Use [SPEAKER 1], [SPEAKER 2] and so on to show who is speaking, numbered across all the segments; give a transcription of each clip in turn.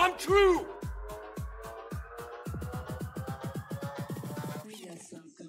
[SPEAKER 1] come true.
[SPEAKER 2] We got something.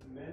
[SPEAKER 1] semaine.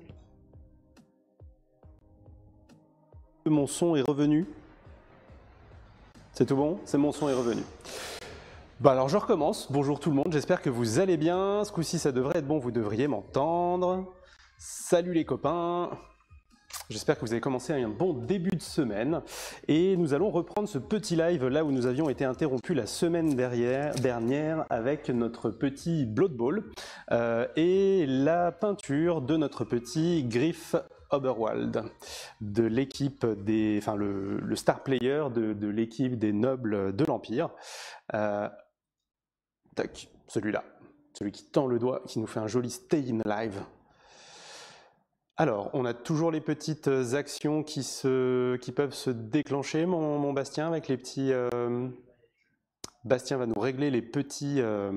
[SPEAKER 1] Mon son est revenu. C'est tout bon? C'est mon son est revenu. Bah alors je recommence. Bonjour tout le monde, j'espère que vous allez bien. Ce coup-ci ça devrait être bon, vous devriez m'entendre. Salut les copains. J'espère que vous avez commencé un bon début de semaine et nous allons reprendre ce petit live là où nous avions été interrompus la semaine dernière avec notre petit Blood Bowl et la peinture de notre petit Griff Oberwald de l'équipe des, enfin le star player de l'équipe des nobles de l'Empire. Tac, celui-là, celui qui tend le doigt, qui nous fait un joli stay in live. Alors, on a toujours les petites actions qui peuvent se déclencher, mon Bastien, avec les petits... Bastien va nous régler les petits...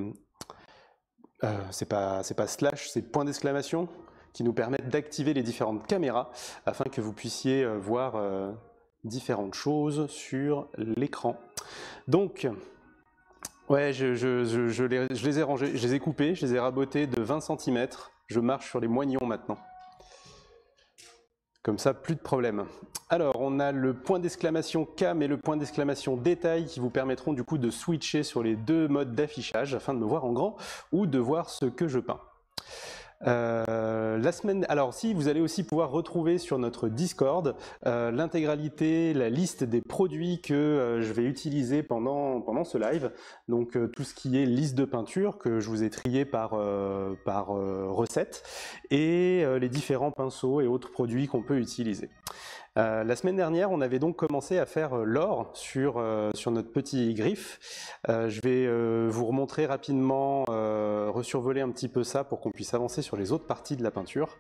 [SPEAKER 1] c'est pas slash, c'est point d'exclamation, qui nous permettent d'activer les différentes caméras, afin que vous puissiez voir différentes choses sur l'écran. Donc... Ouais, je les ai rangés, je les ai coupés, je les ai rabotés de 20 cm. Je marche sur les moignons maintenant. Comme ça, plus de problème. Alors, on a le point d'exclamation cam et le point d'exclamation détail qui vous permettront du coup de switcher sur les deux modes d'affichage afin de me voir en grand ou de voir ce que je peins. La semaine, alors si vous allez aussi pouvoir retrouver sur notre Discord l'intégralité, la liste des produits que je vais utiliser pendant ce live, donc tout ce qui est liste de peinture que je vous ai trié par recette et les différents pinceaux et autres produits qu'on peut utiliser. La semaine dernière, on avait donc commencé à faire l'or sur notre petit griffe. Je vais vous remontrer rapidement, resurvoler un petit peu ça pour qu'on puisse avancer sur les autres parties de la peinture.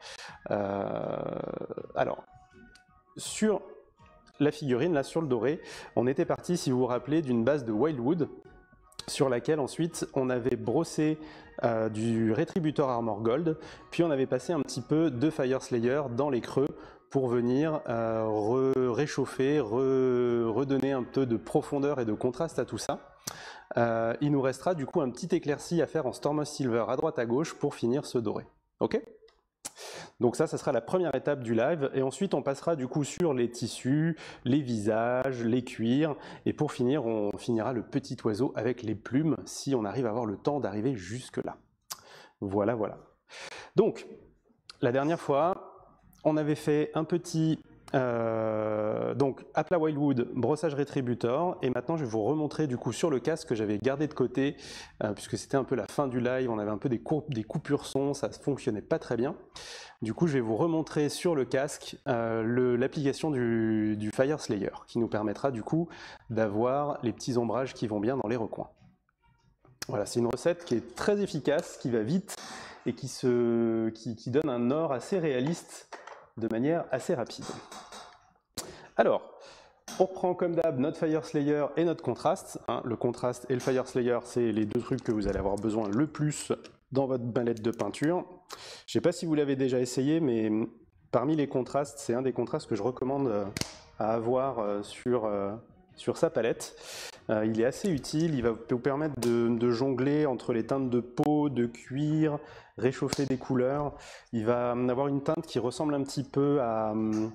[SPEAKER 1] Alors, sur la figurine, là sur le doré, on était parti, si vous vous rappelez, d'une base de Wildwood, sur laquelle ensuite on avait brossé du Retributor Armor Gold, puis on avait passé un petit peu de Fire Slayer dans les creux pour venir réchauffer, redonner un peu de profondeur et de contraste à tout ça. Il nous restera du coup un petit éclairci à faire en Stormos Silver à droite à gauche pour finir ce doré. Ok ? Donc ça sera la première étape du live, et ensuite on passera du coup sur les tissus, les visages, les cuirs, et pour finir, on finira le petit oiseau avec les plumes, si on arrive à avoir le temps d'arriver jusque là. Voilà, voilà. Donc, la dernière fois, on avait fait un petit... donc, Apla Wildwood, brossage Retributor, et maintenant je vais vous remontrer du coup sur le casque que j'avais gardé de côté, puisque c'était un peu la fin du live, on avait un peu des coupures son, ça ne fonctionnait pas très bien. Du coup, je vais vous remontrer sur le casque l'application du Fire Slayer, qui nous permettra du coup d'avoir les petits ombrages qui vont bien dans les recoins. Voilà, c'est une recette qui est très efficace, qui va vite, et qui donne un or assez réaliste de manière assez rapide. Alors, on reprend comme d'hab notre Fire Slayer et notre contraste. Le contraste et le Fire Slayer, c'est les deux trucs que vous allez avoir besoin le plus dans votre palette de peinture. Je ne sais pas si vous l'avez déjà essayé, mais parmi les contrastes, c'est un des contrastes que je recommande à avoir sur sa palette. Il est assez utile, il va vous permettre de jongler entre les teintes de peau, de cuir, réchauffer des couleurs. Il va avoir une teinte qui ressemble un petit peu à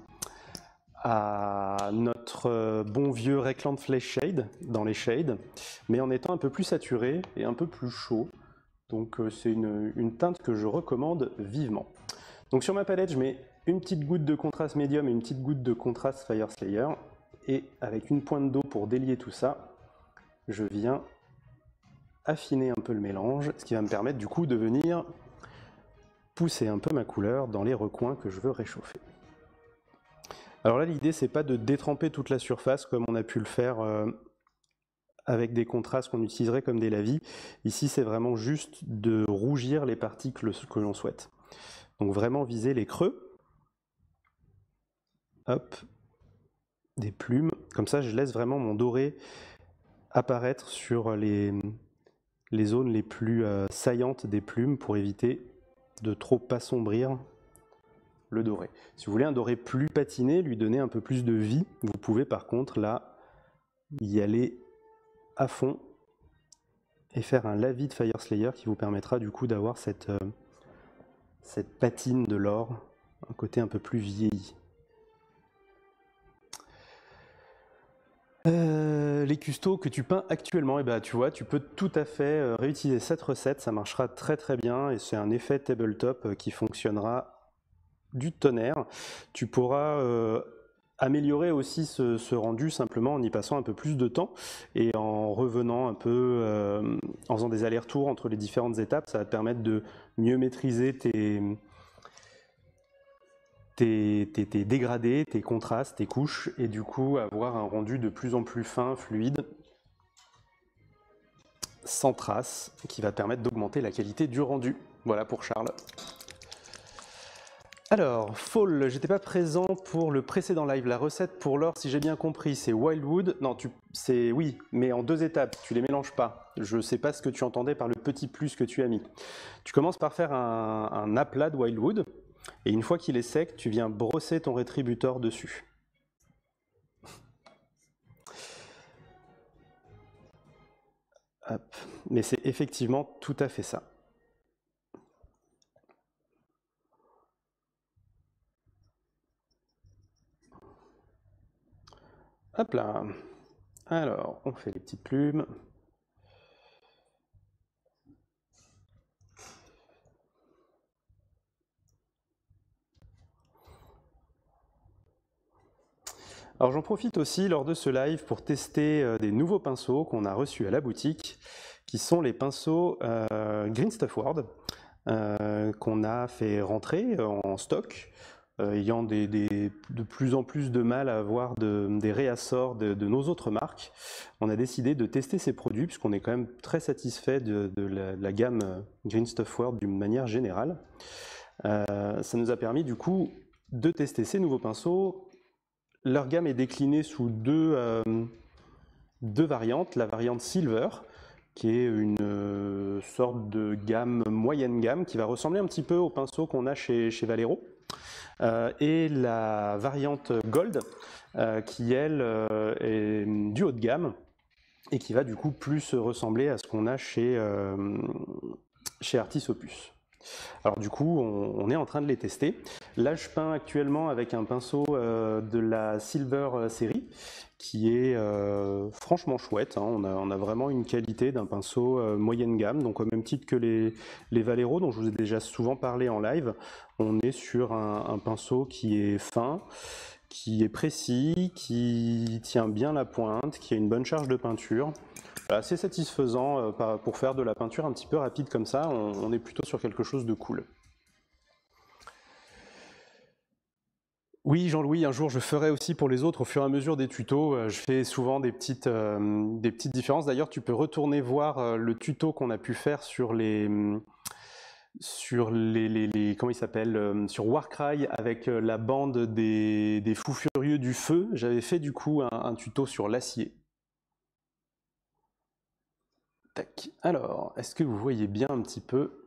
[SPEAKER 1] notre bon vieux Recland Flesh Shade dans les shades, mais en étant un peu plus saturé et un peu plus chaud. Donc c'est une teinte que je recommande vivement. Donc sur ma palette, je mets une petite goutte de contraste médium et une petite goutte de contraste Fire Slayer, et avec une pointe d'eau pour délier tout ça, je viens affiner un peu le mélange, ce qui va me permettre du coup de venir pousser un peu ma couleur dans les recoins que je veux réchauffer. Alors là, l'idée, c'est pas de détremper toute la surface comme on a pu le faire avec des contrastes qu'on utiliserait comme des lavis. Ici, c'est vraiment juste de rougir les parties que l'on souhaite. Donc vraiment viser les creux. Hop. Des plumes. Comme ça, je laisse vraiment mon doré apparaître sur les zones les plus saillantes des plumes pour éviter de trop assombrir le doré. Si vous voulez un doré plus patiné, lui donner un peu plus de vie, vous pouvez par contre là y aller à fond et faire un lavis de Fire Slayer qui vous permettra du coup d'avoir cette cette patine de l'or, un côté un peu plus vieilli. Les custos que tu peins actuellement, eh ben, tu vois, tu peux tout à fait réutiliser cette recette, ça marchera très très bien et c'est un effet tabletop qui fonctionnera du tonnerre. Tu pourras améliorer aussi ce rendu simplement en y passant un peu plus de temps et en revenant un peu, en faisant des allers-retours entre les différentes étapes, ça va te permettre de mieux maîtriser tes dégradés, tes contrastes, tes couches, et du coup avoir un rendu de plus en plus fin, fluide, sans traces, qui va permettre d'augmenter la qualité du rendu. Voilà pour Charles. Alors, Fall, j'étais pas présent pour le précédent live. La recette pour l'or, si j'ai bien compris, c'est Wildwood. Non, c'est oui, mais en 2 étapes, tu les mélanges pas. Je sais pas ce que tu entendais par le petit plus que tu as mis. Tu commences par faire un aplat de Wildwood. Et une fois qu'il est sec, tu viens brosser ton rétributeur dessus. Hop. Mais c'est effectivement tout à fait ça. Hop là. Alors, on fait les petites plumes. Alors j'en profite aussi lors de ce live pour tester des nouveaux pinceaux qu'on a reçus à la boutique, qui sont les pinceaux Green Stuff World, qu'on a fait rentrer en stock, ayant de plus en plus de mal à avoir des réassorts de nos autres marques. On a décidé de tester ces produits, puisqu'on est quand même très satisfait de la gamme Green Stuff World d'une manière générale. Ça nous a permis du coup de tester ces nouveaux pinceaux. Leur gamme est déclinée sous deux variantes. La variante Silver, qui est une sorte de gamme, moyenne gamme, qui va ressembler un petit peu au pinceau qu'on a chez Valero. Et la variante Gold, qui elle est du haut de gamme, et qui va du coup plus ressembler à ce qu'on a chez Artis Opus. Alors du coup, on est en train de les tester. Là, je peins actuellement avec un pinceau de la Silver série, qui est franchement chouette. Hein. On a vraiment une qualité d'un pinceau moyenne gamme, donc au même titre que les Valero, dont je vous ai déjà souvent parlé en live. On est sur un pinceau qui est fin, qui est précis, qui tient bien la pointe, qui a une bonne charge de peinture. Assez satisfaisant pour faire de la peinture un petit peu rapide comme ça, on est plutôt sur quelque chose de cool. Oui, Jean-Louis, un jour je ferai aussi pour les autres au fur et à mesure des tutos. Je fais souvent des petites différences. D'ailleurs, tu peux retourner voir le tuto qu'on a pu faire sur comment il s'appelle, sur Warcry avec la bande des fous furieux du feu. J'avais fait du coup un tuto sur l'acier. Tac. Alors, est-ce que vous voyez bien un petit peu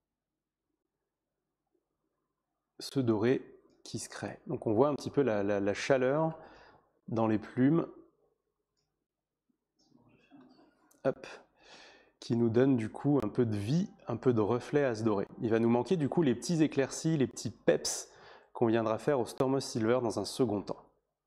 [SPEAKER 1] ce doré qui se crée? Donc on voit un petit peu la chaleur dans les plumes, hop, qui nous donne du coup un peu de vie, un peu de reflet à ce doré. Il va nous manquer du coup les petits éclaircis, les petits peps qu'on viendra faire au Stormos Silver dans un second temps.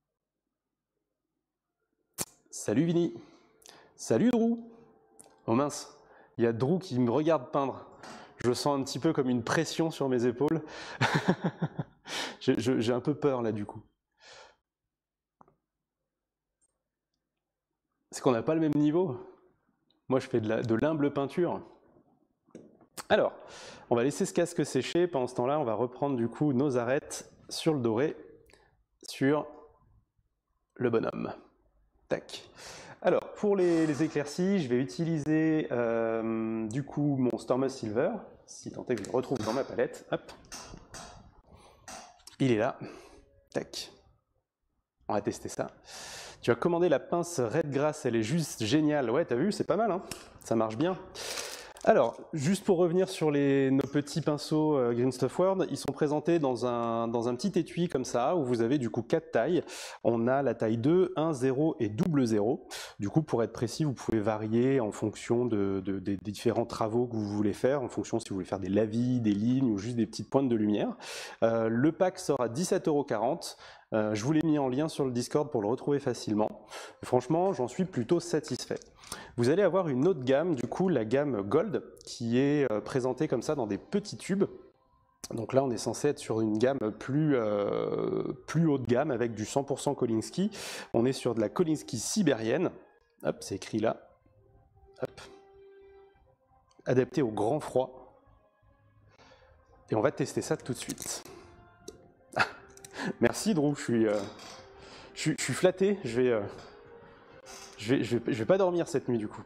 [SPEAKER 1] Salut Vinny. Salut Drew. Oh mince, il y a Drew qui me regarde peindre. Je sens un petit peu comme une pression sur mes épaules. J'ai un peu peur là du coup. C'est qu'on n'a pas le même niveau. Moi je fais de l'humble peinture. Alors, on va laisser ce casque sécher. Pendant ce temps-là, on va reprendre du coup nos arêtes sur le doré, sur le bonhomme. Tac. Alors, pour les éclaircies, je vais utiliser du coup mon Stormos Silver, si tant est que je le retrouve dans ma palette. Hop. Il est là. Tac. On va tester ça. Tu as commandé la pince Redgrass, elle est juste géniale. Ouais, t'as vu, c'est pas mal, hein, ça marche bien. Alors, juste pour revenir sur nos petits pinceaux Green Stuff World, ils sont présentés dans un petit étui comme ça, où vous avez du coup 4 tailles. On a la taille 2, 1, 0 et double 0. Du coup, pour être précis, vous pouvez varier en fonction des différents travaux que vous voulez faire, en fonction si vous voulez faire des lavis, des lignes ou juste des petites pointes de lumière. Le pack sort à 17,40 €. Je vous l'ai mis en lien sur le Discord pour le retrouver facilement. Et franchement, j'en suis plutôt satisfait. Vous allez avoir une autre gamme, du coup la gamme Gold, qui est présentée comme ça dans des petits tubes. Donc là, on est censé être sur une gamme plus haut de gamme avec du 100% Kolinsky. On est sur de la Kolinsky sibérienne. Hop, c'est écrit là. Hop. Adapté au grand froid. Et on va tester ça tout de suite. Merci Drew, je suis flatté. Je vais pas dormir cette nuit du coup.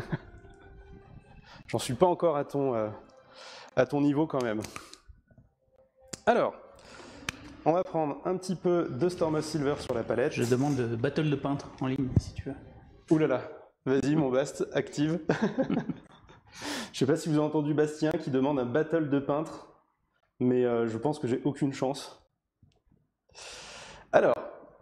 [SPEAKER 1] J'en suis pas encore à ton niveau quand même. Alors, on va prendre un petit peu de Stormos Silver sur la palette.
[SPEAKER 2] Je demande battle de peintre en ligne si tu veux.
[SPEAKER 1] Ouh là là, vas-y mon Bast, active. Je sais pas si vous avez entendu Bastien qui demande un battle de peintre, mais je pense que j'ai aucune chance. Alors,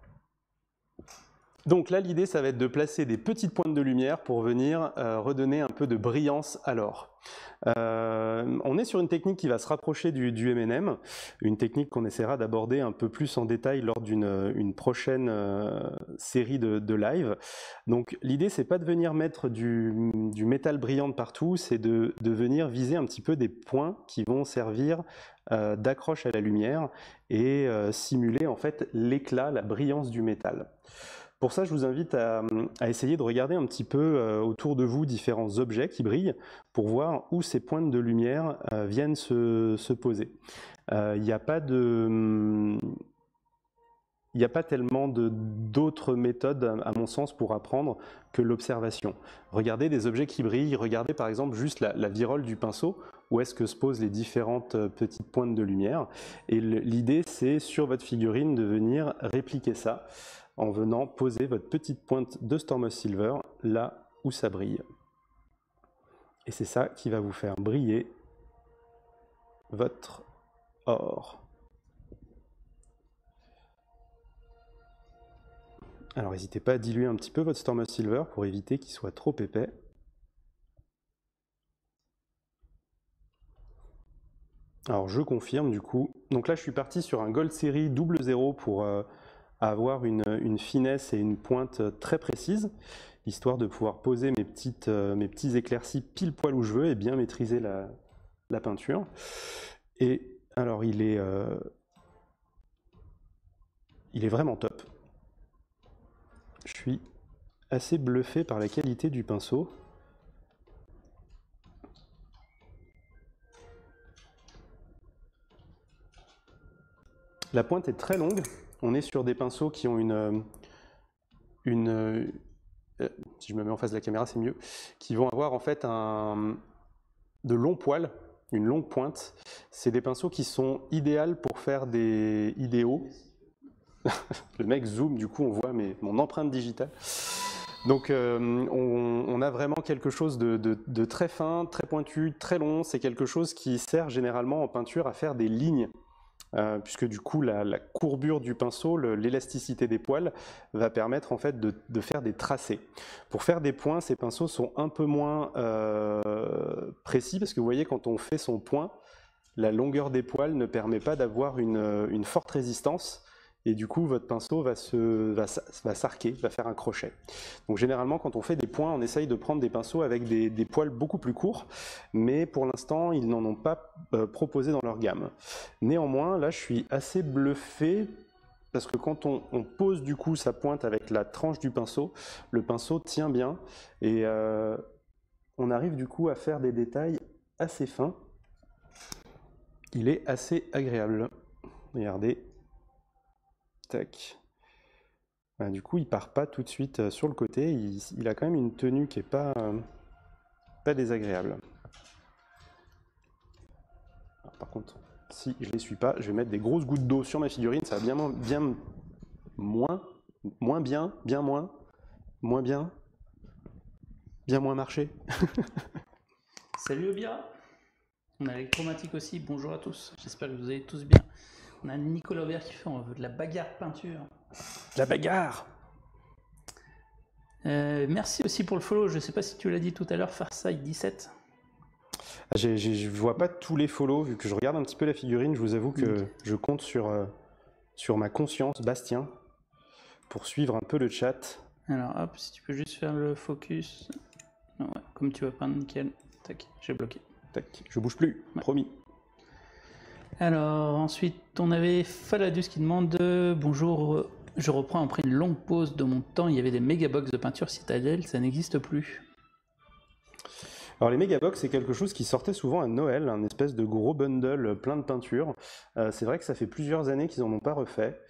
[SPEAKER 1] donc là l'idée ça va être de placer des petites pointes de lumière pour venir redonner un peu de brillance à l'or. On est sur une technique qui va se rapprocher du M&M, une technique qu'on essaiera d'aborder un peu plus en détail lors d'une prochaine série de live. Donc l'idée c'est pas de venir mettre du métal brillant de partout, c'est de venir viser un petit peu des points qui vont servir d'accroche à la lumière et simuler en fait l'éclat, la brillance du métal. Pour ça, je vous invite à essayer de regarder un petit peu autour de vous différents objets qui brillent pour voir où ces pointes de lumière viennent se poser. Il n'y a pas tellement d'autres méthodes, à mon sens, pour apprendre que l'observation. Regardez des objets qui brillent, regardez par exemple juste la virole du pinceau, où est-ce que se posent les différentes petites pointes de lumière. Et l'idée, c'est sur votre figurine de venir répliquer ça, en venant poser votre petite pointe de Stormos Silver là où ça brille. Et c'est ça qui va vous faire briller votre or. Alors n'hésitez pas à diluer un petit peu votre Stormos Silver pour éviter qu'il soit trop épais. Alors je confirme du coup. Donc là je suis parti sur un Gold Series double 0 pour avoir une finesse et une pointe très précise, histoire de pouvoir poser mes petits éclaircies pile poil où je veux et bien maîtriser la peinture. Et alors il est vraiment top. Je suis assez bluffé par la qualité du pinceau. La pointe est très longue. On est sur des pinceaux qui ont si je me mets en face de la caméra, c'est mieux, qui vont avoir en fait de longs poils, une longue pointe. C'est des pinceaux qui sont idéaux pour faire des idéaux. Le mec zoom, du coup on voit mon empreinte digitale. Donc on a vraiment quelque chose de très fin, très pointu, très long. C'est quelque chose qui sert généralement en peinture à faire des lignes. Puisque du coup la courbure du pinceau, l'élasticité des poils va permettre en fait de faire des tracés. Pour faire des points, ces pinceaux sont un peu moins précis, parce que vous voyez quand on fait son point, la longueur des poils ne permet pas d'avoir une forte résistance, et du coup votre pinceau va s'arquer, va faire un crochet. Donc généralement quand on fait des points, on essaye de prendre des pinceaux avec des poils beaucoup plus courts, mais pour l'instant ils n'en ont pas proposé dans leur gamme. Néanmoins là je suis assez bluffé, parce que quand on pose du coup sa pointe avec la tranche du pinceau, le pinceau tient bien, et on arrive du coup à faire des détails assez fins. Il est assez agréable. Regardez. Tac. Bah, du coup, il part pas tout de suite sur le côté. Il a quand même une tenue qui est pas désagréable. Alors, par contre, si je les suis pas, je vais mettre des grosses gouttes d'eau sur ma figurine. Ça va moins bien, bien moins marcher.
[SPEAKER 2] Salut Obira. On a l'électromatique aussi, bonjour à tous. J'espère que vous allez tous bien. On a Nicolas Aubert qui fait on veut de la bagarre peinture.
[SPEAKER 1] La bagarre.
[SPEAKER 2] Merci aussi pour le follow. Je sais pas si tu l'as dit tout à l'heure, Farside17.
[SPEAKER 1] Je vois pas tous les follow, vu que je regarde un petit peu la figurine, je vous avoue que je compte sur ma conscience, Bastien, pour suivre un peu le chat.
[SPEAKER 2] Alors hop, si tu peux juste faire le focus. Non, ouais, comme tu vas peindre, nickel. Tac, j'ai bloqué.
[SPEAKER 1] Tac, je bouge plus,
[SPEAKER 2] Ouais.
[SPEAKER 1] promis.
[SPEAKER 2] Alors ensuite, on avait Faladus qui demande bonjour, je reprends après une longue pause de mon temps. Il y avait des mégabox de peinture Citadel, ça n'existe plus.
[SPEAKER 1] Alors les Megabox, c'est quelque chose qui sortait souvent à Noël, un espèce de gros bundle plein de peintures. C'est vrai que ça fait plusieurs années qu'ils n'en ont pas refait.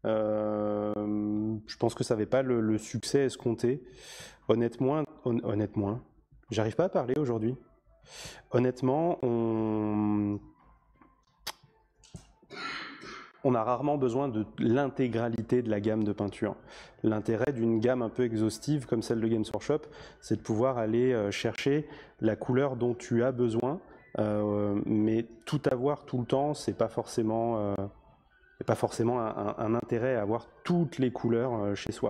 [SPEAKER 1] Je pense que ça n'avait pas le succès escompté. Honnêtement, j'arrive pas à parler aujourd'hui. Honnêtement, on a rarement besoin de l'intégralité de la gamme de peinture. L'intérêt d'une gamme un peu exhaustive comme celle de Games Workshop, c'est de pouvoir aller chercher la couleur dont tu as besoin, mais tout avoir tout le temps, c'est pas forcément un intérêt à avoir toutes les couleurs chez soi.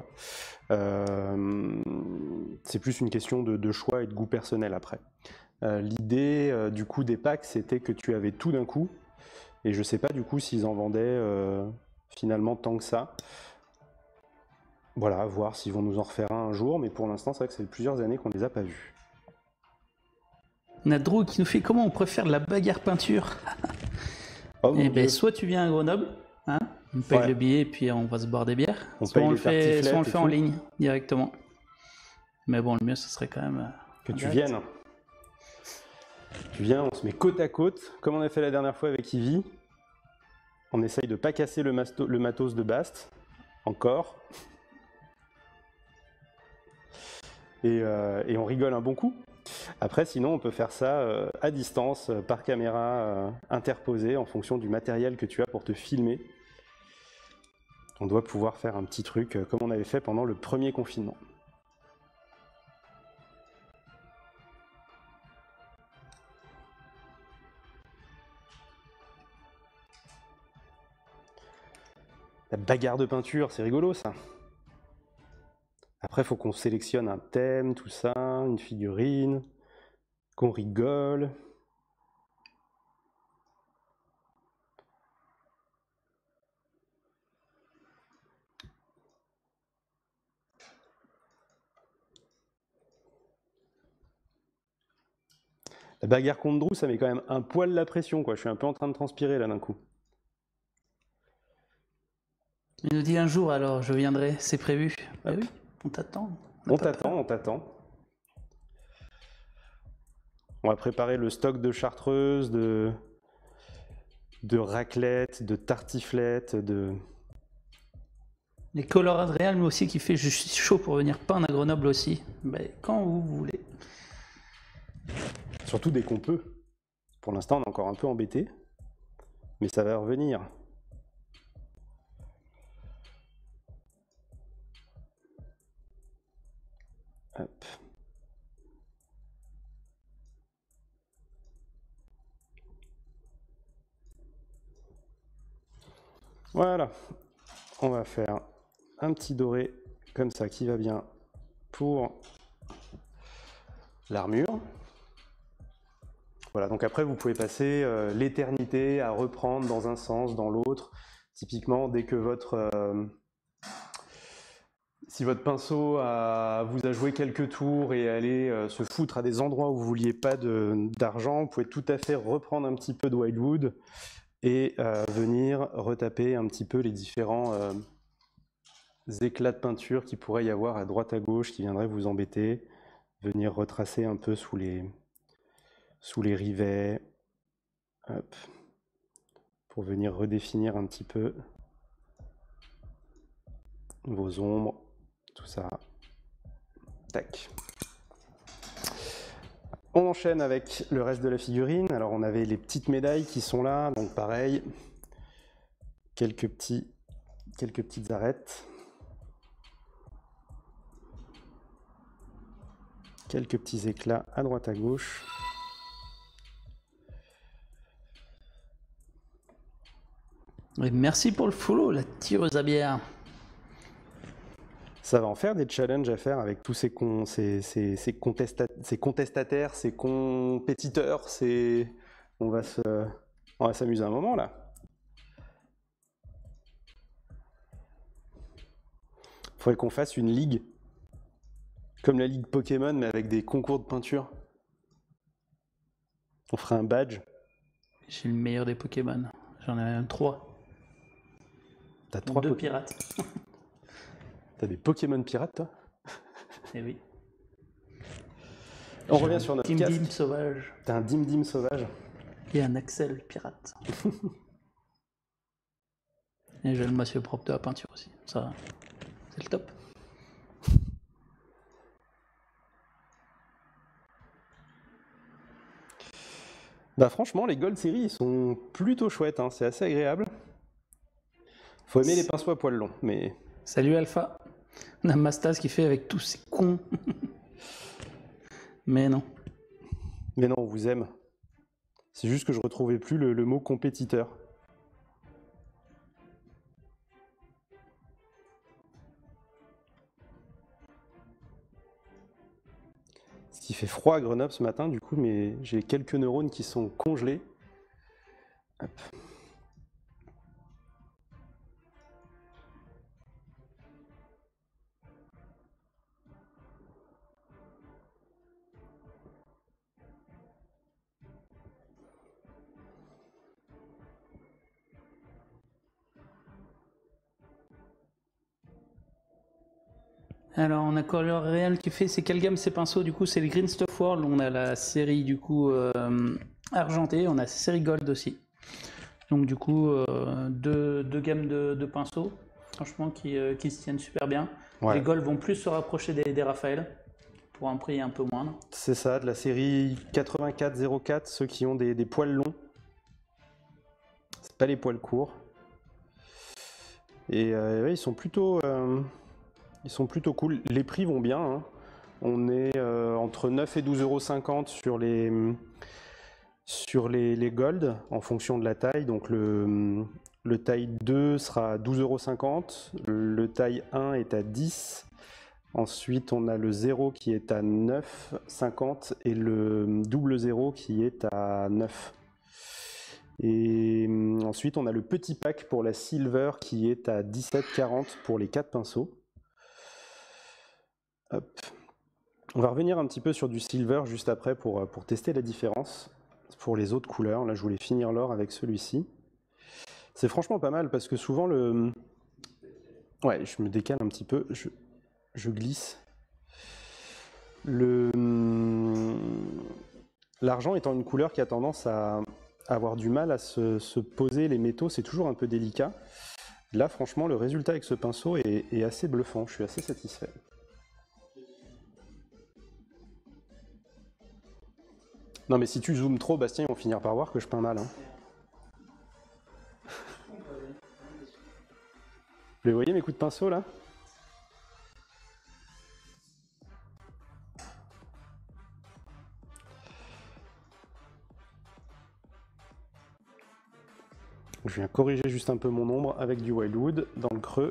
[SPEAKER 1] C'est plus une question de choix et de goût personnel après. L'idée du coup des packs, c'était que tu avais tout d'un coup. Et je sais pas du coup s'ils en vendaient finalement tant que ça. Voilà, à voir s'ils vont nous en refaire un jour, mais pour l'instant, c'est vrai que ça fait plusieurs années qu'on les a pas vus.
[SPEAKER 2] On a Drew qui nous fait comment on préfère la bagarre peinture.
[SPEAKER 1] Oh,
[SPEAKER 2] Eh ben, soit tu viens à Grenoble, hein, on paye
[SPEAKER 1] Ouais.
[SPEAKER 2] le billet et puis on va se boire des bières.
[SPEAKER 1] On
[SPEAKER 2] Soit
[SPEAKER 1] paye
[SPEAKER 2] on
[SPEAKER 1] les
[SPEAKER 2] le fait,
[SPEAKER 1] tartiflettes
[SPEAKER 2] soit on le
[SPEAKER 1] et
[SPEAKER 2] fait en
[SPEAKER 1] tout.
[SPEAKER 2] ligne directement. Mais bon, le mieux ce serait quand même
[SPEAKER 1] Que
[SPEAKER 2] en
[SPEAKER 1] tu
[SPEAKER 2] direct.
[SPEAKER 1] viennes. Tu viens, on se met côte à côte, comme on a fait la dernière fois avec Ivy. On essaye de pas casser le matos de Bast, encore. Et on rigole un bon coup. Après, sinon, on peut faire ça à distance, par caméra interposée, en fonction du matériel que tu as pour te filmer. On doit pouvoir faire un petit truc comme on avait fait pendant le premier confinement. La bagarre de peinture, c'est rigolo ça. Après, il faut qu'on sélectionne un thème, tout ça, une figurine, qu'on rigole. La bagarre contre Drew, ça met quand même un poil la pression, quoi. Je suis un peu en train de transpirer là d'un coup.
[SPEAKER 2] Il nous dit un jour alors, je viendrai, c'est prévu. Bah
[SPEAKER 1] Hop.
[SPEAKER 2] oui, on t'attend.
[SPEAKER 1] On t'attend, on t'attend. On va préparer le stock de chartreuses, de raclettes, de tartiflettes, de...
[SPEAKER 2] Les Colorades Real, mais aussi qui fait je suis chaud pour venir peindre à Grenoble aussi. Bah, quand vous voulez.
[SPEAKER 1] Surtout dès qu'on peut. Pour l'instant, on est encore un peu embêté, mais ça va revenir. Hop. Voilà. On va faire un petit doré comme ça qui va bien pour l'armure. Voilà, donc après vous pouvez passer l'éternité à reprendre dans un sens, dans l'autre. Typiquement, dès que si votre pinceau vous a joué quelques tours et allé se foutre à des endroits où vous ne vouliez pas d'argent, vous pouvez tout à fait reprendre un petit peu de Wildwood et venir retaper un petit peu les différents éclats de peinture qu'il pourrait y avoir à droite à gauche qui viendraient vous embêter. Venir retracer un peu sous les rivets. Hop. Pour venir redéfinir un petit peu vos ombres, tout ça. Tac. On enchaîne avec le reste de la figurine. Alors on avait les petites médailles qui sont là, donc pareil, quelques petites arêtes, quelques petits éclats à droite à gauche.
[SPEAKER 2] Et merci pour le follow, la tireuse à bière.
[SPEAKER 1] Ça va en faire des challenges à faire avec tous ces contestataires, ces compétiteurs, on va s'amuser un moment là. Faudrait qu'on fasse une ligue, comme la ligue Pokémon, mais avec des concours de peinture. On ferait un badge.
[SPEAKER 2] J'ai le meilleur des Pokémon. J'en ai même 3.
[SPEAKER 1] T'as 3
[SPEAKER 2] 2 pirates.
[SPEAKER 1] T'as des Pokémon pirates, toi?
[SPEAKER 2] Eh oui.
[SPEAKER 1] On revient sur notre casque.
[SPEAKER 2] Dim sauvage.
[SPEAKER 1] T'as un Dim sauvage.
[SPEAKER 2] Et un Axel pirate. Et j'ai le monsieur propre de la peinture aussi. Ça, c'est le top.
[SPEAKER 1] Bah franchement, les Gold Series, ils sont plutôt chouettes, hein. C'est assez agréable. Faut aimer les pinceaux à poils longs, mais...
[SPEAKER 2] Salut Alpha. On a Mastas qui fait avec tous ces cons. Mais non.
[SPEAKER 1] Mais non, on vous aime. C'est juste que je retrouvais plus le mot compétiteur. Il fait froid à Grenoble ce matin, du coup, mais j'ai quelques neurones qui sont congelés. Hop.
[SPEAKER 2] Alors, on a Color Real qui fait c'est quelle gamme ces pinceaux? Du coup, c'est les Green Stuff World. On a la série du coup argentée, on a la série Gold aussi. Donc, du coup, deux gammes de pinceaux, franchement, qui se tiennent super bien.
[SPEAKER 1] Ouais.
[SPEAKER 2] Les Gold vont plus se rapprocher des Raphaël pour un prix un peu moindre.
[SPEAKER 1] C'est ça, de la série 8404, ceux qui ont des poils longs. C'est pas les poils courts. Et ouais, ils sont plutôt cool. Les prix vont bien, hein. On est entre 9 et 12,50 € sur les Gold en fonction de la taille. Donc le taille 2 sera à 12,50 €, le taille 1 est à 10. Ensuite, on a le 0 qui est à 9,50 et le double 0 qui est à 9. Et ensuite, on a le petit pack pour la Silver qui est à 17,40 pour les 4 pinceaux. Hop. On va revenir un petit peu sur du Silver juste après pour tester la différence pour les autres couleurs. Là, je voulais finir l'or avec celui-ci. C'est franchement pas mal parce que souvent le... Ouais, je me décale un petit peu, je glisse. L'argent étant une couleur qui a tendance à avoir du mal à se poser, les métaux, c'est toujours un peu délicat. Là, franchement, le résultat avec ce pinceau est assez bluffant, je suis assez satisfait. Non mais si tu zoomes trop, Bastien, ils vont finir par voir que je peins mal. Hein. Vous les voyez mes coups de pinceau là? Je viens corriger juste un peu mon ombre avec du Wildwood dans le creux.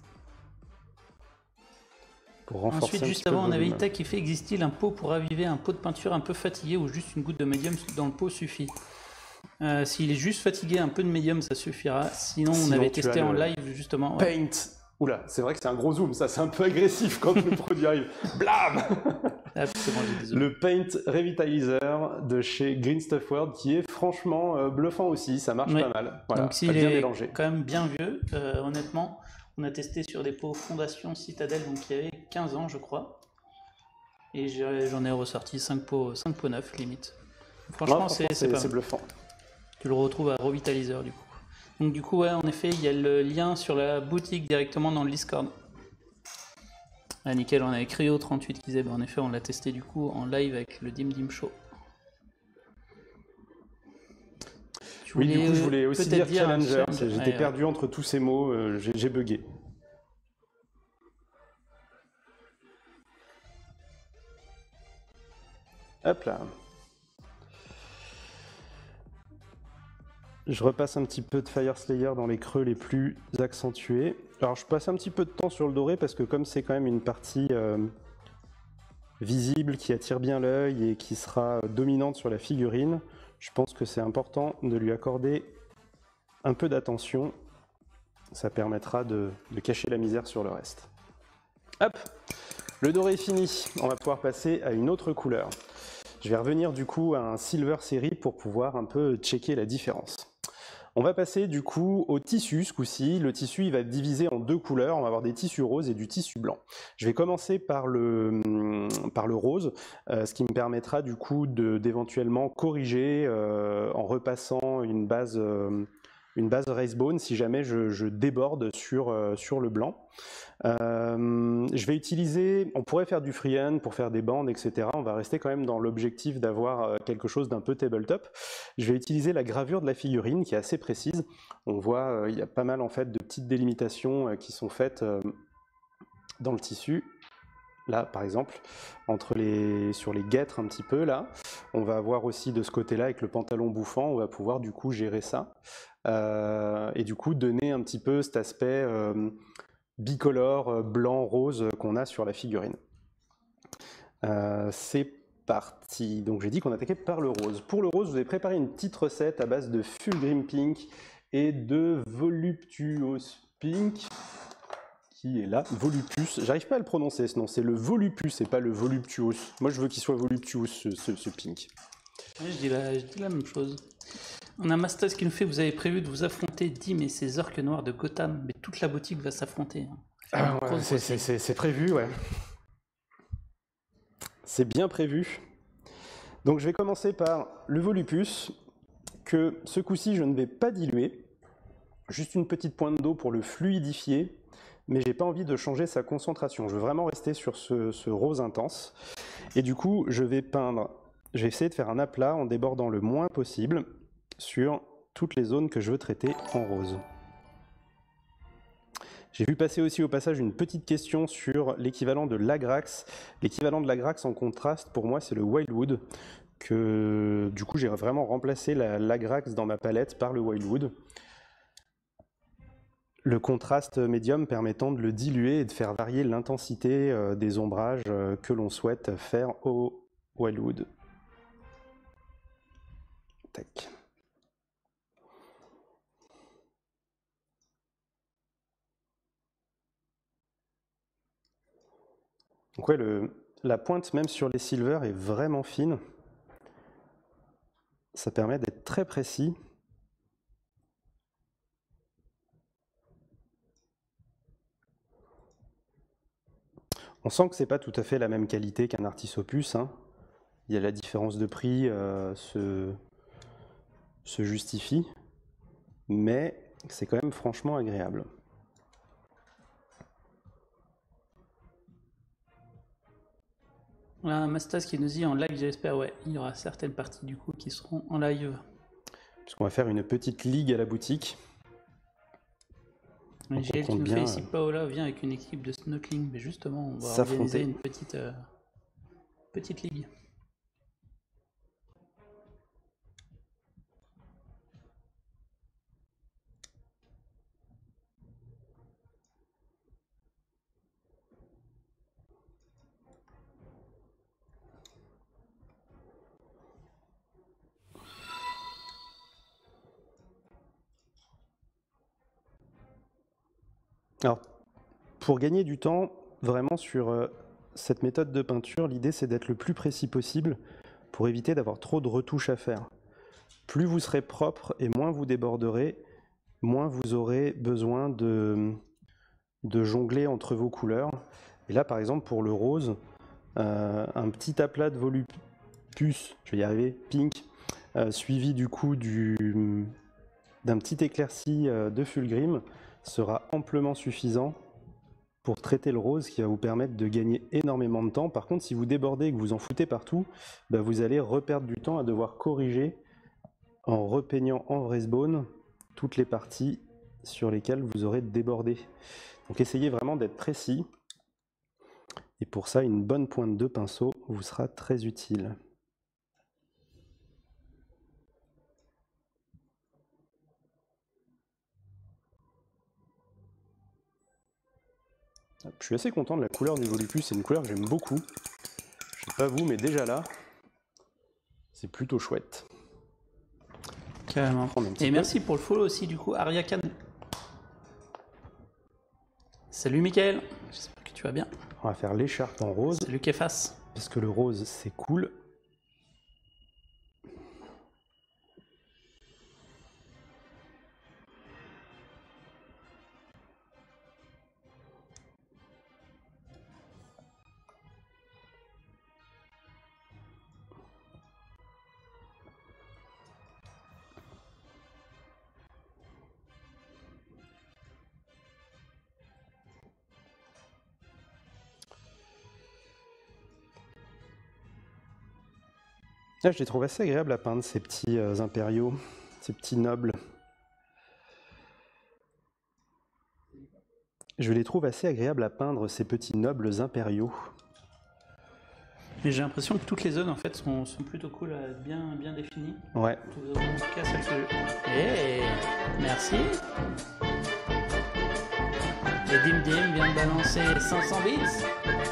[SPEAKER 1] Pour renforcer
[SPEAKER 2] Ensuite,
[SPEAKER 1] un
[SPEAKER 2] juste
[SPEAKER 1] petit peu
[SPEAKER 2] avant,
[SPEAKER 1] le
[SPEAKER 2] on avait
[SPEAKER 1] volume.
[SPEAKER 2] Ita qui fait existe-t-il un pot pour raviver un pot de peinture un peu fatigué ou juste une goutte de médium dans le pot suffit? S'il est juste fatigué, un peu de médium ça suffira. Sinon, on avait testé en live justement. Ouais.
[SPEAKER 1] Paint. Oula, c'est vrai que c'est un gros zoom, ça c'est un peu agressif quand le produit arrive. Blam.
[SPEAKER 2] Ah, c'est bon, j'ai désolé.
[SPEAKER 1] Le Paint Revitalizer de chez Green Stuff World qui est franchement bluffant aussi, ça marche
[SPEAKER 2] Oui.
[SPEAKER 1] pas mal. Voilà,
[SPEAKER 2] Donc s'il
[SPEAKER 1] bien
[SPEAKER 2] est
[SPEAKER 1] mélangé.
[SPEAKER 2] quand même bien vieux, honnêtement, on a testé sur des pots Fondation Citadel, donc il y avait 15 ans je crois. Et j'en ai ressorti 5 pots neufs limite. Franchement,
[SPEAKER 1] Ouais, c'est bluffant.
[SPEAKER 2] Tu le retrouves à Revitalizer du coup. Donc du coup, ouais, en effet, il y a le lien sur la boutique directement dans le Discord. Ah, nickel, on avait Cryo38 qui disait, en effet, on l'a testé du coup en live avec le Dim Show.
[SPEAKER 1] Oui, du coup, je voulais aussi dire Challenger,
[SPEAKER 2] challenge.
[SPEAKER 1] j'étais perdu entre tous ces mots, j'ai bugué. Hop là. Je repasse un petit peu de Fire Slayer dans les creux les plus accentués. Alors je passe un petit peu de temps sur le doré parce que comme c'est quand même une partie visible qui attire bien l'œil et qui sera dominante sur la figurine, je pense que c'est important de lui accorder un peu d'attention. Ça permettra de cacher la misère sur le reste. Hop, le doré est fini. On va pouvoir passer à une autre couleur. Je vais revenir du coup à un Silver Series pour pouvoir un peu checker la différence. On va passer du coup au tissu ce coup-ci. Le tissu il va être divisé en deux couleurs. On va avoir des tissus roses et du tissu blanc. Je vais commencer par le rose, ce qui me permettra du coup d'éventuellement corriger en repassant une base Racebone si jamais je déborde sur le blanc. Je vais utiliser, on pourrait faire du freehand pour faire des bandes, etc. On va rester quand même dans l'objectif d'avoir quelque chose d'un peu tabletop. Je vais utiliser la gravure de la figurine qui est assez précise. On voit, il y a pas mal en fait de petites délimitations qui sont faites dans le tissu. Là, par exemple, sur les guêtres un petit peu, là. On va avoir aussi de ce côté-là, avec le pantalon bouffant, on va pouvoir du coup gérer ça. Et du coup, donner un petit peu cet aspect bicolore, blanc, rose qu'on a sur la figurine. C'est parti. Donc j'ai dit qu'on attaquait par le rose. Pour le rose, je vous ai préparé une petite recette à base de Fulgrim Pink et de Voluptuous Pink, qui est là, Volupus. J'arrive pas à le prononcer, sinon c'est le Volupus et pas le Voluptuous. Moi je veux qu'il soit Voluptuous ce Pink.
[SPEAKER 2] Ouais, je dis la même chose. On a Mastas qui nous fait, vous avez prévu de vous affronter Dim et ses orques noirs de Gotham, mais toute la boutique va s'affronter.
[SPEAKER 1] Ouais, c'est prévu, ouais. C'est bien prévu. Donc je vais commencer par le Volupus, que ce coup-ci je ne vais pas diluer. Juste une petite pointe d'eau pour le fluidifier, mais j'ai pas envie de changer sa concentration. Je veux vraiment rester sur ce rose intense. Et du coup, je vais essayer de faire un aplat en débordant le moins possible sur toutes les zones que je veux traiter en rose. J'ai vu passer aussi au passage une petite question sur l'équivalent de l'Agrax. L'équivalent de l'Agrax en contraste, pour moi, c'est le Wildwood. Du coup, j'ai vraiment remplacé l'Agrax dans ma palette par le Wildwood. Le contraste médium permettant de le diluer et de faire varier l'intensité des ombrages que l'on souhaite faire au Wildwood. Tac. Donc ouais, la pointe même sur les silvers est vraiment fine. Ça permet d'être très précis. On sent que c'est pas tout à fait la même qualité qu'un Artis Opus. Hein. Il y a la différence de prix se justifie, mais c'est quand même franchement agréable.
[SPEAKER 2] On a Mastas qui nous dit en live, j'espère, ouais, il y aura certaines parties du coup qui seront en live.
[SPEAKER 1] Puisqu'on va faire une petite ligue à la boutique.
[SPEAKER 2] GL qui nous fait ici, Paola vient avec une équipe de snorkeling, mais justement, on va organiser une petite ligue.
[SPEAKER 1] Alors, pour gagner du temps, vraiment sur cette méthode de peinture, l'idée c'est d'être le plus précis possible pour éviter d'avoir trop de retouches à faire. Plus vous serez propre et moins vous déborderez, moins vous aurez besoin de jongler entre vos couleurs. Et là, par exemple, pour le rose, un petit aplat de Volupus, je vais y arriver, pink, suivi du coup d'un petit éclairci de Fulgrim, sera amplement suffisant pour traiter le rose, qui va vous permettre de gagner énormément de temps. Par contre, si vous débordez et que vous en foutez partout, bah vous allez reperdre du temps à devoir corriger en repeignant en Wraithbone toutes les parties sur lesquelles vous aurez débordé. Donc essayez vraiment d'être précis. Et pour ça, une bonne pointe de pinceau vous sera très utile. Je suis assez content de la couleur du Volupus, c'est une couleur que j'aime beaucoup. Je sais pas vous, mais déjà là, c'est plutôt chouette.
[SPEAKER 2] Carrément. Et merci pour le follow aussi, du coup, Ariakan. Salut Mickaël, j'espère que tu vas bien.
[SPEAKER 1] On va faire l'écharpe en rose.
[SPEAKER 2] Salut Kefas.
[SPEAKER 1] Parce que le rose, c'est cool. Là, je les trouve assez agréables à peindre, ces petits impériaux, ces petits nobles. Je les trouve assez agréables à peindre, ces petits nobles impériaux.
[SPEAKER 2] Mais j'ai l'impression que toutes les zones en fait sont plutôt cool, bien définies.
[SPEAKER 1] Ouais.
[SPEAKER 2] En tout cas, celles que... Hey, merci. Et Dim Dim vient de balancer 500 bits.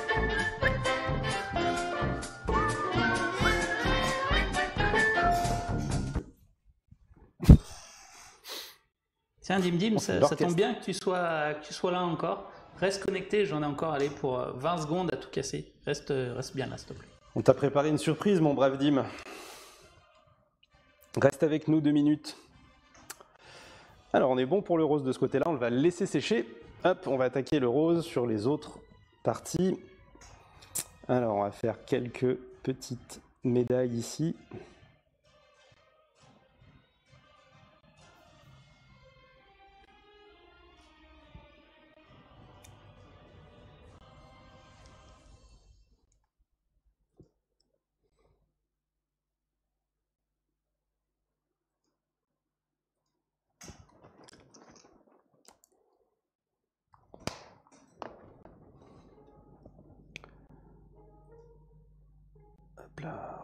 [SPEAKER 2] Tiens, Dim Dim, ça tombe bien que tu sois là encore. Reste connecté, j'en ai encore allé pour 20 secondes à tout casser. Reste bien là, s'il te plaît.
[SPEAKER 1] On t'a préparé une surprise, mon brave Dim. Reste avec nous 2 minutes. Alors, on est bon pour le rose de ce côté-là, on va le laisser sécher. Hop, on va attaquer le rose sur les autres parties. Alors, on va faire quelques petites médailles ici. Hop là.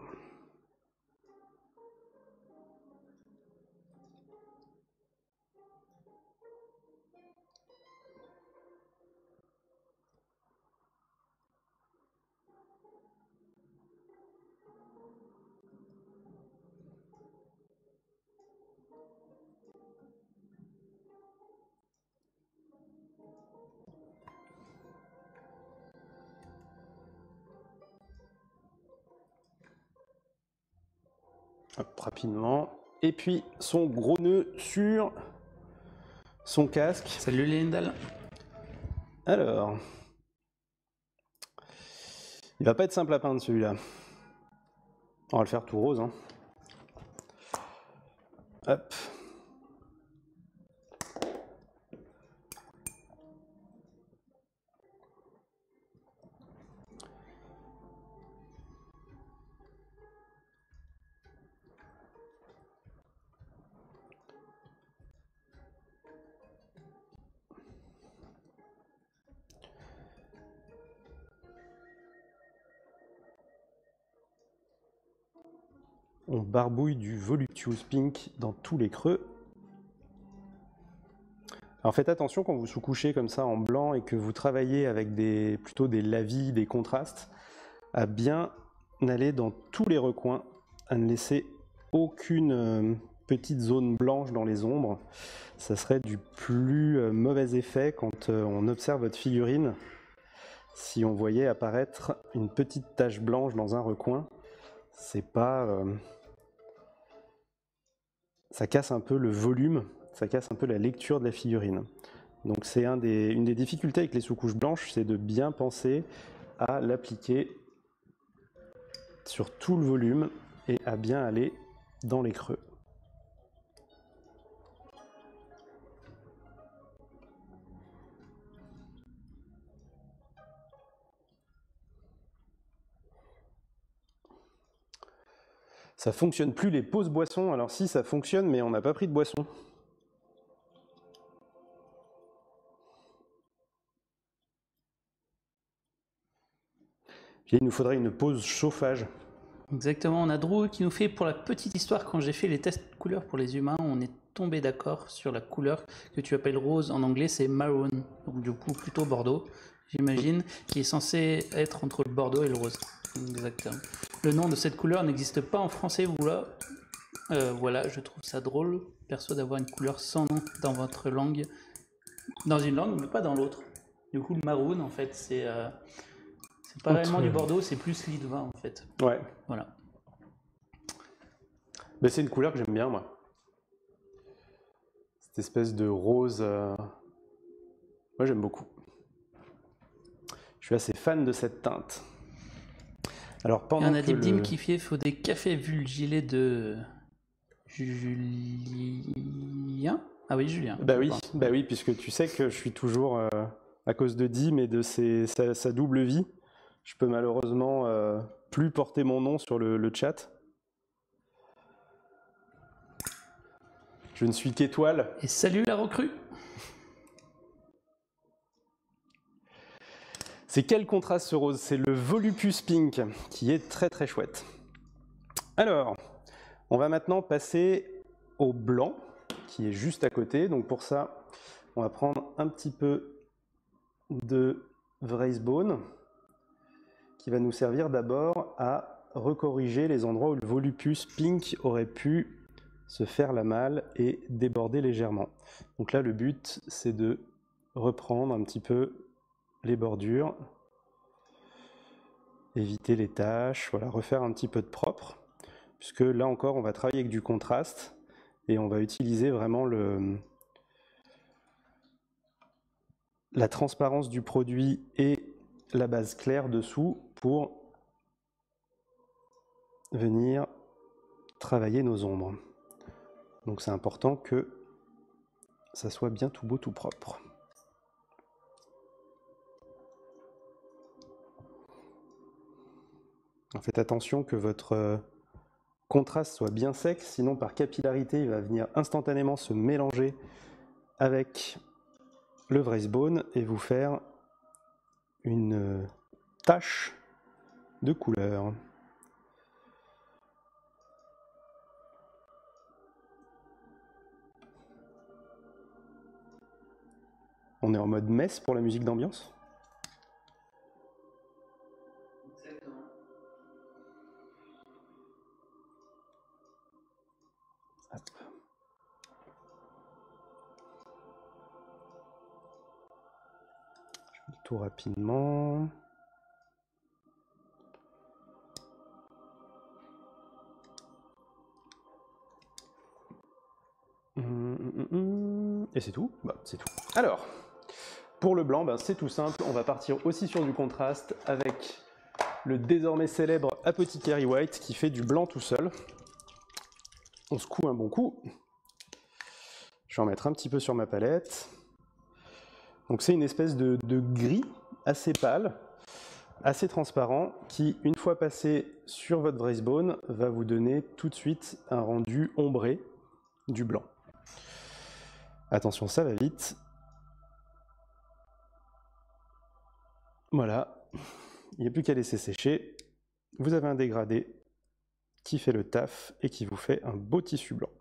[SPEAKER 1] Hop, rapidement. Et puis son gros nœud sur son casque.
[SPEAKER 2] Salut Lindal.
[SPEAKER 1] Alors, il va pas être simple à peindre celui-là. On va le faire tout rose. Hein. Hop. On barbouille du Voluptuous Pink dans tous les creux. Alors faites attention quand vous sous-couchez comme ça en blanc et que vous travaillez avec plutôt des lavis, des contrastes, à bien aller dans tous les recoins, à ne laisser aucune petite zone blanche dans les ombres. Ça serait du plus mauvais effet quand on observe votre figurine. Si on voyait apparaître une petite tache blanche dans un recoin, c'est pas... ça casse un peu le volume, ça casse un peu la lecture de la figurine. Donc c'est une des difficultés avec les sous-couches blanches, c'est de bien penser à l'appliquer sur tout le volume et à bien aller dans les creux. Ça fonctionne plus les pauses boissons, alors si ça fonctionne mais on n'a pas pris de boisson. Il nous faudrait une pause chauffage.
[SPEAKER 2] Exactement, on a Drew qui nous fait pour la petite histoire, quand j'ai fait les tests de couleurs pour les humains, on est tombé d'accord sur la couleur que tu appelles rose, en anglais c'est maroon, donc du coup plutôt bordeaux. j'imagine, qui est censé être entre le bordeaux et le rose. Exactement. Le nom de cette couleur n'existe pas en français, voilà. Voilà, je trouve ça drôle, perso, d'avoir une couleur sans nom dans votre langue. Dans une langue, mais pas dans l'autre. Du coup, le maroon, en fait, c'est pas réellement du bordeaux, c'est plus lit de vin, en fait.
[SPEAKER 1] Ouais.
[SPEAKER 2] Voilà.
[SPEAKER 1] Mais c'est une couleur que j'aime bien, moi. Cette espèce de rose. Moi, j'aime beaucoup. Je suis assez fan de cette teinte. Alors, pendant
[SPEAKER 2] Il y en a des Dim qui faut des cafés vu le gilet de Julien. Ah oui, Julien.
[SPEAKER 1] Bah oui, puisque tu sais que je suis toujours, à cause de Dim et de sa double vie, je peux malheureusement plus porter mon nom sur le chat. Je ne suis qu'étoile.
[SPEAKER 2] Et salut la recrue.
[SPEAKER 1] C'est quel contraste ce rose? C'est le Volupus Pink, qui est très très chouette. Alors, on va maintenant passer au blanc, qui est juste à côté. Donc pour ça, on va prendre un petit peu de Wraithbone, qui va nous servir d'abord à recorriger les endroits où le Volupus Pink aurait pu se faire la malle et déborder légèrement. Donc là, le but, c'est de reprendre un petit peu les bordures, éviter les taches, voilà, refaire un petit peu de propre, puisque là encore, on va travailler avec du contraste et on va utiliser vraiment la transparence du produit et la base claire dessous pour venir travailler nos ombres. Donc c'est important que ça soit bien tout beau, tout propre. Faites attention que votre contraste soit bien sec, sinon par capillarité, il va venir instantanément se mélanger avec le Wraithbone et vous faire une tache de couleur. On est en mode messe pour la musique d'ambiance? Hop. Je fais le tour rapidement. Et c'est tout? Bah, c'est tout. Alors, pour le blanc, c'est tout simple. On va partir aussi sur du contraste avec le désormais célèbre Apothecary White qui fait du blanc tout seul. On secoue un bon coup. Je vais en mettre un petit peu sur ma palette. Donc c'est une espèce de gris assez pâle, assez transparent, qui, une fois passé sur votre Wraithbone, va vous donner tout de suite un rendu ombré du blanc. Attention, ça va vite. Voilà, il n'y a plus qu'à laisser sécher. Vous avez un dégradé qui fait le taf et qui vous fait un beau tissu blanc.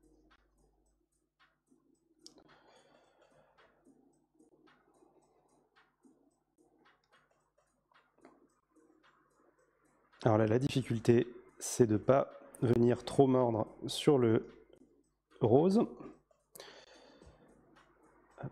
[SPEAKER 1] Alors là, la difficulté, c'est de ne pas venir trop mordre sur le rose. Hop.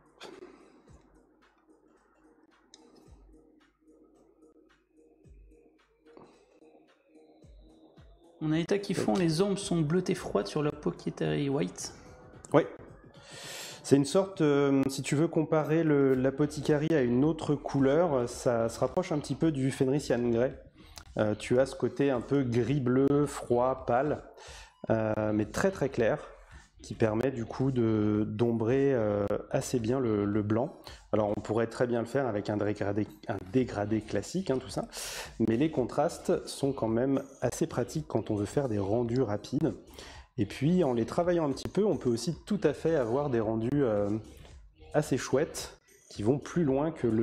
[SPEAKER 2] On a état qui font les ombres sont bleutées froides sur le Apothecary White.
[SPEAKER 1] Oui. C'est une sorte, si tu veux comparer l'Apothecary à une autre couleur, ça se rapproche un petit peu du Fenrisian Grey. Tu as ce côté un peu gris-bleu, froid, pâle, mais très très clair, qui permet du coup d'ombrer assez bien le blanc. Alors on pourrait très bien le faire avec un dégradé classique, hein, tout ça, mais les contrastes sont quand même assez pratiques quand on veut faire des rendus rapides. Et puis en les travaillant un petit peu, on peut aussi tout à fait avoir des rendus assez chouettes, qui vont plus loin que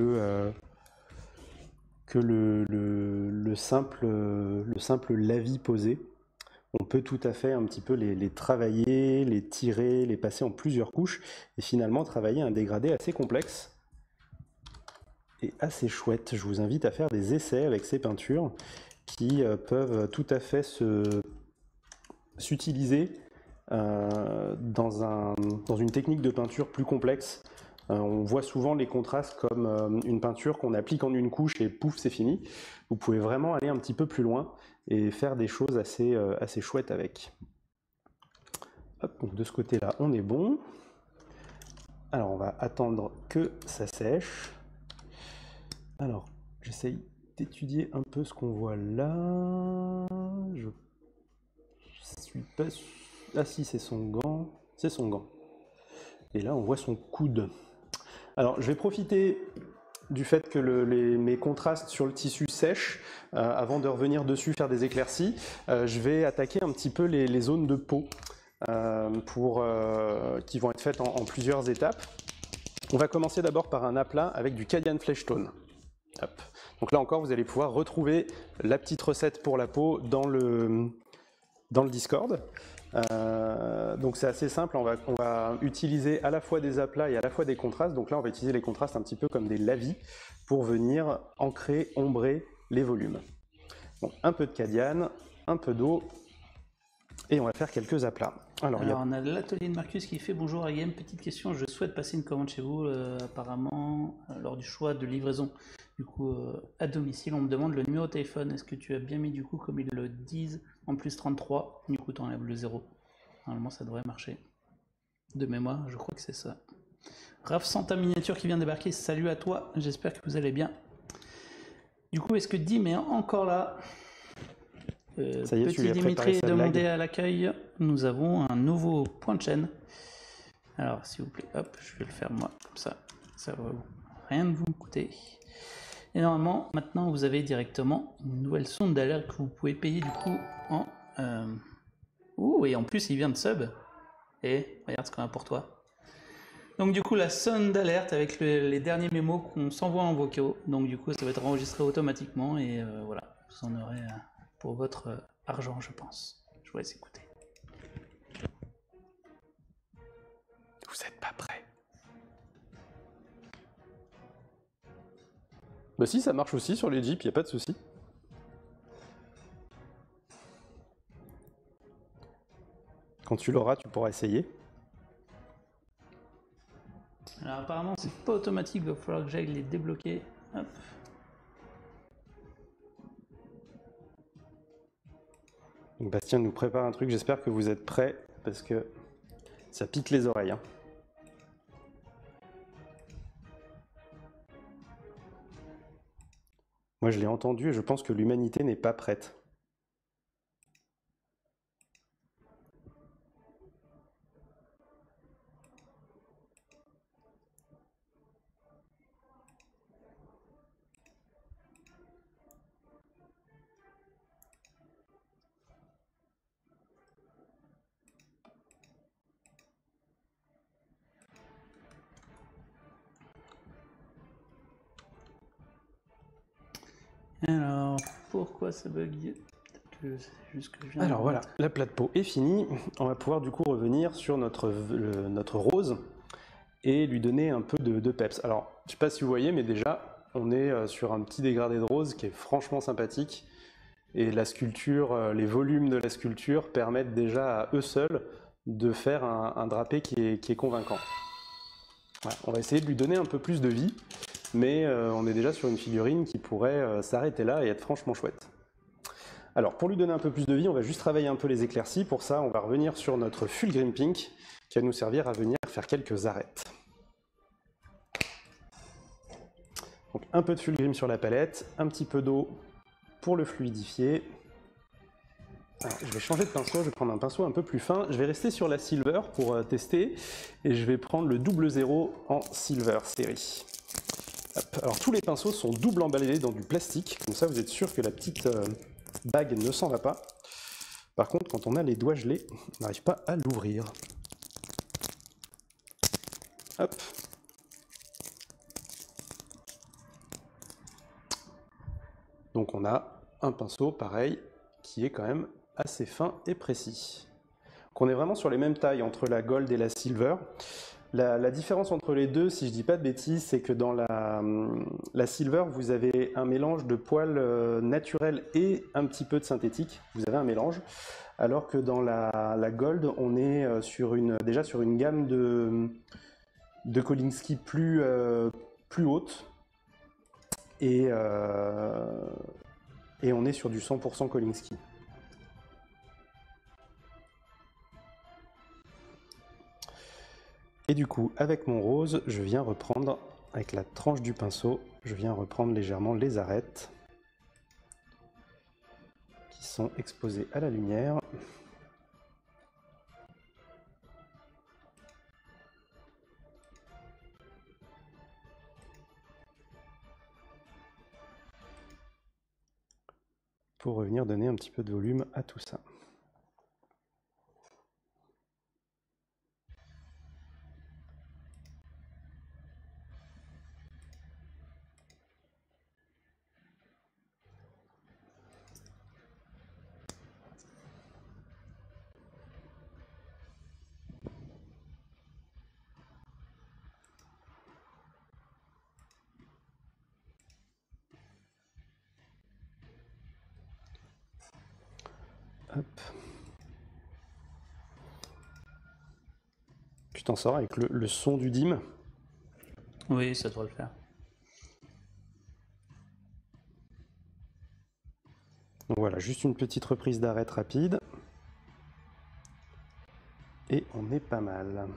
[SPEAKER 1] le simple lavis posé. On peut tout à fait un petit peu les travailler, les tirer, les passer en plusieurs couches et finalement travailler un dégradé assez complexe est assez chouette. Je vous invite à faire des essais avec ces peintures qui peuvent tout à fait s'utiliser dans une technique de peinture plus complexe. On voit souvent les contrastes comme une peinture qu'on applique en une couche et pouf, c'est fini. Vous pouvez vraiment aller un petit peu plus loin et faire des choses assez chouettes avec. Hop, donc de ce côté-là, on est bon. Alors, on va attendre que ça sèche. Alors, j'essaye d'étudier un peu ce qu'on voit là. Je suis pas... Ah si, c'est son gant. C'est son gant. Et là, on voit son coude. Alors, je vais profiter du fait que mes contrastes sur le tissu sèchent avant de revenir dessus, faire des éclaircies. Je vais attaquer un petit peu les zones de peau qui vont être faites en plusieurs étapes. On va commencer d'abord par un aplat avec du Cadian Flesh Tone. Hop. Donc là encore, vous allez pouvoir retrouver la petite recette pour la peau dans le Discord. Donc c'est assez simple, on va utiliser à la fois des aplats et à la fois des contrastes. Donc là on va utiliser les contrastes un petit peu comme des lavis pour venir ancrer, ombrer les volumes. Donc un peu de Cadian, un peu d'eau et on va faire quelques aplats.
[SPEAKER 2] Alors on a l'atelier de Marcus qui fait bonjour à Game, petite question, je souhaite passer une commande chez vous apparemment lors du choix de livraison du coup à domicile. On me demande le numéro de téléphone, est-ce que tu as bien mis du coup comme ils le disent en plus 33, du coup tu enlèves le 0. Normalement ça devrait marcher. De mémoire, je crois que c'est ça. Raph Santa Miniature qui vient de débarquer, salut à toi, j'espère que vous allez bien. Du coup, est-ce que Dim est encore là?
[SPEAKER 1] Ça y est,
[SPEAKER 2] Petit Dimitri est demandé à l'accueil. Nous avons un nouveau point de chaîne. Alors, s'il vous plaît, hop, je vais le faire moi, comme ça, ça va rien de vous coûter. Et normalement, maintenant, vous avez directement une nouvelle sonde d'alerte que vous pouvez payer du coup en... Ouh, et en plus, il vient de sub. Et regarde ce qu'on a pour toi. Donc du coup, la sonde d'alerte avec les derniers mémos qu'on s'envoie en vocaux. Donc du coup, ça va être enregistré automatiquement et voilà, vous en aurez pour votre argent, je pense. Je vous laisse écouter.
[SPEAKER 1] Vous n'êtes pas prêts? Bah si, ça marche aussi sur les Jeeps, il n'y a pas de souci. Quand tu l'auras, tu pourras essayer.
[SPEAKER 2] Alors apparemment, c'est pas automatique, il va falloir que j'aille les débloquer. Hop.
[SPEAKER 1] Donc Bastien nous prépare un truc, j'espère que vous êtes prêts, parce que ça pique les oreilles. Hein. Moi je l'ai entendu et je pense que l'humanité n'est pas prête.
[SPEAKER 2] Alors, pourquoi ça bug? Juste que je viens
[SPEAKER 1] Alors voilà, la plate peau est finie. On va pouvoir du coup revenir sur notre rose et lui donner un peu de peps. Alors, je ne sais pas si vous voyez, mais déjà, on est sur un petit dégradé de rose qui est franchement sympathique. Et la sculpture, les volumes de la sculpture permettent déjà à eux seuls de faire un drapé qui est convaincant. Voilà, on va essayer de lui donner un peu plus de vie, mais on est déjà sur une figurine qui pourrait s'arrêter là et être franchement chouette. Alors, pour lui donner un peu plus de vie, on va juste travailler un peu les éclaircies. Pour ça, on va revenir sur notre Fulgrim Pink, qui va nous servir à venir faire quelques arêtes. Donc, un peu de Fulgrim sur la palette, un petit peu d'eau pour le fluidifier. Alors, je vais changer de pinceau, je vais prendre un pinceau un peu plus fin. Je vais rester sur la Silver pour tester, et je vais prendre le double 0 en Silver série. Hop. Alors, tous les pinceaux sont double emballés dans du plastique, comme ça vous êtes sûr que la petite bague ne s'en va pas. Par contre, quand on a les doigts gelés, on n'arrive pas à l'ouvrir. Hop. Donc on a un pinceau pareil qui est quand même assez fin et précis. Donc on est vraiment sur les mêmes tailles entre la gold et la silver. La différence entre les deux, si je dis pas de bêtises, c'est que dans la silver, vous avez un mélange de poils naturels et un petit peu de synthétique. Vous avez un mélange. Alors que dans la gold, on est déjà sur une gamme de Kolinsky plus haute. Et on est sur du 100% Kolinsky. Et du coup, avec mon rose, je viens reprendre, avec la tranche du pinceau, je viens reprendre légèrement les arêtes qui sont exposées à la lumière. Pour revenir donner un petit peu de volume à tout ça. Hop. Tu t'en sors avec le son du dim?
[SPEAKER 2] Oui, ça doit le faire.
[SPEAKER 1] Donc voilà, juste une petite reprise d'arête rapide. Et on est pas mal.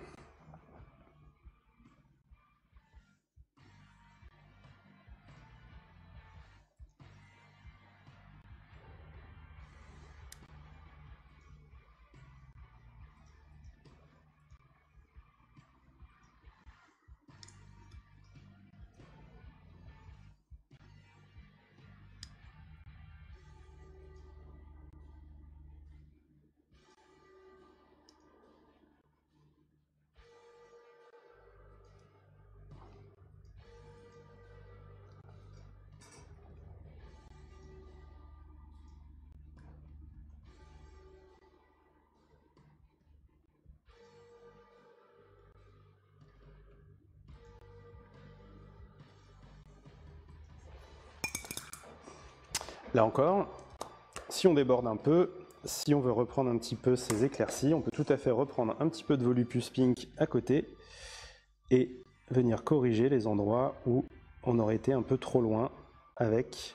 [SPEAKER 1] Là encore, si on déborde un peu, si on veut reprendre un petit peu ces éclaircies, on peut tout à fait reprendre un petit peu de Volupus Pink à côté et venir corriger les endroits où on aurait été un peu trop loin avec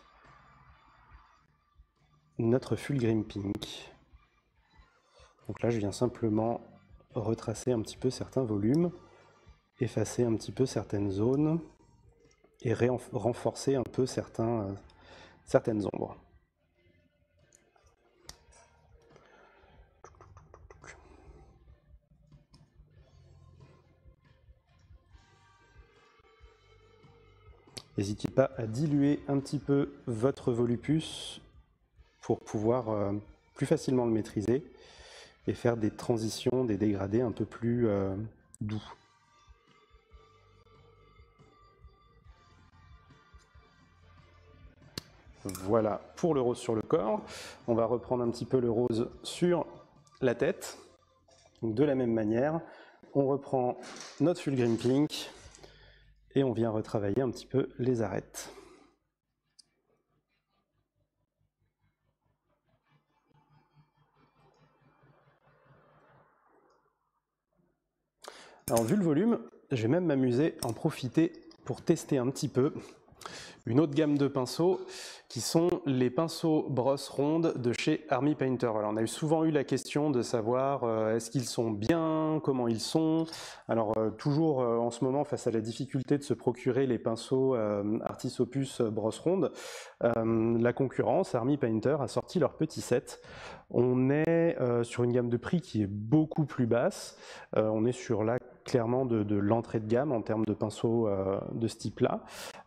[SPEAKER 1] notre Fulgrim Pink. Donc là, je viens simplement retracer un petit peu certains volumes, effacer un petit peu certaines zones et renforcer un peu certaines ombres. N'hésitez pas à diluer un petit peu votre Volupus pour pouvoir plus facilement le maîtriser et faire des transitions, des dégradés un peu plus doux. Voilà pour le rose sur le corps. On va reprendre un petit peu le rose sur la tête. Donc de la même manière, on reprend notre Fulgrim Pink et on vient retravailler un petit peu les arêtes. Alors vu le volume, je vais même m'amuser à en profiter pour tester un petit peu une autre gamme de pinceaux qui sont les pinceaux brosse ronde de chez Army Painter. Alors, on a souvent eu la question de savoir est-ce qu'ils sont bien, comment ils sont. Alors toujours en ce moment face à la difficulté de se procurer les pinceaux Artis Opus brosse ronde, la concurrence Army Painter a sorti leur petit set. On est sur une gamme de prix qui est beaucoup plus basse. On est sur là clairement de l'entrée de gamme en termes de pinceaux de ce type-là.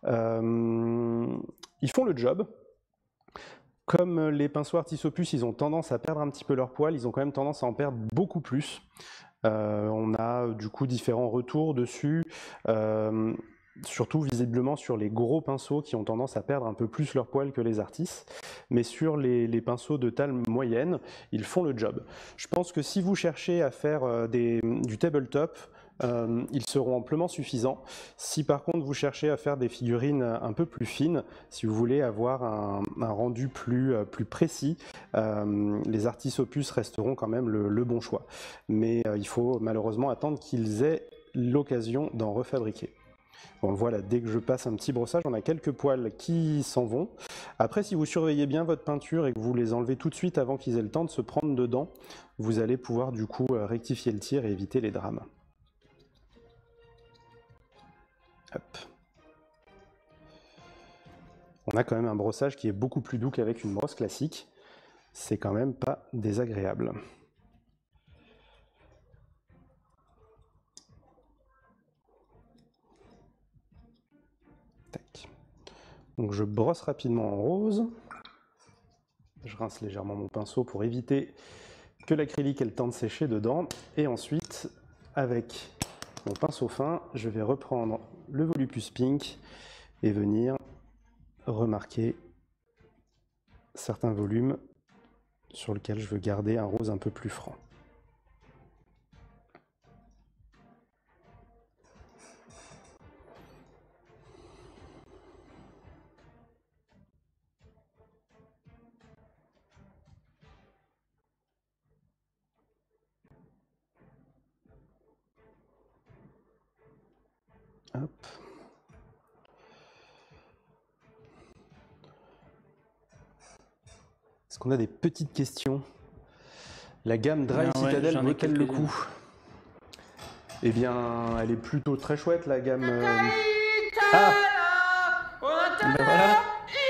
[SPEAKER 1] Ils font le job. Comme les pinceaux Artis Opus, ils ont tendance à perdre un petit peu leur poil, ils ont quand même tendance à en perdre beaucoup plus. On a du coup différents retours dessus, surtout visiblement sur les gros pinceaux qui ont tendance à perdre un peu plus leur poil que les Artis, mais sur les pinceaux de taille moyenne, ils font le job. Je pense que si vous cherchez à faire du tabletop, ils seront amplement suffisants. Si par contre vous cherchez à faire des figurines un peu plus fines, si vous voulez avoir un rendu plus précis, les Artis Opus resteront quand même le bon choix. Mais il faut malheureusement attendre qu'ils aient l'occasion d'en refabriquer. Bon voilà, dès que je passe un petit brossage, on a quelques poils qui s'en vont. Après, si vous surveillez bien votre peinture et que vous les enlevez tout de suite avant qu'ils aient le temps de se prendre dedans, vous allez pouvoir du coup rectifier le tir et éviter les drames. Hop. On a quand même un brossage qui est beaucoup plus doux qu'avec une brosse classique. C'est quand même pas désagréable. Tac. Donc je brosse rapidement en rose. Je rince légèrement mon pinceau pour éviter que l'acrylique ait le temps de sécher dedans. Et ensuite, avec mon pinceau fin, je vais reprendre le Volupus Pink et venir remarquer certains volumes sur lesquels je veux garder un rose un peu plus franc. Hop. Est-ce qu'on a des petites questions? La gamme Dry Citadel vaut-elle le coup? Eh bien, elle est plutôt très chouette, la gamme... Ah
[SPEAKER 2] Ben voilà.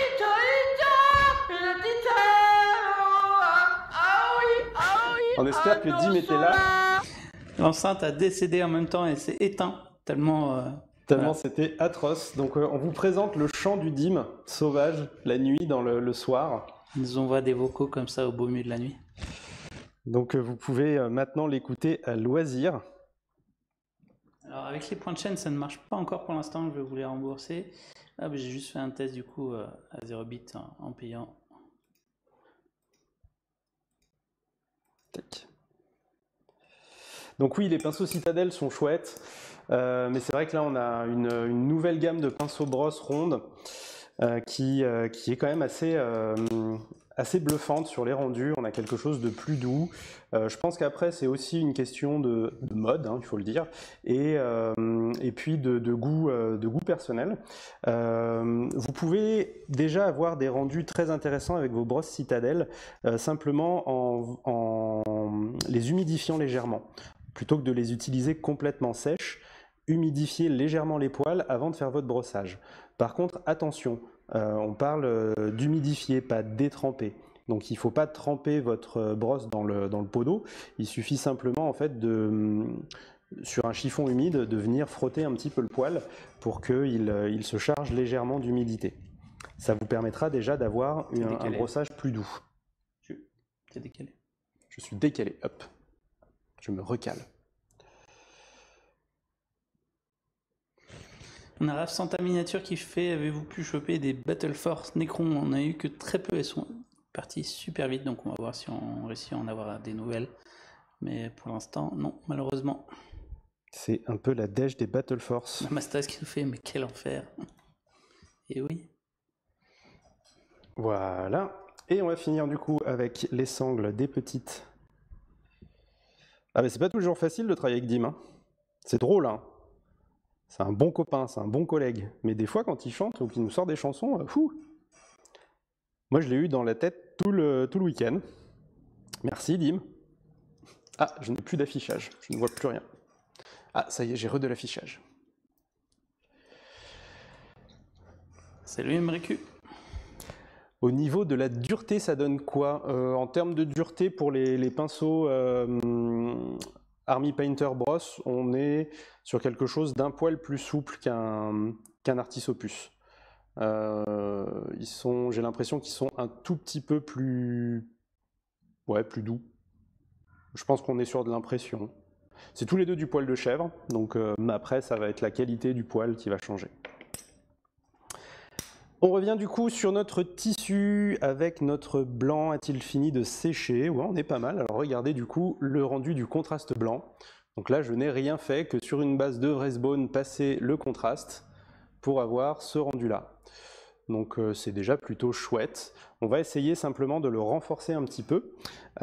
[SPEAKER 1] On espère que Dim était là.
[SPEAKER 2] L'enceinte a décédé en même temps et s'est éteint tellement...
[SPEAKER 1] Tellement c'était atroce. Donc on vous présente le chant du Dim, sauvage, la nuit, dans le soir.
[SPEAKER 2] Ils nous envoient des vocaux comme ça au beau milieu de la nuit.
[SPEAKER 1] Donc vous pouvez maintenant l'écouter à loisir.
[SPEAKER 2] Alors avec les points de chaîne, ça ne marche pas encore pour l'instant, je vais vous les rembourser. Ah, bah, j'ai juste fait un test du coup à 0 bit en payant.
[SPEAKER 1] Tac. Donc oui, les pinceaux Citadel sont chouettes, mais c'est vrai que là on a une nouvelle gamme de pinceaux brosse ronde qui est quand même assez bluffante sur les rendus. On a quelque chose de plus doux. Je pense qu'après c'est aussi une question de mode, hein, il faut le dire, et puis de goût personnel. Vous pouvez déjà avoir des rendus très intéressants avec vos brosses Citadel, simplement en les humidifiant légèrement. Plutôt que de les utiliser complètement sèches, humidifiez légèrement les poils avant de faire votre brossage. Par contre, attention, on parle d'humidifier, pas de détremper. Donc il ne faut pas tremper votre brosse dans le pot d'eau. Il suffit simplement en fait sur un chiffon humide de venir frotter un petit peu le poil pour qu'il se charge légèrement d'humidité. Ça vous permettra déjà d'avoir un brossage plus doux.
[SPEAKER 2] C'est décalé.
[SPEAKER 1] Je suis décalé, hop. Je me recale.
[SPEAKER 2] On a Raf Santa Miniature qui fait, avez-vous pu choper des Battle Force Necron? On a eu que très peu, elles sont parties super vite, donc on va voir si on réussit à en avoir des nouvelles. Mais pour l'instant, non, malheureusement.
[SPEAKER 1] C'est un peu la dèche des Battle Force.
[SPEAKER 2] La Mastas qui nous fait, mais quel enfer. Et oui.
[SPEAKER 1] Voilà. Et on va finir du coup avec les sangles des petites. Ah mais c'est pas toujours facile de travailler avec Dim, hein. C'est drôle, hein. C'est un bon copain, c'est un bon collègue. Mais des fois quand il chante ou qu'il nous sort des chansons, fou. Moi je l'ai eu dans la tête tout le week-end. Merci Dim. Ah, je n'ai plus d'affichage, je ne vois plus rien. Ah, ça y est, j'ai de l'affichage.
[SPEAKER 2] Salut MRQ.
[SPEAKER 1] Au niveau de la dureté, ça donne quoi? En termes de dureté pour les pinceaux Army Painter Brosse, on est sur quelque chose d'un poil plus souple qu'un Artis Opus. J'ai l'impression qu'ils sont un tout petit peu plus doux. Je pense qu'on est sur de l'impression. C'est tous les deux du poil de chèvre, donc après ça va être la qualité du poil qui va changer. On revient du coup sur notre tissu avec notre blanc. A-t-il fini de sécher? Ouais, on est pas mal. Alors regardez du coup le rendu du contraste blanc. Donc là, je n'ai rien fait que sur une base de Wraithbone passer le contraste pour avoir ce rendu-là. Donc c'est déjà plutôt chouette. On va essayer simplement de le renforcer un petit peu.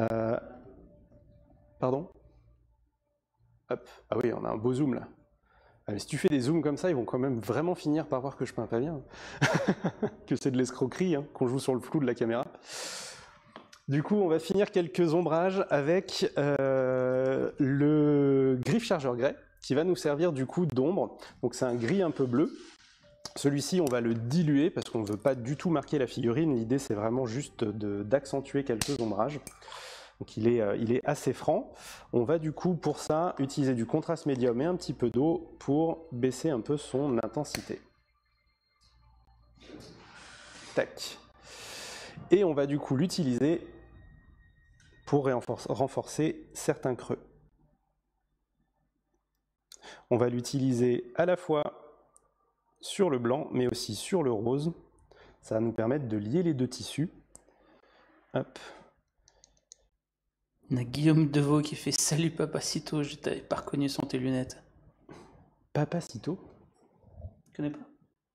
[SPEAKER 1] Pardon? Hop. Ah oui, on a un beau zoom là. Ah, mais si tu fais des zooms comme ça, ils vont quand même vraiment finir par voir que je peins pas bien. Que c'est de l'escroquerie, hein, qu'on joue sur le flou de la caméra. Du coup, on va finir quelques ombrages avec le Griff Chargeur Grey, qui va nous servir du coup d'ombre. Donc c'est un gris un peu bleu. Celui-ci, on va le diluer parce qu'on ne veut pas du tout marquer la figurine. L'idée, c'est vraiment juste d'accentuer quelques ombrages. Donc il est assez franc. On va du coup, pour ça, utiliser du contraste médium et un petit peu d'eau pour baisser un peu son intensité. Tac. Et on va du coup l'utiliser pour renforcer certains creux. On va l'utiliser à la fois sur le blanc, mais aussi sur le rose. Ça va nous permettre de lier les deux tissus. Hop.
[SPEAKER 2] On a Guillaume Deveau qui fait « Salut Papacito, je t'avais pas reconnu sans tes lunettes. »
[SPEAKER 1] Papacito?
[SPEAKER 2] Tu connais pas?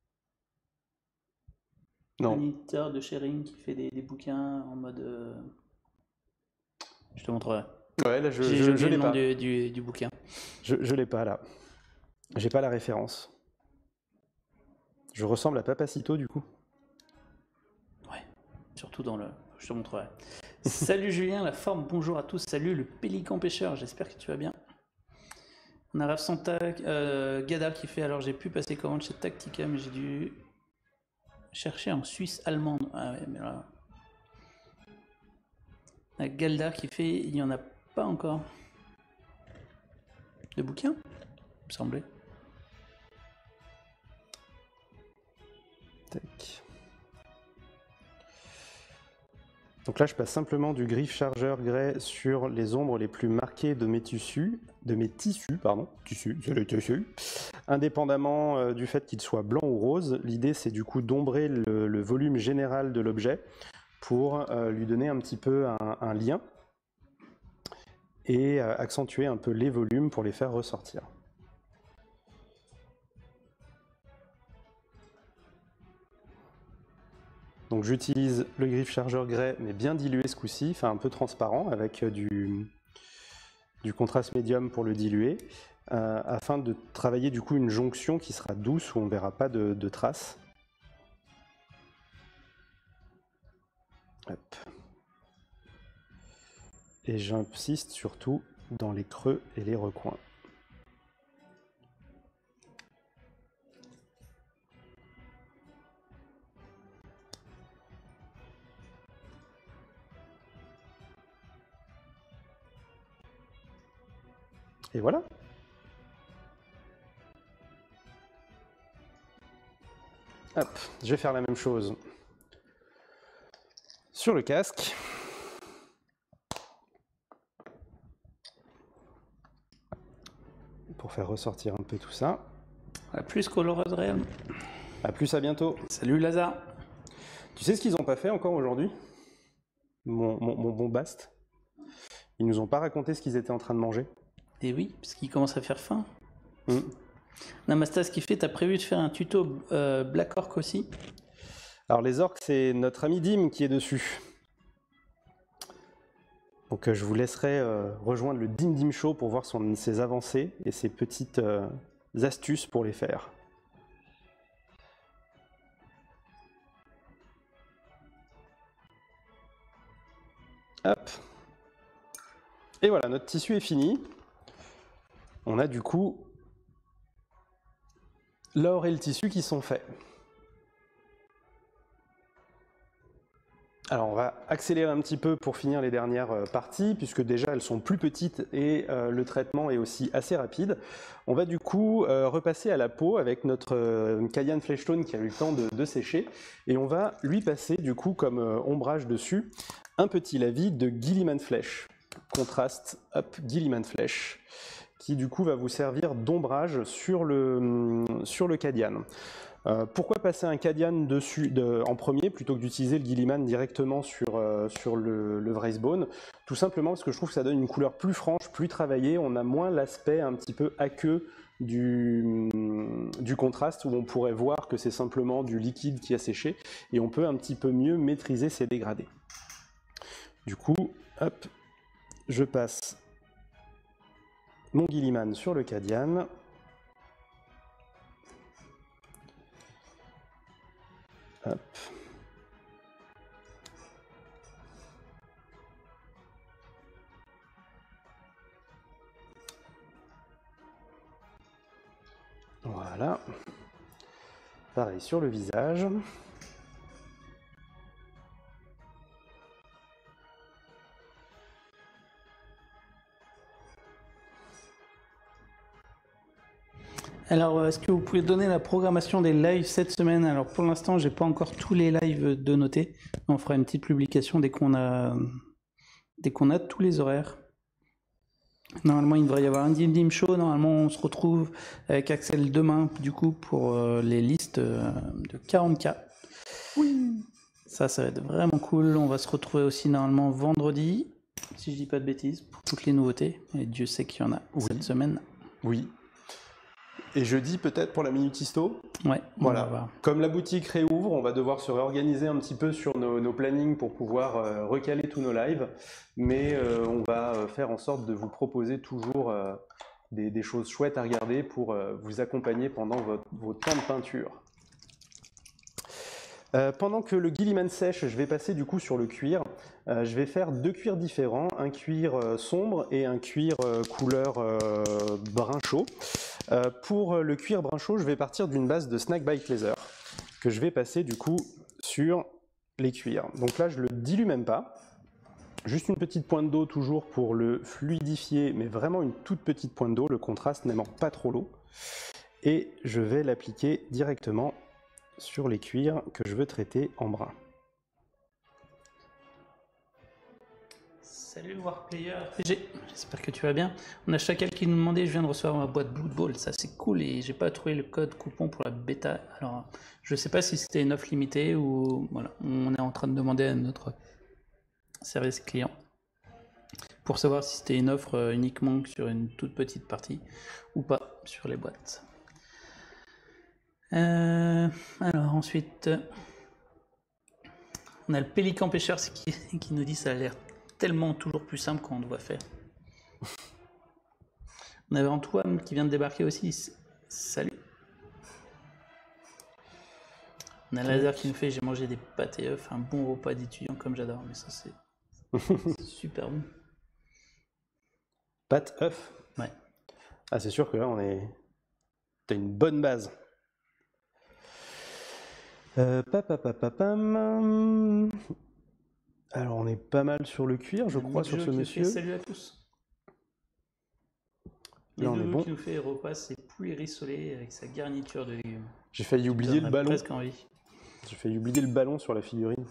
[SPEAKER 1] Non.
[SPEAKER 2] Un éditeur de sharing qui fait des bouquins en mode... Je te montrerai.
[SPEAKER 1] Ouais, là je l'ai pas.
[SPEAKER 2] Du bouquin.
[SPEAKER 1] Je l'ai pas là. J'ai pas la référence. Je ressemble à Papacito du coup.
[SPEAKER 2] Ouais, surtout dans le... Je te montrerai. Salut Julien, la forme, bonjour à tous. Salut le pélican pêcheur, j'espère que tu vas bien. On a Rafsanta Gada qui fait, alors j'ai pu passer commande chez Tactica, mais j'ai dû chercher en Suisse allemande. Ah ouais, mais là... On a Galda qui fait, il n'y en a pas encore. De bouquins, il me semblait.
[SPEAKER 1] Tac. Donc là, je passe simplement du Griff Chargeur Grey sur les ombres les plus marquées de mes tissus, indépendamment du fait qu'ils soient blancs ou roses. L'idée, c'est du coup d'ombrer le volume général de l'objet pour lui donner un petit peu un lien et accentuer un peu les volumes pour les faire ressortir. Donc j'utilise le Griff Chargeur Grey, mais bien dilué ce coup-ci, enfin un peu transparent, avec du contraste médium pour le diluer, afin de travailler du coup une jonction qui sera douce, où on ne verra pas de traces. Hop. Et j'insiste surtout dans les creux et les recoins. Et voilà. Hop, je vais faire la même chose sur le casque. Pour faire ressortir un peu tout ça.
[SPEAKER 2] À plus Colorado Real.
[SPEAKER 1] A plus, à bientôt.
[SPEAKER 2] Salut Lazare.
[SPEAKER 1] Tu sais ce qu'ils n'ont pas fait encore aujourd'hui? Mon bon Bast. Ils nous ont pas raconté ce qu'ils étaient en train de manger.
[SPEAKER 2] Et oui, parce qu'il commence à faire faim. Namastas qui fait, t'as prévu de faire un tuto Black Orc aussi?
[SPEAKER 1] Alors les orques, c'est notre ami Dim qui est dessus. Donc je vous laisserai rejoindre le Dim Show pour voir ses avancées et ses petites astuces pour les faire. Hop. Et voilà, notre tissu est fini. On a du coup l'or et le tissu qui sont faits. Alors on va accélérer un petit peu pour finir les dernières parties, puisque déjà elles sont plus petites et le traitement est aussi assez rapide. On va du coup repasser à la peau avec notre Cayenne Fleshtone qui a eu le temps de sécher, et on va lui passer du coup comme ombrage dessus un petit lavis de Guilliman Flesh, contraste up Guilliman Flesh, qui du coup va vous servir d'ombrage sur le Cadian. Pourquoi passer un Cadian dessus en premier plutôt que d'utiliser le Guilliman directement sur le Wraithbone? Tout tout simplement parce que je trouve que ça donne une couleur plus franche, plus travaillée, on a moins l'aspect un petit peu aqueux du contraste où on pourrait voir que c'est simplement du liquide qui a séché et on peut un petit peu mieux maîtriser ces dégradés. Du coup, hop, je passe mon Guilliman sur le Cadian. Hop. Voilà. Pareil sur le visage.
[SPEAKER 2] Alors, est-ce que vous pouvez donner la programmation des lives cette semaine? Alors, pour l'instant, j'ai pas encore tous les lives de noter. On fera une petite publication dès qu'on a tous les horaires. Normalement, il devrait y avoir un Dim Show. Normalement, on se retrouve avec Axel demain, du coup, pour les listes de 40K. Oui. Ça va être vraiment cool. On va se retrouver aussi normalement vendredi, si je dis pas de bêtises, pour toutes les nouveautés. Et Dieu sait qu'il y en a cette semaine.
[SPEAKER 1] Oui. Et jeudi peut-être pour la Minute Histo.
[SPEAKER 2] Ouais,
[SPEAKER 1] voilà. Comme la boutique réouvre, on va devoir se réorganiser un petit peu sur nos plannings pour pouvoir recaler tous nos lives. Mais on va faire en sorte de vous proposer toujours des choses chouettes à regarder pour vous accompagner pendant vos temps de peinture. Pendant que le Guilliman sèche, je vais passer du coup sur le cuir. Je vais faire deux cuirs différents, un cuir sombre et un cuir couleur brun chaud. Pour le cuir brun chaud, je vais partir d'une base de Snakebite Leather que je vais passer du coup sur les cuirs. Donc là, je le dilue même pas. Juste une petite pointe d'eau toujours pour le fluidifier, mais vraiment une toute petite pointe d'eau, le contraste n'aimant pas trop l'eau. Et je vais l'appliquer directement sur les cuirs que je veux traiter en brun.
[SPEAKER 2] Salut Warplayer RPG, j'espère que tu vas bien. On a Chacal qui nous demandait, je viens de recevoir ma boîte Blood Bowl, ça c'est cool et j'ai pas trouvé le code coupon pour la bêta. Alors je sais pas si c'était une offre limitée ou voilà, on est en train de demander à notre service client pour savoir si c'était une offre uniquement sur une toute petite partie ou pas sur les boîtes. Alors ensuite, on a le Pélican Pêcheur qui nous dit ça a l'air tellement toujours plus simple qu'on doit faire. On avait Antoine qui vient de débarquer aussi. Salut. On a Laser qui nous fait j'ai mangé des pâtes et œufs, un bon repas d'étudiant comme j'adore, mais ça c'est super bon.
[SPEAKER 1] Pâtes, œufs.
[SPEAKER 2] Ouais.
[SPEAKER 1] Ah c'est sûr que là t'as une bonne base. Alors on est pas mal sur le cuir, je crois, sur ce monsieur.
[SPEAKER 2] Salut à tous. Les deux qui nous fait repas, c'est poulet rissolé avec sa garniture de légumes.
[SPEAKER 1] J'ai failli oublier le ballon.
[SPEAKER 2] Presque envie.
[SPEAKER 1] J'ai failli oublier le ballon sur la figurine.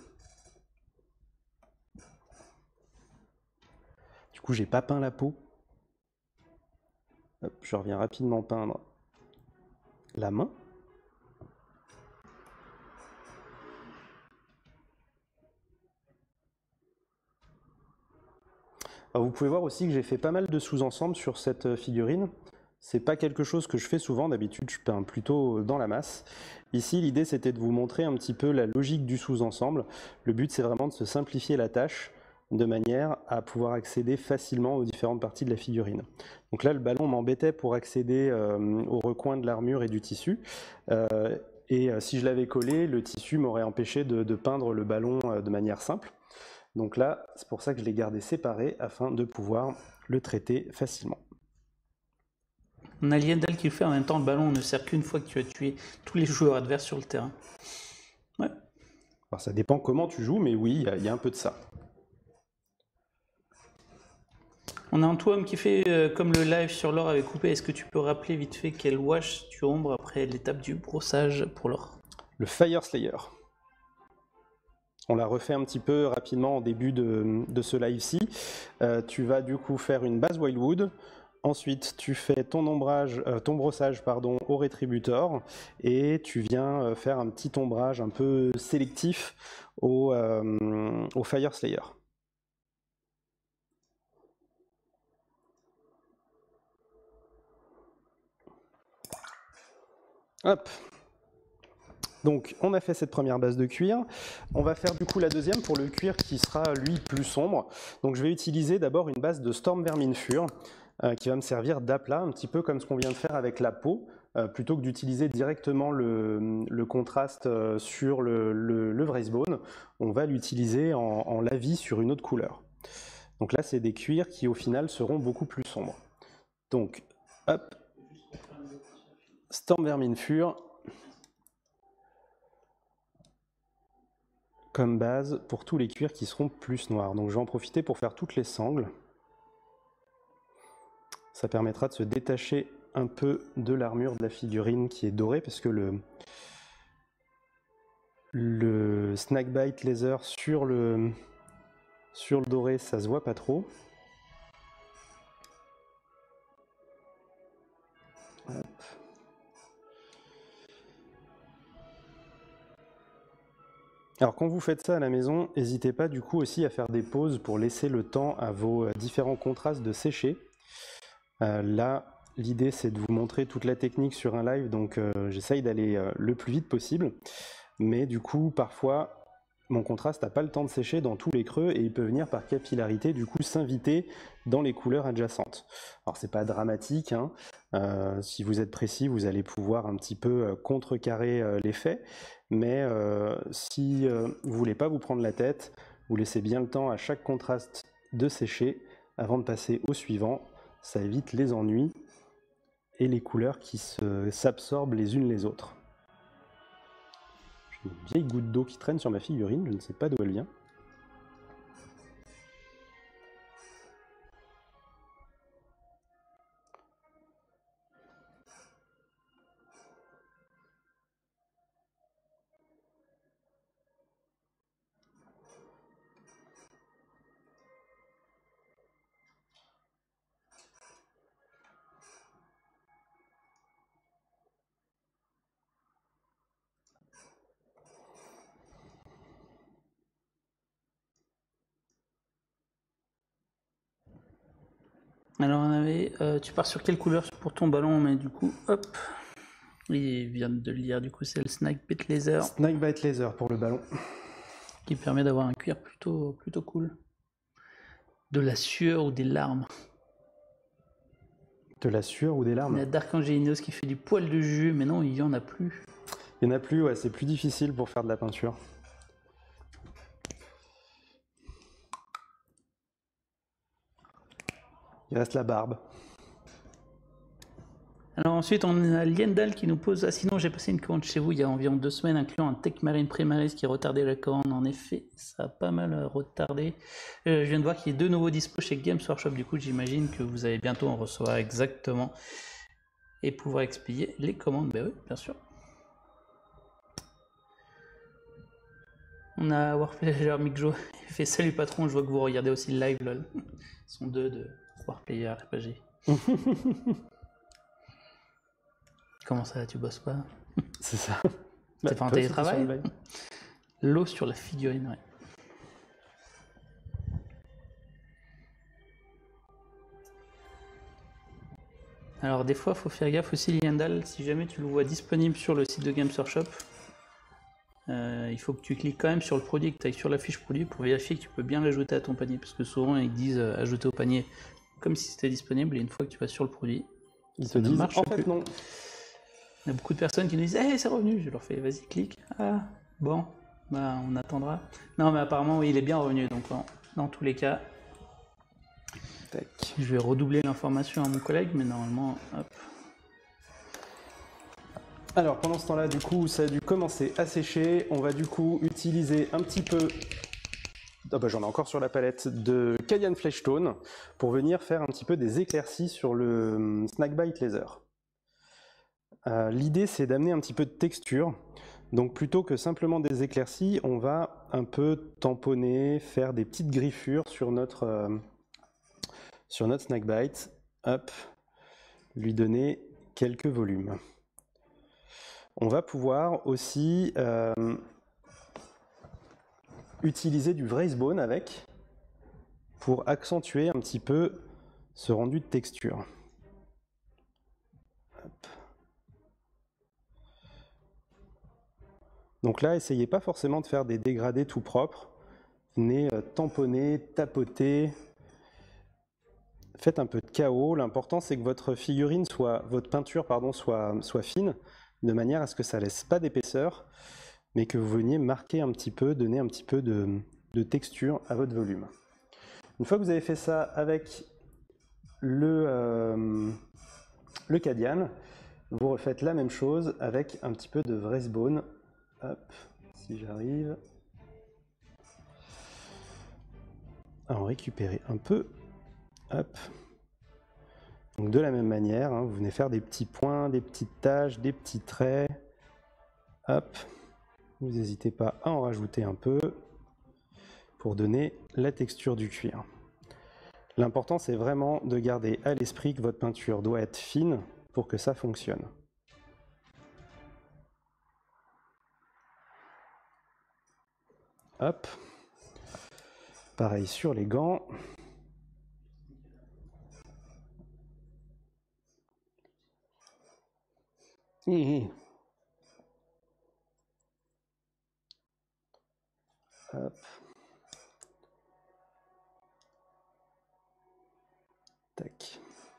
[SPEAKER 1] Du coup, j'ai pas peint la peau. Hop, je reviens rapidement peindre la main. Alors vous pouvez voir aussi que j'ai fait pas mal de sous-ensembles sur cette figurine. C'est pas quelque chose que je fais souvent, d'habitude je peins plutôt dans la masse. Ici l'idée c'était de vous montrer un petit peu la logique du sous-ensemble. Le but c'est vraiment de se simplifier la tâche de manière à pouvoir accéder facilement aux différentes parties de la figurine. Donc là le ballon m'embêtait pour accéder au recoin de l'armure et du tissu. Et si je l'avais collé, le tissu m'aurait empêché de peindre le ballon de manière simple. Donc là, c'est pour ça que je l'ai gardé séparé afin de pouvoir le traiter facilement.
[SPEAKER 2] On a Liendal qui le fait en même temps, le ballon ne sert qu'une fois que tu as tué tous les joueurs adverses sur le terrain. Ouais.
[SPEAKER 1] Alors ça dépend comment tu joues, mais oui, il y a un peu de ça.
[SPEAKER 2] On a Antoine qui fait comme le live sur l'or avait coupé. Est-ce que tu peux rappeler vite fait quel wash tu ombres après l'étape du brossage pour l'or?
[SPEAKER 1] Le Fire Slayer. On l'a refait un petit peu rapidement au début de ce live-ci. Tu vas du coup faire une base Wildwood. Ensuite, tu fais ton brossage au Rétributor et tu viens faire un petit ombrage un peu sélectif au Fire Slayer. Hop. Donc on a fait cette première base de cuir, on va faire du coup la deuxième pour le cuir qui sera lui plus sombre. Donc je vais utiliser d'abord une base de Storm Vermin Fur qui va me servir d'aplat, un petit peu comme ce qu'on vient de faire avec la peau, plutôt que d'utiliser directement le contraste sur le Wraithbone, on va l'utiliser en lavis sur une autre couleur. Donc là c'est des cuirs qui au final seront beaucoup plus sombres. Donc hop, Storm Vermin Fur comme base pour tous les cuirs qui seront plus noirs. Donc je vais en profiter pour faire toutes les sangles. Ça permettra de se détacher un peu de l'armure de la figurine qui est dorée, parce que le Snakebite Laser sur le doré, ça se voit pas trop. Hop. Alors quand vous faites ça à la maison, n'hésitez pas du coup aussi à faire des pauses pour laisser le temps à vos différents contrastes de sécher. Là, l'idée c'est de vous montrer toute la technique sur un live, donc j'essaye d'aller le plus vite possible. Mais du coup, parfois, mon contraste n'a pas le temps de sécher dans tous les creux et il peut venir par capillarité, du coup, s'inviter dans les couleurs adjacentes. Alors, c'est pas dramatique, hein. Si vous êtes précis, vous allez pouvoir un petit peu contrecarrer l'effet. Mais si vous voulez pas vous prendre la tête, vous laissez bien le temps à chaque contraste de sécher avant de passer au suivant. Ça évite les ennuis et les couleurs qui s'absorbent les unes les autres. J'ai une vieille goutte d'eau qui traîne sur ma figurine, je ne sais pas d'où elle vient.
[SPEAKER 2] Alors on avait, tu pars sur quelle couleur pour ton ballon? Mais du coup, hop, il vient de le lire, du coup c'est le Snakebite Laser.
[SPEAKER 1] Snakebite Laser pour le ballon.
[SPEAKER 2] Qui permet d'avoir un cuir plutôt cool. De la sueur ou des larmes.
[SPEAKER 1] De la sueur ou des larmes?
[SPEAKER 2] Il y a Dark Angelinos qui fait du poil de jus, mais non, il y en a plus.
[SPEAKER 1] Il n'y en a plus, ouais, c'est plus difficile pour faire de la peinture. Il reste la barbe.
[SPEAKER 2] Alors ensuite, on a Liendal qui nous pose: ah, sinon j'ai passé une commande chez vous il y a environ 2 semaines, incluant un Tech Marine Primaris qui retardait la commande. En effet, ça a pas mal retardé. Je viens de voir qu'il y a 2 nouveaux dispos chez Games Workshop. Du coup, j'imagine que vous allez bientôt en recevoir exactement et pouvoir expédier les commandes. Ben oui, bien sûr. On a Warplayer Mikjo, il fait: salut patron, je vois que vous regardez aussi le live, lol. Ils sont 2 de Warplayer RPG. Comment ça, tu bosses pas?
[SPEAKER 1] C'est ça.
[SPEAKER 2] T'es pas en télétravail? L'eau sur la figurine, ouais. Alors des fois, faut faire gaffe aussi, Liendal, si jamais tu le vois disponible sur le site de Games Workshop, il faut que tu cliques quand même sur le produit, que tu ailles sur la fiche produit pour vérifier que tu peux bien l'ajouter à ton panier, parce que souvent ils disent ajouter au panier comme si c'était disponible, et une fois que tu vas sur le produit,
[SPEAKER 1] ils te disent en fait non.
[SPEAKER 2] Il y a beaucoup de personnes qui nous disent: hey, c'est revenu. Je leur fais: vas-y, clique. Ah, bon, bah, on attendra. Non, mais apparemment, oui, il est bien revenu. Donc, dans tous les cas,
[SPEAKER 1] tac.
[SPEAKER 2] Je vais redoubler l'information à mon collègue, mais normalement, hop.
[SPEAKER 1] Alors, pendant ce temps-là, du coup, ça a dû commencer à sécher. On va du coup utiliser un petit peu. Oh bah, j'en ai encore sur la palette de Cayenne Fleshtone pour venir faire un petit peu des éclaircies sur le Snakebite Laser. L'idée, c'est d'amener un petit peu de texture. Donc plutôt que simplement des éclaircies, on va un peu tamponner, faire des petites griffures sur notre Snakebite. Hop, lui donner quelques volumes. On va pouvoir aussi utiliser du Wraithbone avec, pour accentuer un petit peu ce rendu de texture. Hop. Donc là, essayez pas forcément de faire des dégradés tout propres. Venez tamponner, tapoter. Faites un peu de chaos. L'important, c'est que votre figurine votre peinture, pardon, soit fine, de manière à ce que ça laisse pas d'épaisseur, mais que vous veniez marquer un petit peu, donner un petit peu de texture à votre volume. Une fois que vous avez fait ça avec le Cadian, vous refaites la même chose avec un petit peu de Wraithbone. Hop, si j'arrive à en récupérer un peu. Hop. Donc de la même manière, hein, vous venez faire des petits points, des petites taches, des petits traits. Hop. Vous n'hésitez pas à en rajouter un peu pour donner la texture du cuir. L'important, c'est vraiment de garder à l'esprit que votre peinture doit être fine pour que ça fonctionne. Hop. Pareil sur les gants. Hop. Tac.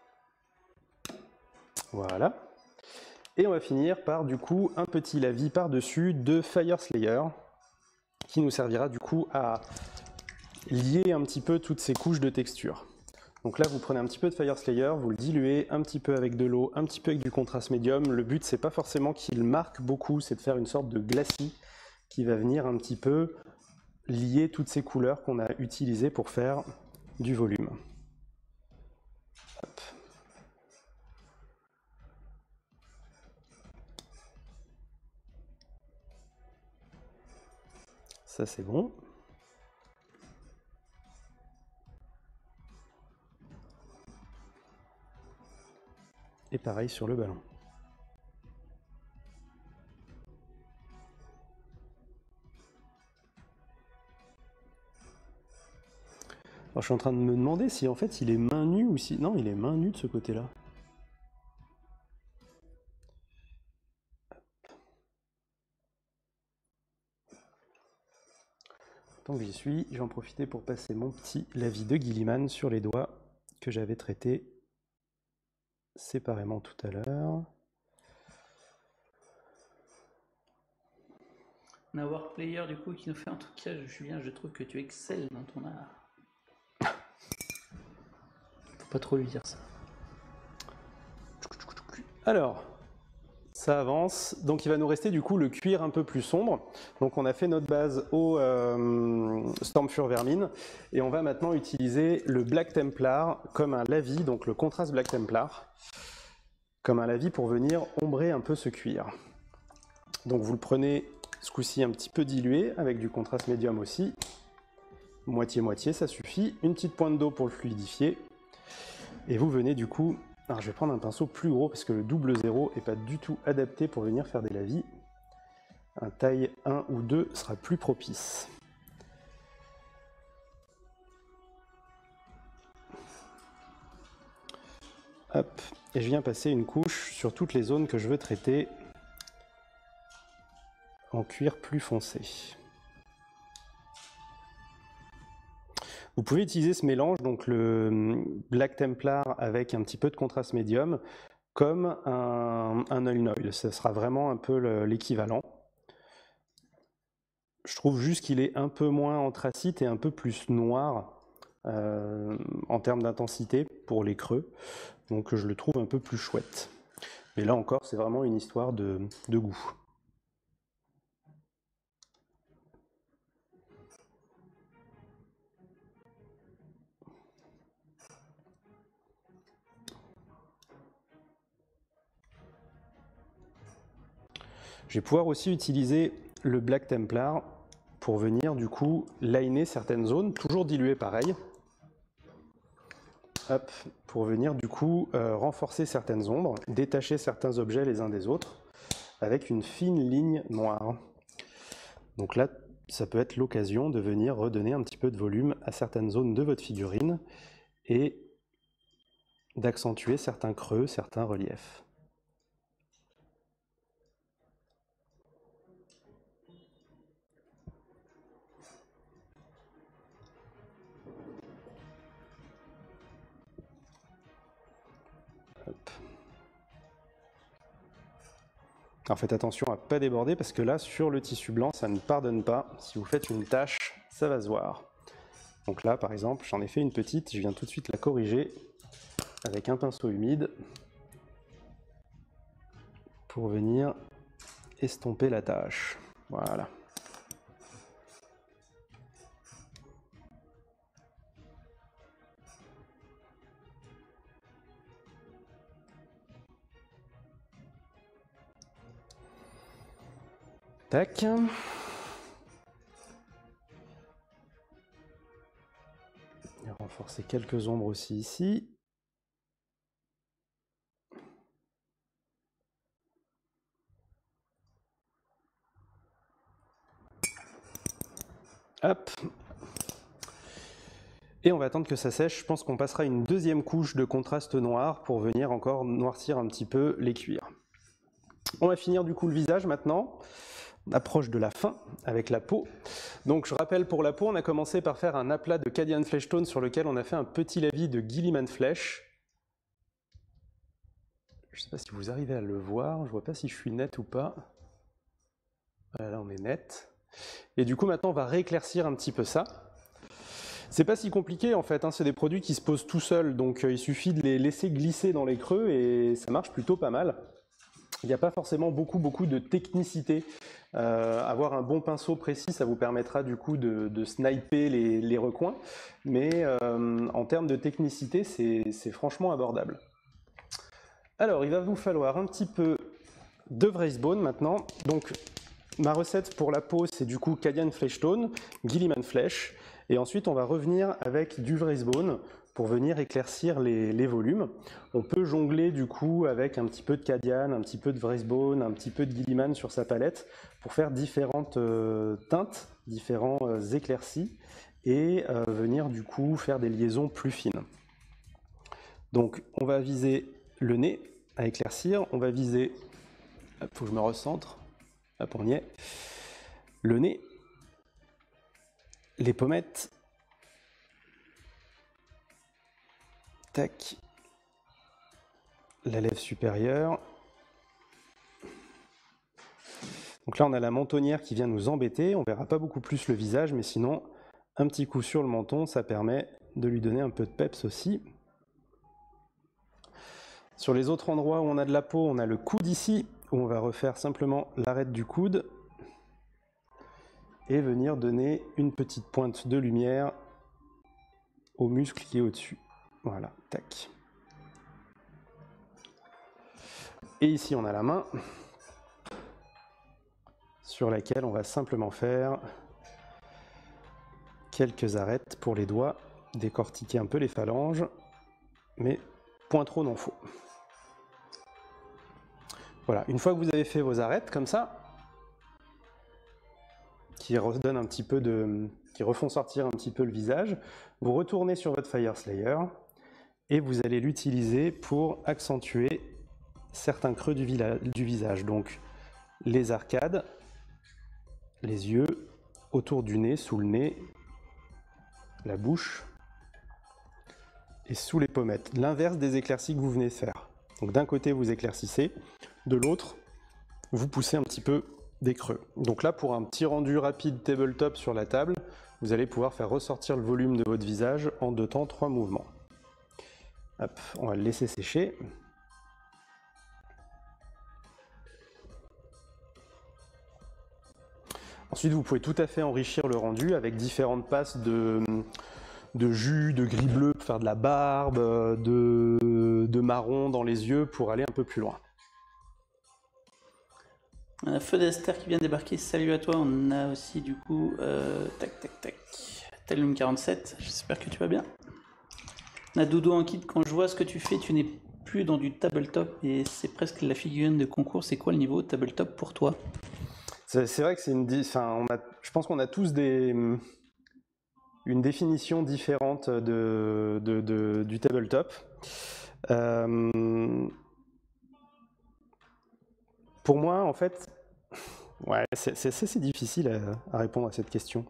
[SPEAKER 1] Voilà. Et on va finir par du coup un petit lavis par-dessus de Fire Slayer qui nous servira du coup à lier un petit peu toutes ces couches de texture. Donc là, vous prenez un petit peu de Fire Slayer, vous le diluez un petit peu avec de l'eau, un petit peu avec du contraste médium. Le but, c'est pas forcément qu'il marque beaucoup, c'est de faire une sorte de glacis qui va venir un petit peu lier toutes ces couleurs qu'on a utilisées pour faire du volume. Hop. Ça, c'est bon. Et pareil sur le ballon. Alors, je suis en train de me demander si en fait il est main nue ou si... Non, il est main nue de ce côté-là. Tant que j'y suis, j'en profiter pour passer mon petit lavis de Guilliman sur les doigts que j'avais traité séparément tout à l'heure.
[SPEAKER 2] On a Warplayer du coup qui nous fait un trucage. Julien, je trouve que tu excelles dans ton art. Faut pas trop lui dire ça.
[SPEAKER 1] Alors, ça avance. Donc il va nous rester du coup le cuir un peu plus sombre. Donc on a fait notre base au Stormfur Vermine. Et on va maintenant utiliser le Black Templar comme un lavis, donc le contraste Black Templar, comme un lavis pour venir ombrer un peu ce cuir. Donc vous le prenez ce coup-ci un petit peu dilué avec du contraste médium aussi. Moitié-moitié, ça suffit. Une petite pointe d'eau pour le fluidifier. Et vous venez du coup... Alors je vais prendre un pinceau plus gros parce que le double 0 n'est pas du tout adapté pour venir faire des lavis. Un taille 1 ou 2 sera plus propice. Hop, et je viens passer une couche sur toutes les zones que je veux traiter en cuir plus foncé. Vous pouvez utiliser ce mélange, donc le Black Templar avec un petit peu de contraste médium, comme un oil. Ce sera vraiment un peu l'équivalent. Je trouve juste qu'il est un peu moins anthracite et un peu plus noir en termes d'intensité pour les creux. Donc je le trouve un peu plus chouette. Mais là encore, c'est vraiment une histoire de goût. Je vais pouvoir aussi utiliser le Black Templar pour venir du coup liner certaines zones, toujours dilué pareil. Hop, pour venir du coup renforcer certaines ombres, détacher certains objets les uns des autres avec une fine ligne noire. Donc là, ça peut être l'occasion de venir redonner un petit peu de volume à certaines zones de votre figurine et d'accentuer certains creux, certains reliefs. Alors faites attention à ne pas déborder parce que là, sur le tissu blanc, ça ne pardonne pas. Si vous faites une tache, ça va se voir. Donc là, par exemple, j'en ai fait une petite, je viens tout de suite la corriger avec un pinceau humide pour venir estomper la tache. Voilà. Tac. Et renforcer quelques ombres aussi ici. Hop. Et on va attendre que ça sèche. Je pense qu'on passera une deuxième couche de contraste noir pour venir encore noircir un petit peu les cuirs. On va finir du coup le visage maintenant. On approche de la fin avec la peau. Donc je rappelle, pour la peau, on a commencé par faire un aplat de Cadian Flesh Tone sur lequel on a fait un petit lavis de Guilliman Flesh. Je ne sais pas si vous arrivez à le voir, je ne vois pas si je suis net ou pas. Voilà, là on est net. Et du coup maintenant on va rééclaircir un petit peu ça. C'est pas si compliqué en fait, hein, c'est des produits qui se posent tout seuls, donc il suffit de les laisser glisser dans les creux et ça marche plutôt pas mal. Il n'y a pas forcément beaucoup de technicité. Avoir un bon pinceau précis, ça vous permettra du coup de sniper les recoins, mais en termes de technicité, c'est franchement abordable. Alors, il va vous falloir un petit peu de Wraithbone maintenant. Donc, ma recette pour la peau, c'est du coup Cadian Flesh Tone, Guilliman Flesh, et ensuite on va revenir avec du Wraithbone pour venir éclaircir les volumes. On peut jongler du coup avec un petit peu de Cadian, un petit peu de Wraithbone, un petit peu de Guilliman sur sa palette pour faire différentes teintes, différents éclaircies et venir du coup faire des liaisons plus fines. Donc on va viser le nez à éclaircir, on va viser, il faut que je me recentre, hop on y est, le nez, les pommettes, tac, la lèvre supérieure. Donc là on a la mentonnière qui vient nous embêter, on verra pas beaucoup plus le visage, mais sinon un petit coup sur le menton, ça permet de lui donner un peu de peps aussi. Sur les autres endroits où on a de la peau, on a le coude ici, où on va refaire simplement l'arête du coude et venir donner une petite pointe de lumière au muscle qui est au-dessus. Voilà, tac. Et ici on a la main sur laquelle on va simplement faire quelques arêtes pour les doigts, décortiquer un peu les phalanges, mais point trop non faut. Voilà, une fois que vous avez fait vos arêtes comme ça, qui redonnent un petit peu qui refont sortir un petit peu le visage, vous retournez sur votre Fire Slayer et vous allez l'utiliser pour accentuer certains creux du visage. Donc les arcades, les yeux, autour du nez, sous le nez, la bouche et sous les pommettes. L'inverse des éclaircies que vous venez de faire. Donc d'un côté vous éclaircissez, de l'autre vous poussez un petit peu des creux. Donc là, pour un petit rendu rapide tabletop sur la table, vous allez pouvoir faire ressortir le volume de votre visage en 2 temps, 3 mouvements. Hop, on va le laisser sécher. Ensuite, vous pouvez tout à fait enrichir le rendu avec différentes passes de jus, de gris bleu pour faire de la barbe, de marron dans les yeux pour aller un peu plus loin.
[SPEAKER 2] Feu d'Esther qui vient de débarquer, salut à toi. On a aussi du coup Talum 47, j'espère que tu vas bien. On a Dodo en kit, quand je vois ce que tu fais, tu n'es plus dans du tabletop et c'est presque la figurine de concours. C'est quoi le niveau tabletop pour toi?
[SPEAKER 1] C'est vrai que c'est je pense qu'on a tous une définition différente du tabletop. Pour moi, en fait, ouais, c'est difficile à répondre à cette question.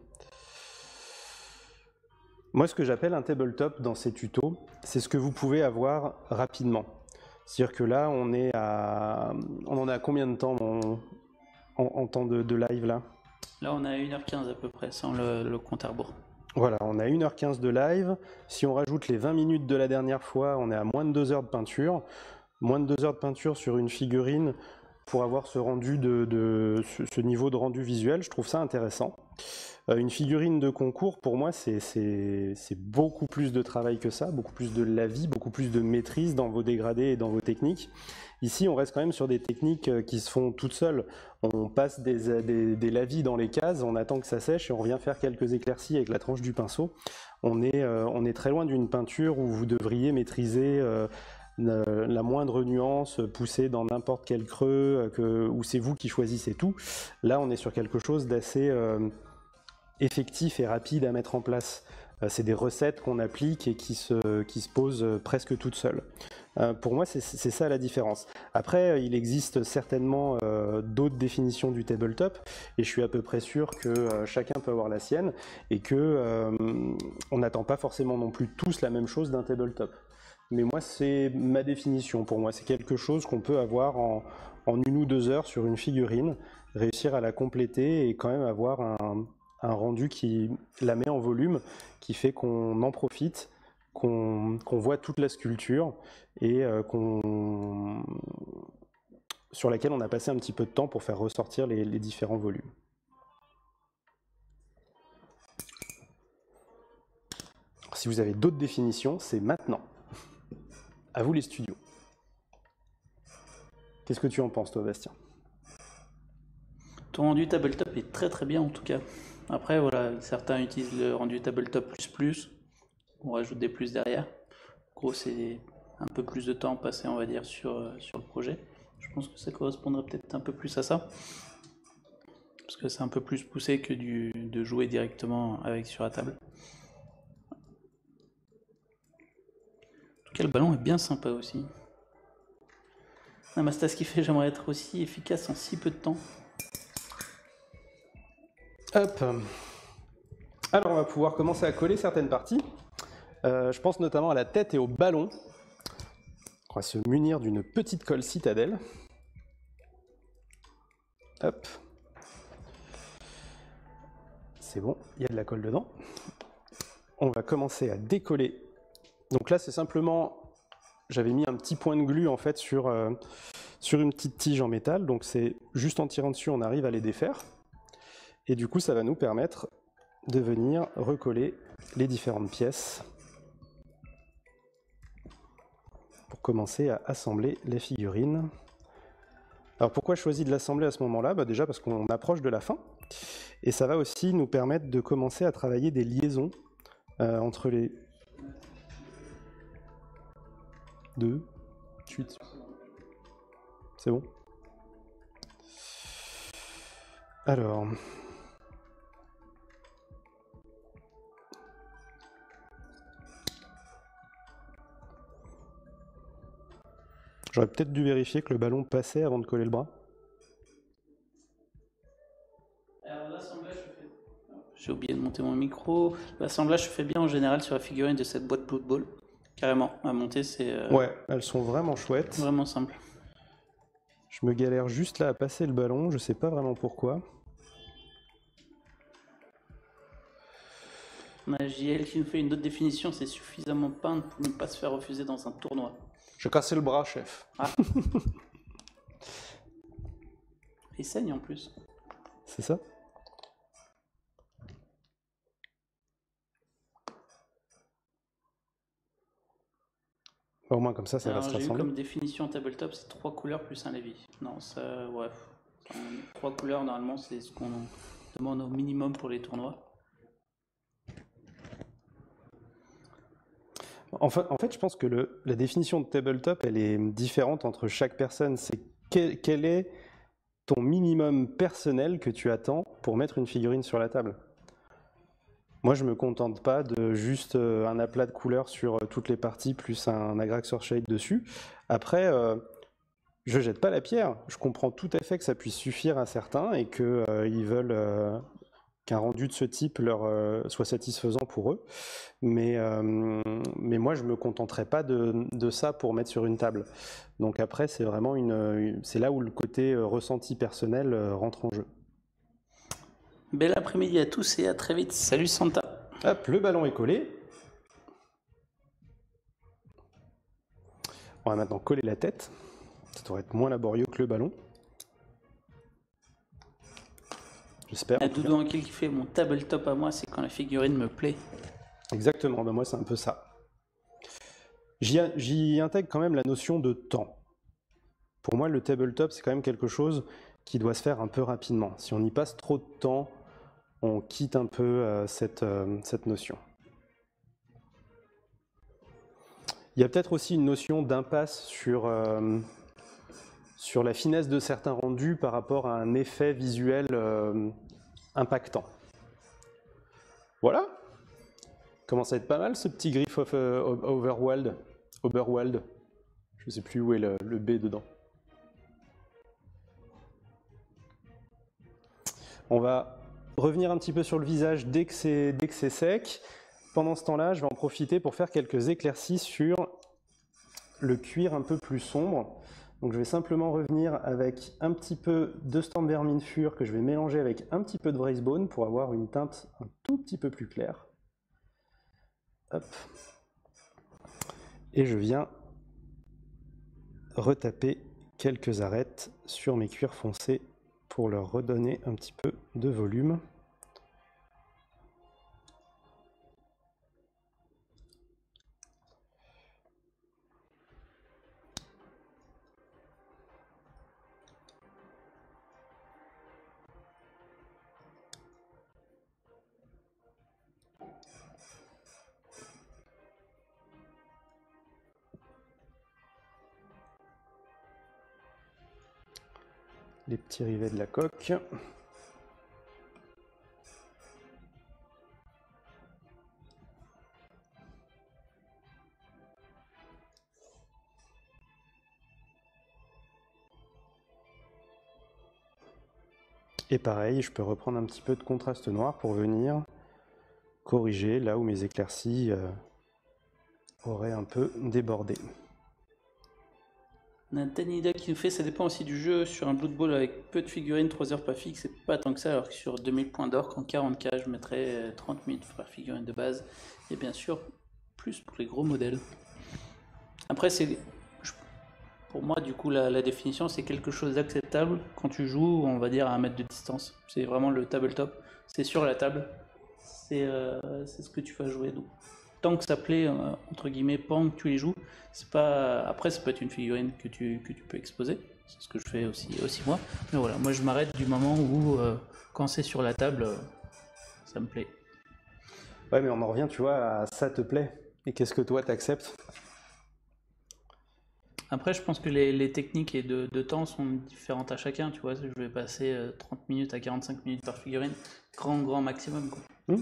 [SPEAKER 1] Moi, ce que j'appelle un tabletop dans ces tutos, c'est ce que vous pouvez avoir rapidement. C'est-à-dire que là, on en a combien de temps en temps de live là?
[SPEAKER 2] Là, on a 1h15 à peu près, sans le compte à rebours.
[SPEAKER 1] Voilà, on a 1h15 de live. Si on rajoute les 20 minutes de la dernière fois, on est à moins de 2 heures de peinture. Moins de 2 heures de peinture sur une figurine pour avoir ce rendu ce niveau de rendu visuel, je trouve ça intéressant. Une figurine de concours, pour moi, c'est beaucoup plus de travail que ça, beaucoup plus de lavis, beaucoup plus de maîtrise dans vos dégradés et dans vos techniques. Ici, on reste quand même sur des techniques qui se font toutes seules. On passe des lavis dans les cases, on attend que ça sèche et on revient faire quelques éclaircies avec la tranche du pinceau. On est très loin d'une peinture où vous devriez maîtriser la moindre nuance, pousser dans n'importe quel creux, où c'est vous qui choisissez tout. Là, on est sur quelque chose d'assez effectif et rapide à mettre en place. C'est des recettes qu'on applique et qui se posent presque toutes seules. Pour moi, c'est ça la différence. Après, il existe certainement d'autres définitions du tabletop, et je suis à peu près sûr que chacun peut avoir la sienne, et que on n'attend pas forcément non plus tous la même chose d'un tabletop. Mais moi, c'est ma définition. Pour moi, c'est quelque chose qu'on peut avoir en 1 ou 2 heures sur une figurine, réussir à la compléter et quand même avoir un rendu qui la met en volume, qui fait qu'on en profite, qu'on voit toute la sculpture et sur laquelle on a passé un petit peu de temps pour faire ressortir les différents volumes. Si vous avez d'autres définitions, c'est maintenant. À vous les studios. Qu'est-ce que tu en penses, toi, Bastien?
[SPEAKER 2] Ton rendu tabletop est très très bien en tout cas. Après, voilà, certains utilisent le rendu tabletop plus, on rajoute des plus derrière. En gros, c'est un peu plus de temps passé, on va dire, sur le projet. Je pense que ça correspondrait peut-être un peu plus à ça. Parce que c'est un peu plus poussé que de jouer directement avec sur la table. En tout cas, le ballon est bien sympa aussi. Namastas qui fait, j'aimerais être aussi efficace en si peu de temps.
[SPEAKER 1] Hop. Alors, on va pouvoir commencer à coller certaines parties. Je pense notamment à la tête et au ballon. On va se munir d'une petite colle citadelle. Hop. C'est bon, il y a de la colle dedans. On va commencer à décoller. Donc là, c'est simplement... J'avais mis un petit point de glu en fait sur une petite tige en métal. Donc c'est juste en tirant dessus, on arrive à les défaire. Et du coup, ça va nous permettre de venir recoller les différentes pièces pour commencer à assembler les figurines. Alors pourquoi je choisis de l'assembler à ce moment-là? Déjà parce qu'on approche de la fin. Et ça va aussi nous permettre de commencer à travailler des liaisons entre les... 2, 8. C'est bon? Alors... J'aurais peut-être dû vérifier que le ballon passait avant de coller le bras.
[SPEAKER 2] Alors l'assemblage se fait... J'ai oublié de monter mon micro. L'assemblage se fait bien en général sur la figurine de cette boîte Blood Bowl. Carrément, à monter c'est...
[SPEAKER 1] Ouais, elles sont vraiment chouettes.
[SPEAKER 2] Vraiment simple.
[SPEAKER 1] Je me galère juste là à passer le ballon, je sais pas vraiment pourquoi.
[SPEAKER 2] On a JL qui nous fait une autre définition, c'est suffisamment peindre pour ne pas se faire refuser dans un tournoi.
[SPEAKER 1] J'ai cassé le bras, chef.
[SPEAKER 2] Ah. Il saigne en plus.
[SPEAKER 1] C'est ça? Au moins comme ça va se rassembler.
[SPEAKER 2] J'ai eu comme définition tabletop, c'est 3 couleurs plus un levis. Non, ça, ouais. Enfin, 3 couleurs, normalement, c'est ce qu'on demande au minimum pour les tournois.
[SPEAKER 1] En fait, je pense que la définition de tabletop, elle est différente entre chaque personne. C'est quel est ton minimum personnel que tu attends pour mettre une figurine sur la table. Moi, je me contente pas de juste un aplat de couleurs sur toutes les parties plus un Agraxor Shade dessus. Après, je jette pas la pierre. Je comprends tout à fait que ça puisse suffire à certains et qu'ils veulent qu'un rendu de ce type soit satisfaisant pour eux. Mais moi, je ne me contenterai pas de ça pour mettre sur une table. Donc après, c'est vraiment c'est là où le côté ressenti personnel rentre en jeu.
[SPEAKER 2] Bel après-midi à tous et à très vite. Salut Santa.
[SPEAKER 1] Hop, le ballon est collé. On va maintenant coller la tête. Ça devrait être moins laborieux que le ballon. J'espère.
[SPEAKER 2] La doudou en kill qui fait mon tabletop à moi, c'est quand la figurine me plaît.
[SPEAKER 1] Exactement, ben moi c'est un peu ça. J'y intègre quand même la notion de temps. Pour moi, le tabletop, c'est quand même quelque chose qui doit se faire un peu rapidement. Si on y passe trop de temps, on quitte un peu cette notion. Il y a peut-être aussi une notion d'impasse sur la finesse de certains rendus par rapport à un effet visuel impactant. Voilà. Commence à être pas mal ce petit Griff of Overworld. Je ne sais plus où est le B dedans. On va revenir un petit peu sur le visage dès que c'est sec. Pendant ce temps-là, je vais en profiter pour faire quelques éclaircies sur le cuir un peu plus sombre. Donc je vais simplement revenir avec un petit peu de Storm Vermin Fur que je vais mélanger avec un petit peu de Wraithbone pour avoir une teinte un tout petit peu plus claire. Hop. Et je viens retaper quelques arêtes sur mes cuirs foncés pour leur redonner un petit peu de volume. Les petits rivets de la coque. Et pareil, je peux reprendre un petit peu de contraste noir pour venir corriger là où mes éclaircies auraient un peu débordé.
[SPEAKER 2] Natanida qui nous fait, ça dépend aussi du jeu. Sur un Blood Bowl avec peu de figurines, 3 heures pas fixe, c'est pas tant que ça, alors que sur 2000 points d'or, en 40k, je mettrais 30 minutes par figurine de base. Et bien sûr, plus pour les gros modèles. Après, pour moi, du coup, la définition, c'est quelque chose d'acceptable quand tu joues, on va dire, à 1 mètre de distance. C'est vraiment le tabletop. C'est sur la table. C'est ce que tu vas jouer. Donc, tant que ça plaît, entre guillemets, pendant que tu les joues, c'est pas. Après, ça peut être une figurine que tu peux exposer. C'est ce que je fais aussi moi. Mais voilà, moi, je m'arrête du moment où, quand c'est sur la table, ça me plaît.
[SPEAKER 1] Ouais, mais on en revient, tu vois, à ça te plaît. Et qu'est-ce que toi, t'acceptes ?
[SPEAKER 2] Après, je pense que les techniques et de temps sont différentes à chacun. Tu vois, je vais passer 30 minutes à 45 minutes par figurine, grand maximum, quoi.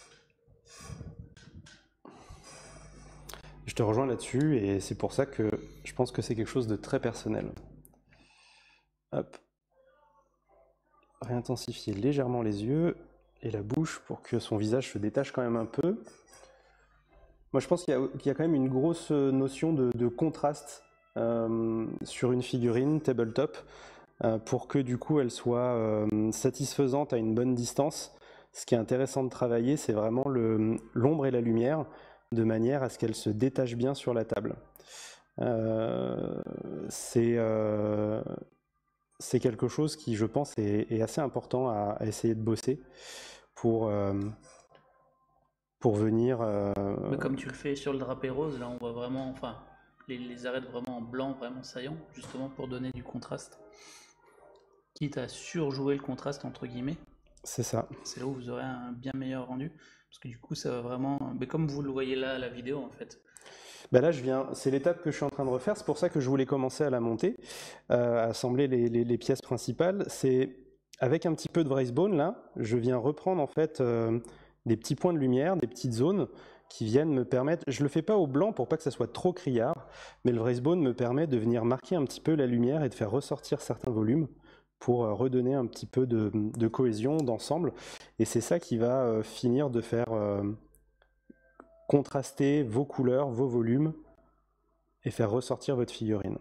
[SPEAKER 1] Je te rejoins là-dessus et c'est pour ça que je pense que c'est quelque chose de très personnel. Hop. Réintensifier légèrement les yeux et la bouche pour que son visage se détache quand même un peu. Moi, je pense qu'il y a quand même une grosse notion de contraste sur une figurine tabletop pour que du coup elle soit satisfaisante à une bonne distance. Ce qui est intéressant de travailler, c'est vraiment l'ombre et la lumière, de manière à ce qu'elle se détache bien sur la table. C'est quelque chose qui, je pense, est assez important à essayer de bosser pour venir...
[SPEAKER 2] Mais comme tu le fais sur le drapé rose, là on voit vraiment, enfin, les arêtes vraiment en blanc, vraiment saillant, justement pour donner du contraste. Quitte à surjouer le contraste, entre guillemets.
[SPEAKER 1] C'est ça.
[SPEAKER 2] C'est là où vous aurez un bien meilleur rendu. Parce que du coup, ça va vraiment... Mais comme vous le voyez là à la vidéo, en fait.
[SPEAKER 1] Bah là, c'est l'étape que je suis en train de refaire. C'est pour ça que je voulais commencer à la monter, à assembler les pièces principales. C'est avec un petit peu de Wraithbone, là, je viens reprendre en fait des petits points de lumière, des petites zones qui viennent me permettre... Je le fais pas au blanc pour pas que ça soit trop criard, mais le Wraithbone me permet de venir marquer un petit peu la lumière et de faire ressortir certains volumes pour redonner un petit peu de cohésion, d'ensemble. Et c'est ça qui va finir de faire contraster vos couleurs, vos volumes, et faire ressortir votre figurine.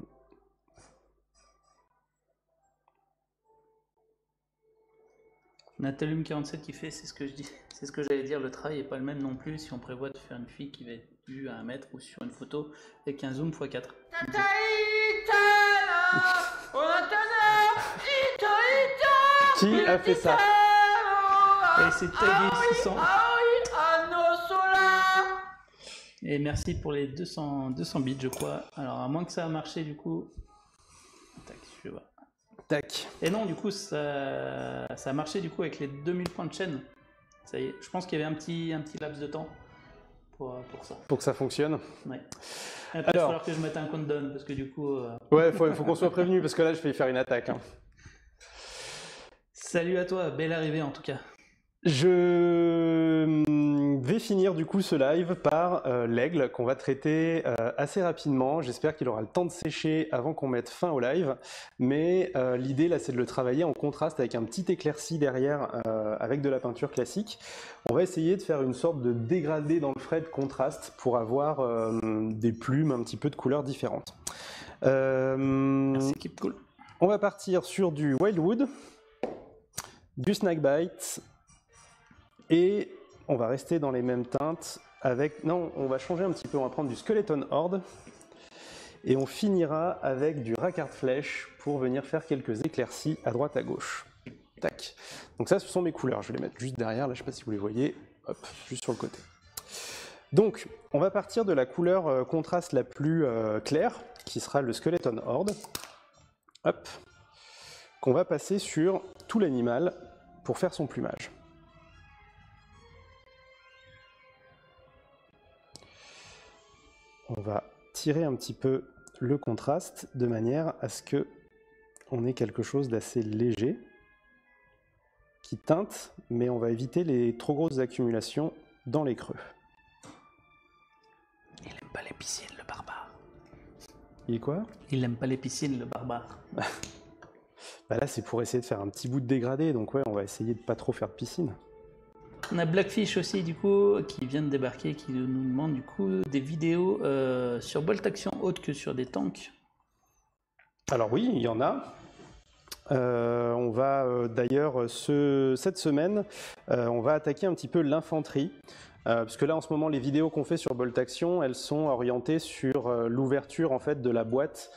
[SPEAKER 2] Natalum47 qui fait, c'est ce que je dis, c'est ce que j'allais dire, le travail n'est pas le même non plus si on prévoit de faire une fille qui va être vue à 1 mètre ou sur une photo avec un zoom x4.
[SPEAKER 1] Qui a fait ça?
[SPEAKER 2] Et c'est Taggy600. Et merci pour les 200 bits, je crois. Alors, à moins que ça a marché, du coup... Tac, je vais voir.
[SPEAKER 1] Tac.
[SPEAKER 2] Et non, du coup, ça a marché du coup avec les 2000 points de chaîne. Ça y est, je pense qu'il y avait un petit laps de temps pour ça.
[SPEAKER 1] Pour que ça fonctionne.
[SPEAKER 2] Ouais. Il va falloir que je mette un countdown parce que du coup...
[SPEAKER 1] Ouais, faut qu'on soit prévenu parce que là, je vais faire une attaque. Hein.
[SPEAKER 2] Salut à toi, belle arrivée en tout cas.
[SPEAKER 1] Je vais finir du coup ce live par l'aigle qu'on va traiter assez rapidement. J'espère qu'il aura le temps de sécher avant qu'on mette fin au live. Mais l'idée là, c'est de le travailler en contraste avec un petit éclairci derrière avec de la peinture classique. On va essayer de faire une sorte de dégradé dans le frais de contraste pour avoir des plumes un petit peu de couleurs différentes.
[SPEAKER 2] Merci, keep cool.
[SPEAKER 1] On va partir sur du Wildwood, du Snakebite. Et on va rester dans les mêmes teintes avec... Non, on va changer un petit peu, on va prendre du Skeleton Horde. Et on finira avec du Rackard Flèche pour venir faire quelques éclaircies à droite à gauche. Tac. Donc ça, ce sont mes couleurs. Je vais les mettre juste derrière, là, je ne sais pas si vous les voyez. Hop, juste sur le côté. Donc, on va partir de la couleur contraste la plus claire, qui sera le Skeleton Horde. Hop. Qu'on va passer sur tout l'animal pour faire son plumage. On va tirer un petit peu le contraste de manière à ce que on ait quelque chose d'assez léger qui teinte, mais on va éviter les trop grosses accumulations dans les creux.
[SPEAKER 2] Il aime pas les piscines, le barbare.
[SPEAKER 1] Il est quoi?
[SPEAKER 2] Il aime pas les piscines, le barbare.
[SPEAKER 1] Bah là, c'est pour essayer de faire un petit bout de dégradé, donc ouais, on va essayer de pas trop faire de piscine.
[SPEAKER 2] On a Blackfish aussi du coup qui vient de débarquer, qui nous demande du coup des vidéos sur Bolt Action autre que sur des tanks.
[SPEAKER 1] Alors oui, il y en a. On va d'ailleurs cette semaine, on va attaquer un petit peu l'infanterie. Parce que là en ce moment les vidéos qu'on fait sur Bolt Action, elles sont orientées sur l'ouverture en fait de la boîte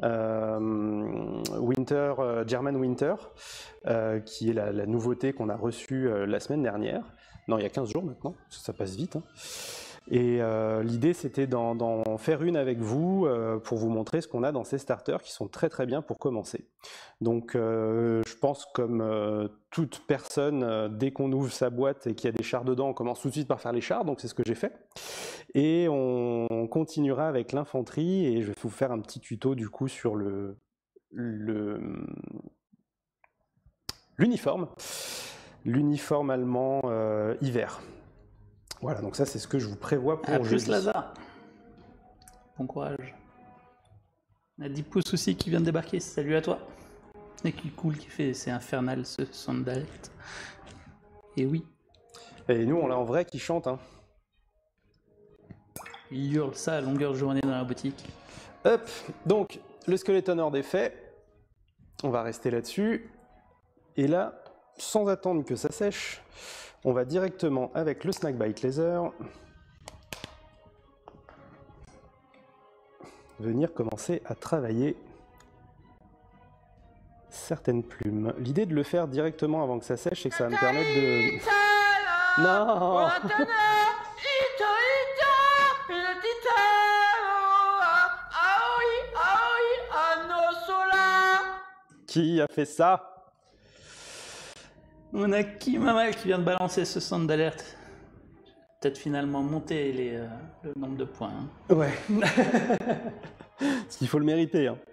[SPEAKER 1] Winter, German Winter, qui est la nouveauté qu'on a reçue la semaine dernière. Non, il y a 15 jours maintenant, parce que ça passe vite. Hein. Et l'idée, c'était d'en faire une avec vous pour vous montrer ce qu'on a dans ces starters qui sont très très bien pour commencer. Donc, je pense comme toute personne, dès qu'on ouvre sa boîte et qu'il y a des chars dedans, on commence tout de suite par faire les chars, donc c'est ce que j'ai fait. Et on continuera avec l'infanterie et je vais vous faire un petit tuto du coup sur l'uniforme. L'uniforme allemand hiver. Voilà, donc ça c'est ce que je vous prévois pour jeudi.
[SPEAKER 2] Plus Lazare. Bon courage. On a 10 pouces aussi qui vient de débarquer, salut à toi. Et qui cool, qui fait, c'est infernal ce Sandalt. Et oui.
[SPEAKER 1] Et nous on l'a en vrai qui chante. Hein.
[SPEAKER 2] Il hurle ça à longueur de journée dans la boutique.
[SPEAKER 1] Hop, donc le Skeleton Horde est fait. On va rester là-dessus. Et là, sans attendre que ça sèche, on va directement avec le Snakebite Laser venir commencer à travailler certaines plumes. L'idée de le faire directement avant que ça sèche, c'est que ça va me permettre de... Non. Qui a fait ça?
[SPEAKER 2] On a Kimama qui vient de balancer ce centre d'alerte. Peut-être finalement monter le nombre de points. Hein.
[SPEAKER 1] Ouais. Parce qu'il faut le mériter. Hein.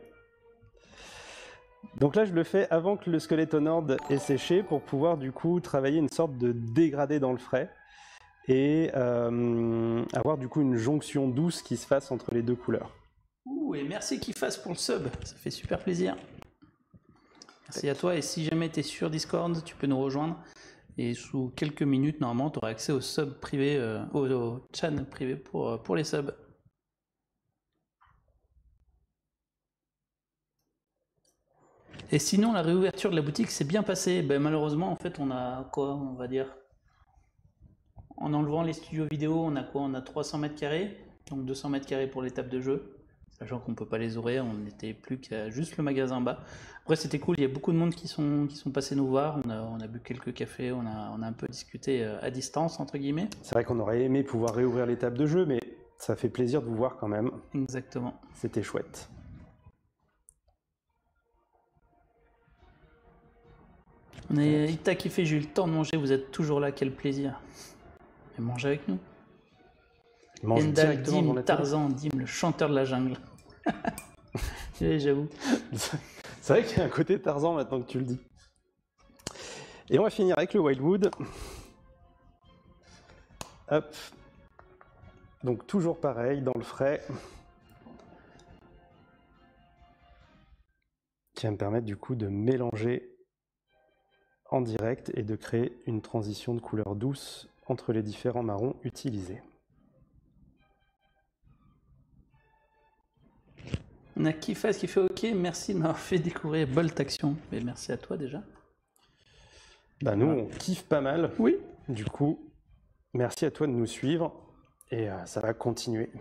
[SPEAKER 1] Donc là, je le fais avant que le Skeleton Horde ait séché pour pouvoir du coup travailler une sorte de dégradé dans le frais et avoir du coup une jonction douce qui se fasse entre les deux couleurs.
[SPEAKER 2] Ouh, et merci qu'il fasse pour le sub, ça fait super plaisir. Merci à toi, et si jamais tu es sur Discord, tu peux nous rejoindre. Et sous quelques minutes, normalement, tu auras accès au sub privé, au channel privé pour les subs. Et sinon, la réouverture de la boutique s'est bien passée. Ben, malheureusement, en fait, on a quoi, on va dire, en enlevant les studios vidéo, on a quoi? On a 300 mètres carrés, donc 200 mètres carrés pour les tables de jeu. Sachant qu'on peut pas les ouvrir, on n'était plus qu'à juste le magasin en bas. Après, c'était cool, il y a beaucoup de monde qui sont passés nous voir. On a bu quelques cafés, on a un peu discuté à distance, entre guillemets.
[SPEAKER 1] C'est vrai qu'on aurait aimé pouvoir réouvrir les tables de jeu, mais ça fait plaisir de vous voir quand même.
[SPEAKER 2] Exactement.
[SPEAKER 1] C'était chouette.
[SPEAKER 2] Ita qui fait, j'ai eu le temps de manger, vous êtes toujours là, quel plaisir. Et mangez avec nous.
[SPEAKER 1] Mange
[SPEAKER 2] Endal,
[SPEAKER 1] directement dans
[SPEAKER 2] Dim,
[SPEAKER 1] la table.
[SPEAKER 2] Tarzan, Dim, le chanteur de la jungle. J'avoue.
[SPEAKER 1] C'est vrai qu'il y a un côté Tarzan maintenant que tu le dis. Et on va finir avec le Wildwood. Hop. Donc toujours pareil, dans le frais. Qui va me permettre du coup de mélanger en direct et de créer une transition de couleur douce entre les différents marrons utilisés.
[SPEAKER 2] On a Kifas qui fait OK, merci de m'avoir fait découvrir Bolt Action. Mais merci à toi déjà.
[SPEAKER 1] Bah nous, on kiffe pas mal.
[SPEAKER 2] Oui.
[SPEAKER 1] Du coup, merci à toi de nous suivre et ça va continuer.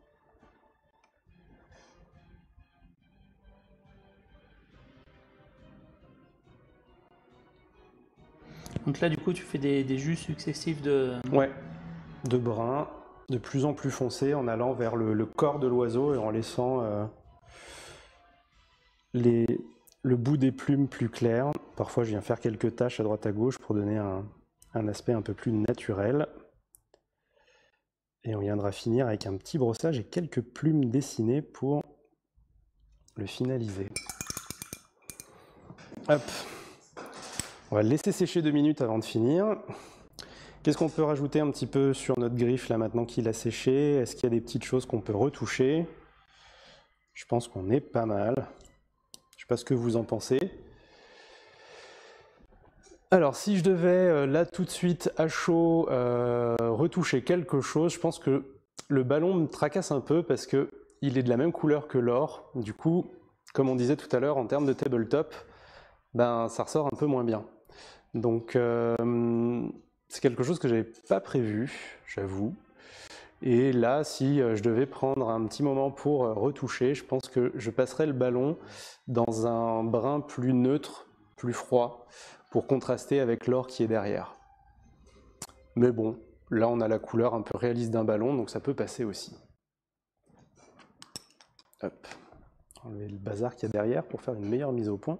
[SPEAKER 2] Donc là, du coup, tu fais des jus successifs de...
[SPEAKER 1] Ouais, de brun, de plus en plus foncé en allant vers le corps de l'oiseau et en laissant le bout des plumes plus clair. Parfois, je viens faire quelques taches à droite à gauche pour donner un aspect un peu plus naturel. Et on viendra finir avec un petit brossage et quelques plumes dessinées pour le finaliser. Hop. On va le laisser sécher 2 minutes avant de finir. Qu'est-ce qu'on peut rajouter un petit peu sur notre griffe là maintenant qu'il a séché? Est-ce qu'il y a des petites choses qu'on peut retoucher? Je pense qu'on est pas mal. Je ne sais pas ce que vous en pensez. Alors si je devais là tout de suite à chaud retoucher quelque chose, je pense que le ballon me tracasse un peu parce que il est de la même couleur que l'or. Du coup, comme on disait tout à l'heure, en termes de tabletop, ben ça ressort un peu moins bien. Donc c'est quelque chose que j'avais pas prévu, j'avoue. Et là, si je devais prendre un petit moment pour retoucher, je pense que je passerais le ballon dans un brun plus neutre, plus froid, pour contraster avec l'or qui est derrière. Mais bon, là on a la couleur un peu réaliste d'un ballon, donc ça peut passer aussi. Hop, enlever le bazar qu'il y a derrière pour faire une meilleure mise au point.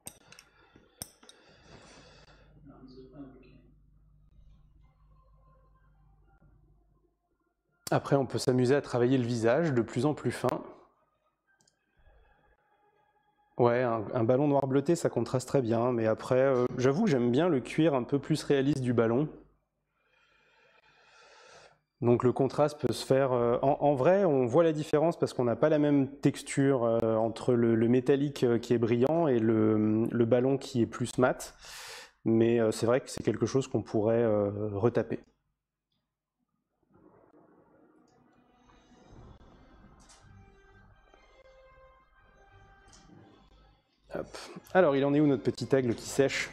[SPEAKER 1] Après, on peut s'amuser à travailler le visage de plus en plus fin. Ouais, un ballon noir bleuté, ça contraste très bien, mais après, j'avoue que j'aime bien le cuir un peu plus réaliste du ballon. Donc le contraste peut se faire... en vrai, on voit la différence parce qu'on n'a pas la même texture entre le métallique qui est brillant et le ballon qui est plus mat. Mais c'est vrai que c'est quelque chose qu'on pourrait retaper. Hop. Alors, il en est où notre petit aigle qui sèche?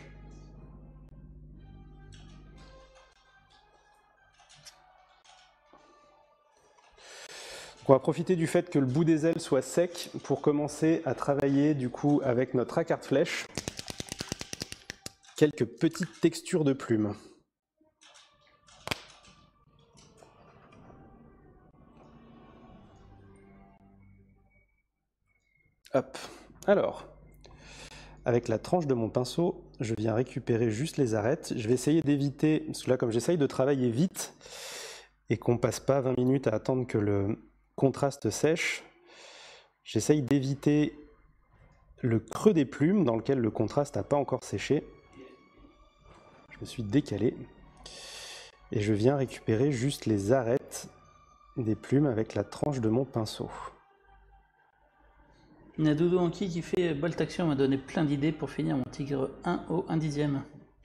[SPEAKER 1] On va profiter du fait que le bout des ailes soit sec pour commencer à travailler du coup avec notre acarte flèche quelques petites textures de plumes. Hop. Alors, avec la tranche de mon pinceau, je viens récupérer juste les arêtes. Je vais essayer d'éviter, parce que là comme j'essaye de travailler vite et qu'on passe pas 20 minutes à attendre que le contraste sèche, j'essaye d'éviter le creux des plumes dans lequel le contraste n'a pas encore séché. Je me suis décalé et je viens récupérer juste les arêtes des plumes avec la tranche de mon pinceau.
[SPEAKER 2] Il y a Dodo Anki qui fait Bolt Action m'a donné plein d'idées pour finir mon Tigre 1 au 1/10.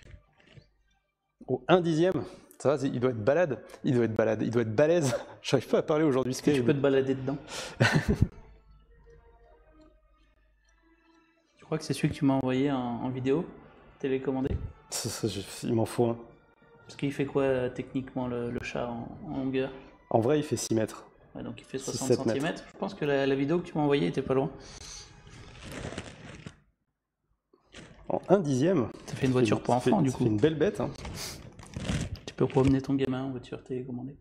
[SPEAKER 1] Au 1/10. Ça va, il doit être balade. Il doit être balèze. J'arrive pas à parler aujourd'hui.
[SPEAKER 2] Est-ce que tu peux te balader dedans? Je crois que c'est celui que tu m'as envoyé en vidéo, télécommandé.
[SPEAKER 1] Il m'en faut un.
[SPEAKER 2] Parce qu'il fait quoi techniquement le chat en longueur?
[SPEAKER 1] En vrai, il fait 6 mètres.
[SPEAKER 2] Ouais, donc il fait 60 cm. Je pense que la vidéo que tu m'as envoyée était pas loin.
[SPEAKER 1] En 1/10.
[SPEAKER 2] Ça fait une voiture pour enfants du coup.
[SPEAKER 1] C'est une belle bête. Hein.
[SPEAKER 2] Tu peux promener ton gamin en voiture télécommandée.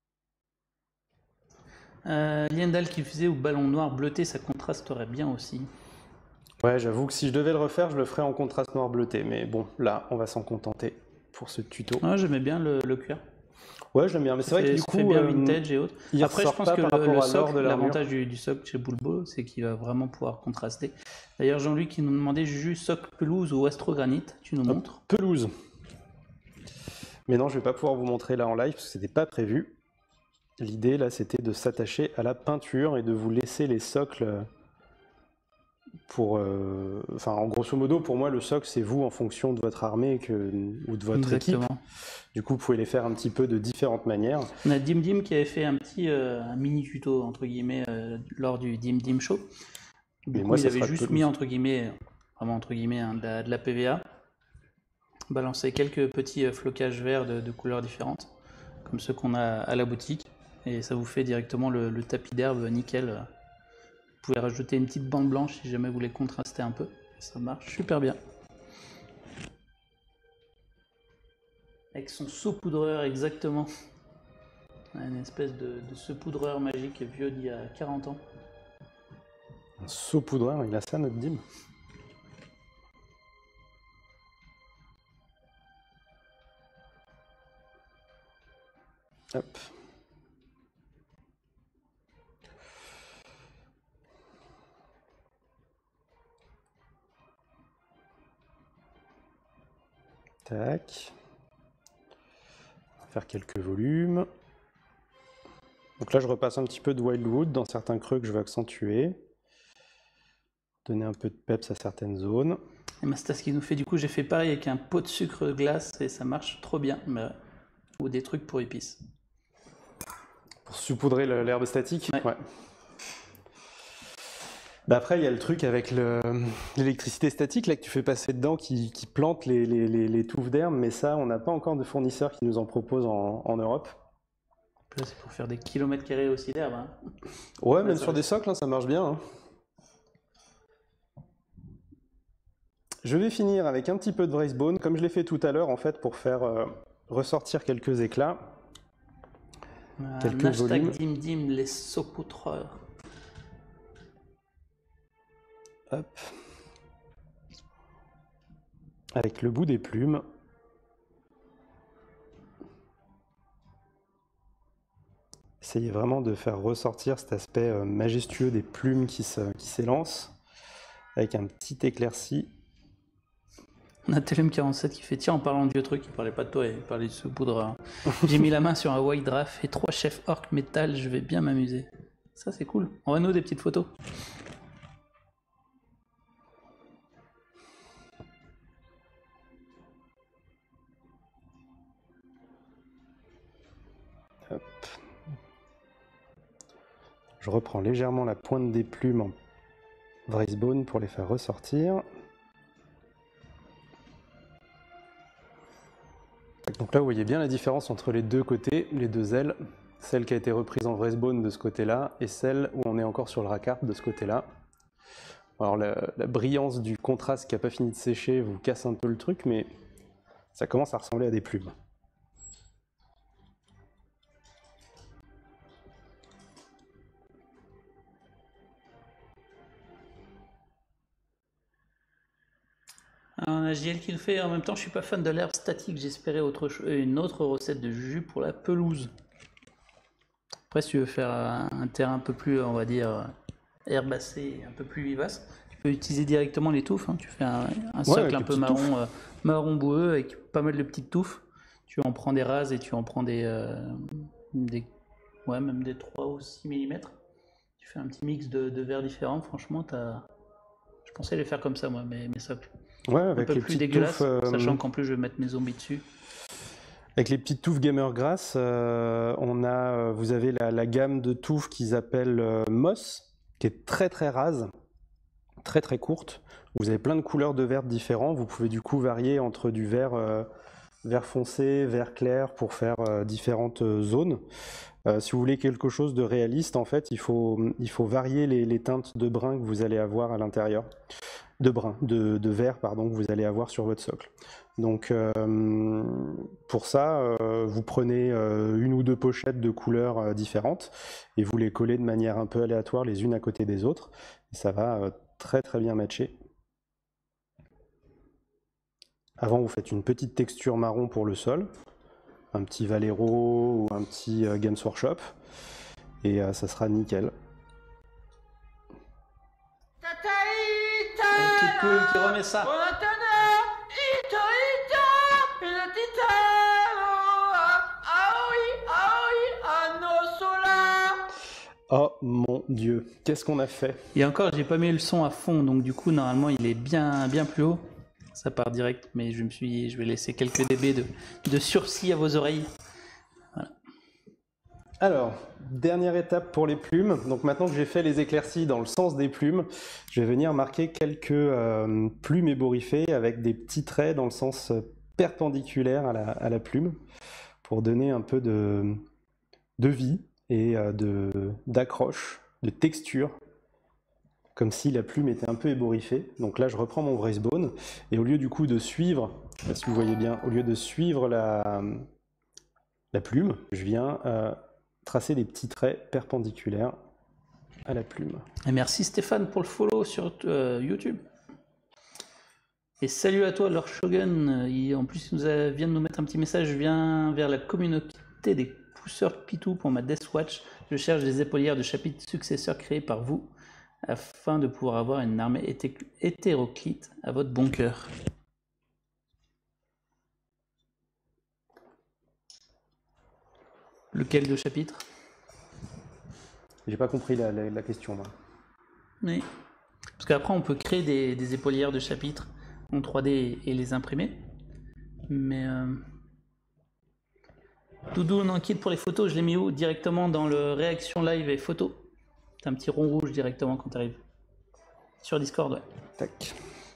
[SPEAKER 2] Liendal qui faisait au ballon noir bleuté, ça contrasterait bien aussi.
[SPEAKER 1] Ouais, j'avoue que si je devais le refaire, je le ferais en contraste noir bleuté. Mais bon, là, on va s'en contenter pour ce tuto.
[SPEAKER 2] Ah, j'aimais bien le cuir.
[SPEAKER 1] Ouais, j'aime bien. Mais c'est vrai que du coup,
[SPEAKER 2] fait bien vintage et autres. Après, je pense que le socle, l'avantage du socle chez Bulbo, c'est qu'il va vraiment pouvoir contraster. D'ailleurs, Jean-Louis qui nous demandait Juju, socle pelouse ou astrogranite, tu nous montres?
[SPEAKER 1] Pelouse. Mais non, je vais pas pouvoir vous montrer là en live parce que c'était pas prévu. L'idée là, c'était de s'attacher à la peinture et de vous laisser les socles pour. Enfin, en grosso modo, pour moi, le socle, c'est vous en fonction de votre armée ou de votre équipe. Du coup, vous pouvez les faire un petit peu de différentes manières.
[SPEAKER 2] On a Dim Dim qui avait fait un mini tuto entre guillemets lors du Dim Dim Show. Du coup, il avait juste mis entre guillemets, vraiment entre guillemets, de la PVA. Balancer quelques petits flocages verts de couleurs différentes, comme ceux qu'on a à la boutique, et ça vous fait directement le tapis d'herbe nickel. Vous pouvez rajouter une petite bande blanche si jamais vous voulez contraster un peu, ça marche super bien. Avec son saupoudreur exactement, une espèce de saupoudreur magique vieux d'il y a 40 ans.
[SPEAKER 1] Un saupoudreur, il a ça notre Dim? Hop. Tac. On va faire quelques volumes. Donc là, je repasse un petit peu de Wildwood dans certains creux que je veux accentuer. Donner un peu de peps à certaines zones.
[SPEAKER 2] Et Mastas qui nous fait, du coup, j'ai fait pareil avec un pot de sucre glace et ça marche trop bien. Ou des trucs pour épices.
[SPEAKER 1] Pour saupoudrer l'herbe statique?
[SPEAKER 2] Ouais.
[SPEAKER 1] Bah après, il y a le truc avec l'électricité statique là, que tu fais passer dedans qui plante les touffes d'herbe, mais ça, on n'a pas encore de fournisseurs qui nous en proposent en Europe.
[SPEAKER 2] C'est pour faire des kilomètres carrés aussi d'herbe. Hein.
[SPEAKER 1] Ouais, même sur des socles, hein, ça marche bien. Hein. Je vais finir avec un petit peu de Vricebone, comme je l'ai fait tout à l'heure, en fait, pour faire ressortir quelques éclats. Quelques volumes.
[SPEAKER 2] Dim Dim, les saupoudreurs.
[SPEAKER 1] Hop. Avec le bout des plumes. Essayez vraiment de faire ressortir cet aspect majestueux des plumes qui s'élancent, avec un petit éclairci.
[SPEAKER 2] On a Telem47 qui fait tiens, en parlant de vieux trucs, il parlait pas de toi, il parlait de saupoudreur. J'ai mis la main sur un white draft et 3 chefs orc métal, je vais bien m'amuser. Ça c'est cool. Envoie-nous des petites photos.
[SPEAKER 1] Hop. Je reprends légèrement la pointe des plumes en Vricebone pour les faire ressortir. Donc là, vous voyez bien la différence entre les deux côtés, les deux ailes. Celle qui a été reprise en Vricebone de ce côté-là et celle où on est encore sur le racard de ce côté-là. Alors la brillance du contraste qui n'a pas fini de sécher vous casse un peu le truc, mais ça commence à ressembler à des plumes.
[SPEAKER 2] On a JL qui le fait, en même temps je suis pas fan de l'herbe statique, j'espérais une autre recette de Juju pour la pelouse. Après si tu veux faire un terrain un peu plus, on va dire, herbacé, un peu plus vivace, tu peux utiliser directement les touffes, hein. Tu fais un socle un peu marron boueux avec pas mal de petites touffes, tu en prends des rases et tu en prends même des 3 ou 6 mm. Tu Tu fais un petit mix de verres différents, franchement, je pensais les faire comme ça, moi, mais ça
[SPEAKER 1] Ouais,
[SPEAKER 2] un
[SPEAKER 1] avec
[SPEAKER 2] peu
[SPEAKER 1] les
[SPEAKER 2] plus
[SPEAKER 1] petites
[SPEAKER 2] dégueulasse,
[SPEAKER 1] touffes,
[SPEAKER 2] sachant qu'en plus, je vais mettre mes zombies dessus.
[SPEAKER 1] avec les petites touffes Gamer Grass, vous avez la gamme de touffes qu'ils appellent Moss, qui est très très rase, très très courte. Vous avez plein de couleurs de verre différents. Vous pouvez du coup varier entre du vert, vert foncé, vert clair pour faire différentes zones. Si vous voulez quelque chose de réaliste, en fait, il faut varier les teintes de brun que vous allez avoir à l'intérieur. De vert, pardon, que vous allez avoir sur votre socle. Donc pour ça, vous prenez une ou deux pochettes de couleurs différentes et vous les collez de manière un peu aléatoire les unes à côté des autres. Et ça va très très bien matcher. Avant, vous faites une petite texture marron pour le sol, un petit Valero ou un petit Games Workshop, et ça sera nickel.
[SPEAKER 2] Kid Cool qui remet ça.
[SPEAKER 1] Oh mon Dieu, qu'est-ce qu'on a fait?
[SPEAKER 2] Et encore, j'ai pas mis le son à fond, donc du coup, normalement, il est bien plus haut. Ça part direct, mais je vais laisser quelques dB de sursis à vos oreilles. Voilà.
[SPEAKER 1] Alors, dernière étape pour les plumes. Donc maintenant que j'ai fait les éclaircies dans le sens des plumes, je vais venir marquer quelques plumes ébouriffées avec des petits traits dans le sens perpendiculaire à la plume pour donner un peu de vie et d'accroche, de texture, comme si la plume était un peu ébouriffée. Donc là, je reprends mon Vricebone et au lieu du coup de suivre, je sais pas si vous voyez bien, au lieu de suivre la plume, je viens tracer des petits traits perpendiculaires à la plume.
[SPEAKER 2] Et merci Stéphane pour le follow sur YouTube. Et salut à toi, Lord Shogun. En plus, il vient de nous mettre un petit message. Je viens vers la communauté des pousseurs Pitou pour ma Deathwatch. Je cherche des épaulières de chapitre successeurs créées par vous afin de pouvoir avoir une armée hétéroclite à votre bon cœur. Lequel de chapitre?
[SPEAKER 1] J'ai pas compris la question, moi.
[SPEAKER 2] Oui. Parce qu'après, on peut créer des épaulières de chapitre en 3D et les imprimer. Mais Doudou, on en quitte pour les photos. Je l'ai mis où? Directement dans le réaction live et photos. T'as un petit rond rouge directement quand tu arrives. Sur Discord, ouais.
[SPEAKER 1] Tac.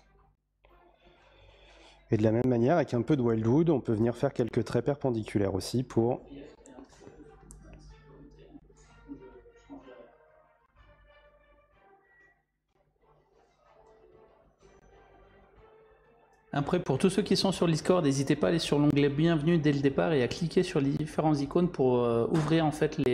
[SPEAKER 1] Et de la même manière, avec un peu de Wildwood, on peut venir faire quelques traits perpendiculaires aussi pour...
[SPEAKER 2] Après, pour tous ceux qui sont sur le Discord, n'hésitez pas à aller sur l'onglet Bienvenue dès le départ et à cliquer sur les différents icônes pour ouvrir en fait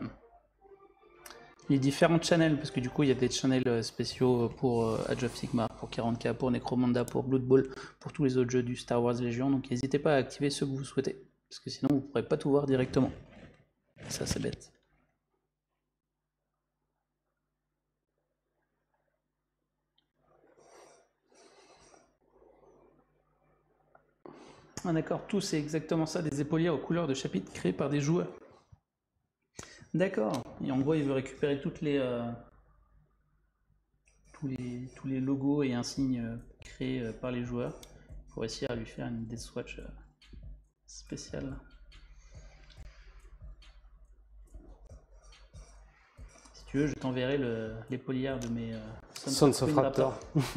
[SPEAKER 2] les différentes channels, parce que du coup il y a des channels spéciaux pour Age of Sigmar, pour 40K, pour Necromunda, pour Blood Bowl, pour tous les autres jeux du Star Wars Légion, donc n'hésitez pas à activer ceux que vous souhaitez, parce que sinon vous ne pourrez pas tout voir directement. Ça c'est bête. Ah d'accord, tout c'est exactement ça, des épaulières aux couleurs de chapitres créées par des joueurs. D'accord, et en gros il veut récupérer toutes les... tous les logos et insignes créés par les joueurs pour essayer à lui faire une Deathwatch spéciale. Si tu veux, je t'enverrai l'épaulière de mes
[SPEAKER 1] Sons of Raptor.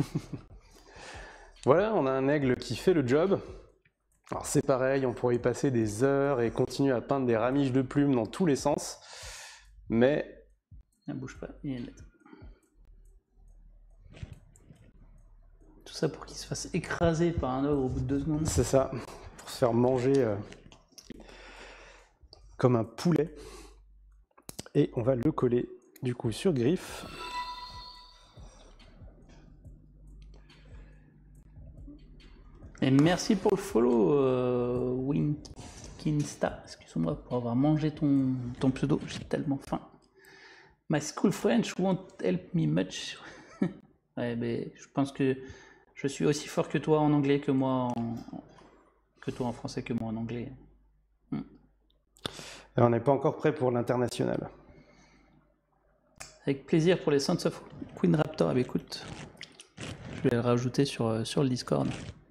[SPEAKER 1] Voilà, on a un aigle qui fait le job. Alors c'est pareil, on pourrait y passer des heures et continuer à peindre des ramiges de plumes dans tous les sens. Mais...
[SPEAKER 2] Ne bouge pas, il est net. Tout ça pour qu'il se fasse écraser par un ogre au bout de 2 secondes.
[SPEAKER 1] C'est ça, pour se faire manger comme un poulet. Et on va le coller du coup sur griffe.
[SPEAKER 2] Et merci pour le follow, Winkinsta. Excuse-moi pour avoir mangé ton pseudo, j'ai tellement faim. My school French won't help me much. Ouais, mais je pense que je suis aussi fort que toi en anglais que moi que toi en français que moi en anglais.
[SPEAKER 1] Alors, on n'est pas encore prêt pour l'international.
[SPEAKER 2] Avec plaisir pour les Sons of Queen Raptor. Ah, bah, écoute, je vais le rajouter sur le Discord.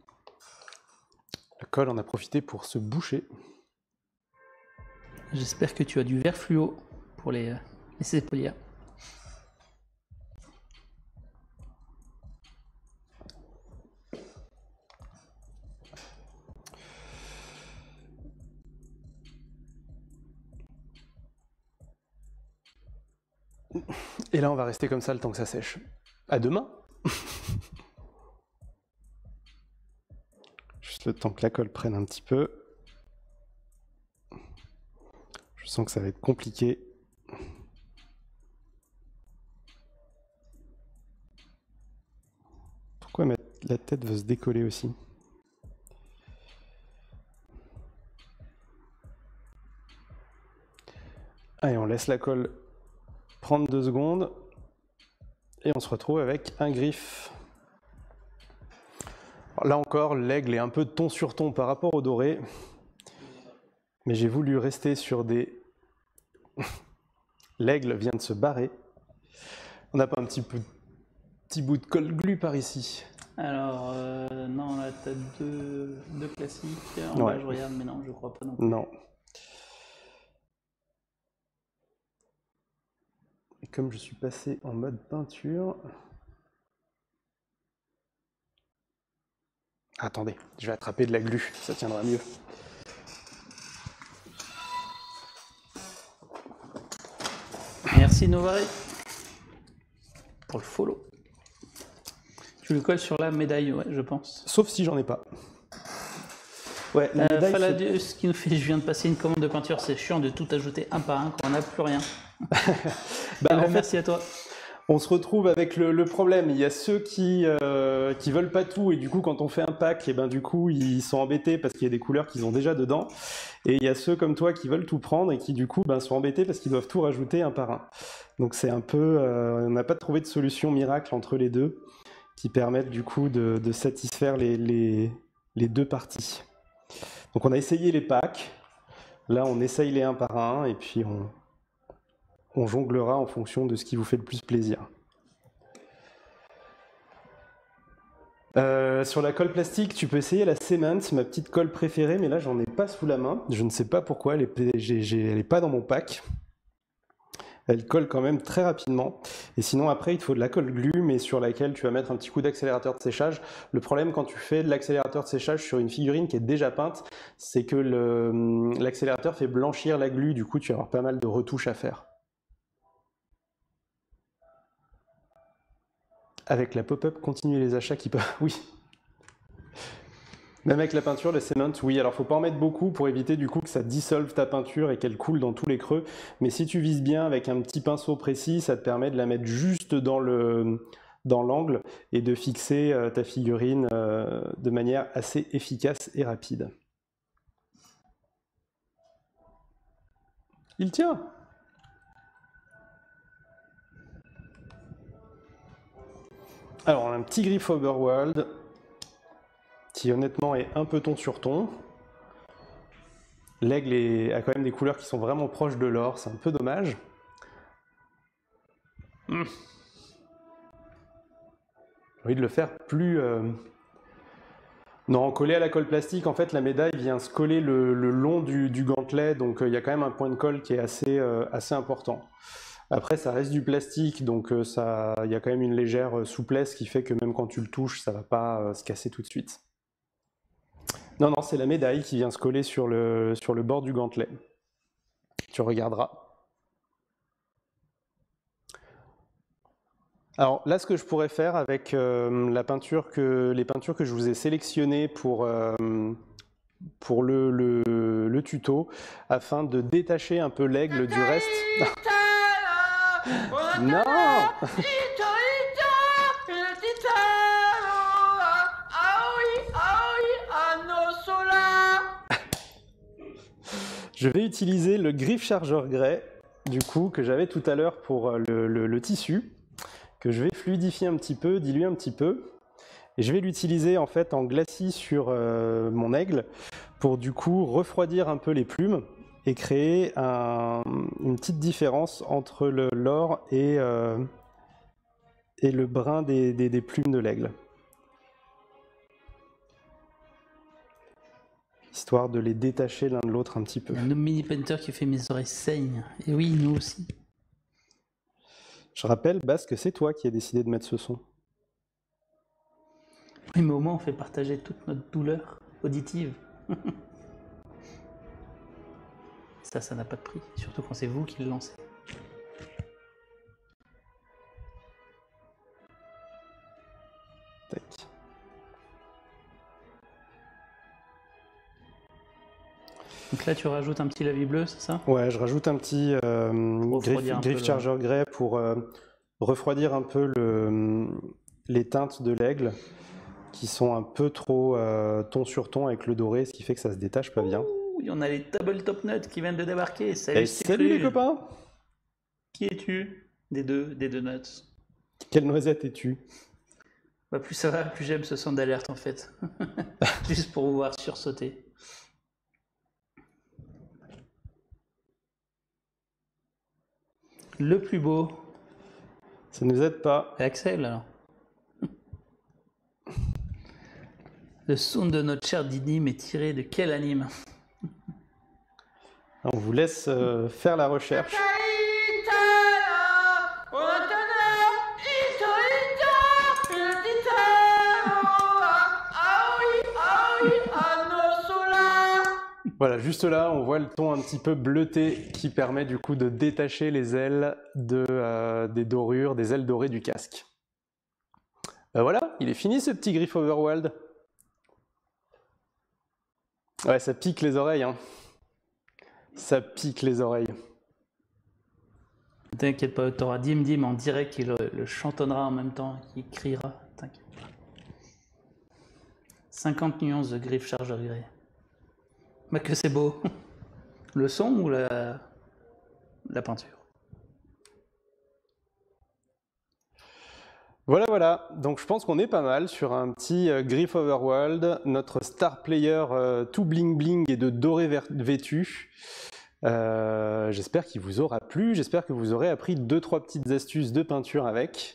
[SPEAKER 1] La colle en a profité pour se boucher.
[SPEAKER 2] J'espère que tu as du verre fluo pour les épaulières.
[SPEAKER 1] Et là, on va rester comme ça le temps que ça sèche. À demain. Juste le temps que la colle prenne un petit peu. Je sens que ça va être compliqué. Pourquoi la tête veut se décoller aussi? Allez, on laisse la colle prendre 2 secondes. Et on se retrouve avec un griffe. Alors là encore, l'aigle est un peu ton sur ton par rapport au doré. Mais j'ai voulu rester sur des... L'aigle vient de se barrer. On n'a pas un petit bout de colle glu par ici?
[SPEAKER 2] Alors, non, là, t'as deux classiques. En bas, je regarde, mais non, je crois pas non plus.
[SPEAKER 1] Non. Et comme je suis passé en mode peinture... Attendez, je vais attraper de la glu, ça tiendra mieux.
[SPEAKER 2] Merci Novare pour le follow. Tu le colles sur la médaille, ouais, je pense.
[SPEAKER 1] Sauf si j'en ai pas. Ouais, la médaille,
[SPEAKER 2] Faladius qui nous fait: je viens de passer une commande de peinture, c'est chiant de tout ajouter un par un quand on n'a plus rien. Merci à toi.
[SPEAKER 1] On se retrouve avec le problème. Il y a ceux qui veulent pas tout et du coup quand on fait un pack, et ben du coup ils sont embêtés parce qu'il y a des couleurs qu'ils ont déjà dedans. Et il y a ceux comme toi qui veulent tout prendre et qui du coup sont embêtés parce qu'ils doivent tout rajouter un par un. Donc c'est un peu, on n'a pas trouvé de solution miracle entre les deux qui permettent du coup de satisfaire les deux parties. Donc on a essayé les packs. Là on essaye les un par un et puis on jonglera en fonction de ce qui vous fait le plus plaisir. Sur la colle plastique, tu peux essayer la Cement, ma petite colle préférée, mais là j'en ai pas sous la main. Je ne sais pas pourquoi, elle est pas dans mon pack. Elle colle quand même très rapidement. Et sinon après il te faut de la colle glue, mais sur laquelle tu vas mettre un petit coup d'accélérateur de séchage. Le problème quand tu fais de l'accélérateur de séchage sur une figurine qui est déjà peinte, c'est que l'accélérateur fait blanchir la glue, du coup tu vas avoir pas mal de retouches à faire. Avec la pop-up, continuez les achats qui peuvent... Oui. Même avec la peinture, le cement, oui. Alors, faut pas en mettre beaucoup pour éviter du coup que ça dissolve ta peinture et qu'elle coule dans tous les creux. Mais si tu vises bien avec un petit pinceau précis, ça te permet de la mettre juste dans l'angle et de fixer ta figurine de manière assez efficace et rapide. Il tient! Alors, on a un petit griffe Overworld qui honnêtement est un peu ton sur ton. L'aigle a quand même des couleurs qui sont vraiment proches de l'or, c'est un peu dommage. J'ai envie de le faire plus... Non, collé à la colle plastique, en fait la médaille vient se coller le long du gantelet, donc il y a quand même un point de colle qui est assez important. Après, ça reste du plastique, donc il y a quand même une légère souplesse qui fait que même quand tu le touches, ça ne va pas se casser tout de suite. Non, non, c'est la médaille qui vient se coller sur le bord du gantelet. Tu regarderas. Alors là, ce que je pourrais faire avec les peintures que je vous ai sélectionnées pour le tuto, afin de détacher un peu l'aigle du reste... Non. Je vais utiliser le griffe chargeur grès, du coup, que j'avais tout à l'heure pour le tissu, que je vais fluidifier un petit peu, diluer un petit peu. Et je vais l'utiliser en fait en glacis sur mon aigle pour du coup refroidir un peu les plumes et créer une petite différence entre l'or et le brun des plumes de l'aigle. Histoire de les détacher l'un de l'autre un petit peu.
[SPEAKER 2] Il y a un autre mini painter qui fait mes oreilles saignent. Et oui, nous aussi.
[SPEAKER 1] Je rappelle, Bas, que c'est toi qui as décidé de mettre ce son.
[SPEAKER 2] Oui, mais au moins on fait partager toute notre douleur auditive. Ça n'a pas de prix. Surtout quand c'est vous qui le lancez.
[SPEAKER 1] Tac.
[SPEAKER 2] Donc là, tu rajoutes un petit lavis bleu, c'est ça?
[SPEAKER 1] Ouais, je rajoute un petit Griff Charger Grey pour refroidir un peu les teintes de l'aigle qui sont un peu trop ton sur ton avec le doré, ce qui fait que ça se détache pas bien.
[SPEAKER 2] Ouh, il y en a les Double Top Nuts qui viennent de débarquer. Salut,
[SPEAKER 1] salut les copains!
[SPEAKER 2] Qui es-tu? Des deux nuts.
[SPEAKER 1] Quelle noisette es-tu?
[SPEAKER 2] Bah, plus ça va, plus j'aime ce son d'alerte en fait. Juste pour vous voir sursauter. Le plus beau.
[SPEAKER 1] Ça nous aide pas.
[SPEAKER 2] Axel alors. Le son de notre cher Didim est tiré de quel anime?
[SPEAKER 1] On vous laisse faire la recherche. Voilà, juste là, on voit le ton un petit peu bleuté qui permet du coup de détacher les ailes des dorures, des ailes dorées du casque. Voilà, il est fini ce petit Griff Overworld. Ouais, ça pique les oreilles, hein. Ça pique les oreilles.
[SPEAKER 2] T'inquiète pas, t'auras Dim en direct qui le chantonnera en même temps, qui criera. T'inquiète pas. 50 nuances de Griff Charger Grey. Bah que c'est beau. Le son ou la peinture?
[SPEAKER 1] Voilà, donc je pense qu'on est pas mal sur un petit Griff Overworld, notre star player tout bling bling et de doré vêtu. J'espère qu'il vous aura plu, j'espère que vous aurez appris 2-3 petites astuces de peinture avec.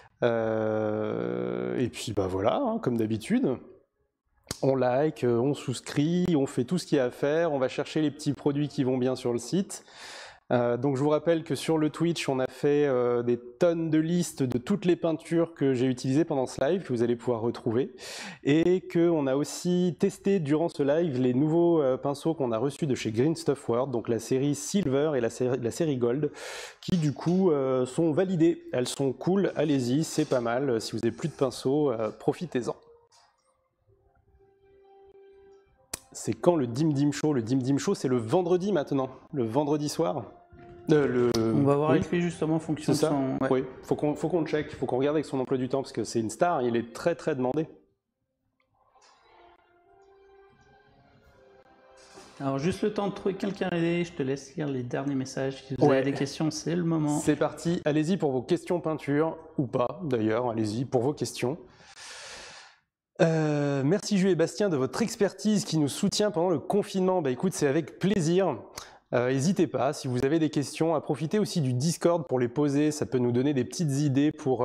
[SPEAKER 1] Et puis bah voilà, hein, comme d'habitude. On like, on souscrit, on fait tout ce qu'il y a à faire, on va chercher les petits produits qui vont bien sur le site. Donc je vous rappelle que sur le Twitch, on a fait des tonnes de listes de toutes les peintures que j'ai utilisées pendant ce live, que vous allez pouvoir retrouver. Et qu'on a aussi testé durant ce live les nouveaux pinceaux qu'on a reçus de chez Green Stuff World, donc la série Silver et la série Gold, qui du coup sont validées. Elles sont cool, allez-y, c'est pas mal. Si vous n'avez plus de pinceaux, profitez-en. C'est quand le Dim Show? Le Dim Show, c'est le vendredi maintenant, le vendredi soir.
[SPEAKER 2] On va voir avec lui justement en fonction de son...
[SPEAKER 1] Ouais. Oui, faut qu'on check, faut qu'on regarde avec son emploi du temps, parce que c'est une star, il est très très demandé.
[SPEAKER 2] Alors juste le temps de trouver quelqu'un à aider, je te laisse lire les derniers messages. Si vous avez des questions, c'est le moment.
[SPEAKER 1] C'est parti, allez-y pour vos questions peinture, ou pas d'ailleurs, allez-y pour vos questions. Merci Jules et Bastien de votre expertise qui nous soutient pendant le confinement. Bah écoute, c'est avec plaisir. N'hésitez pas, si vous avez des questions, à profiter aussi du Discord pour les poser. Ça peut nous donner des petites idées pour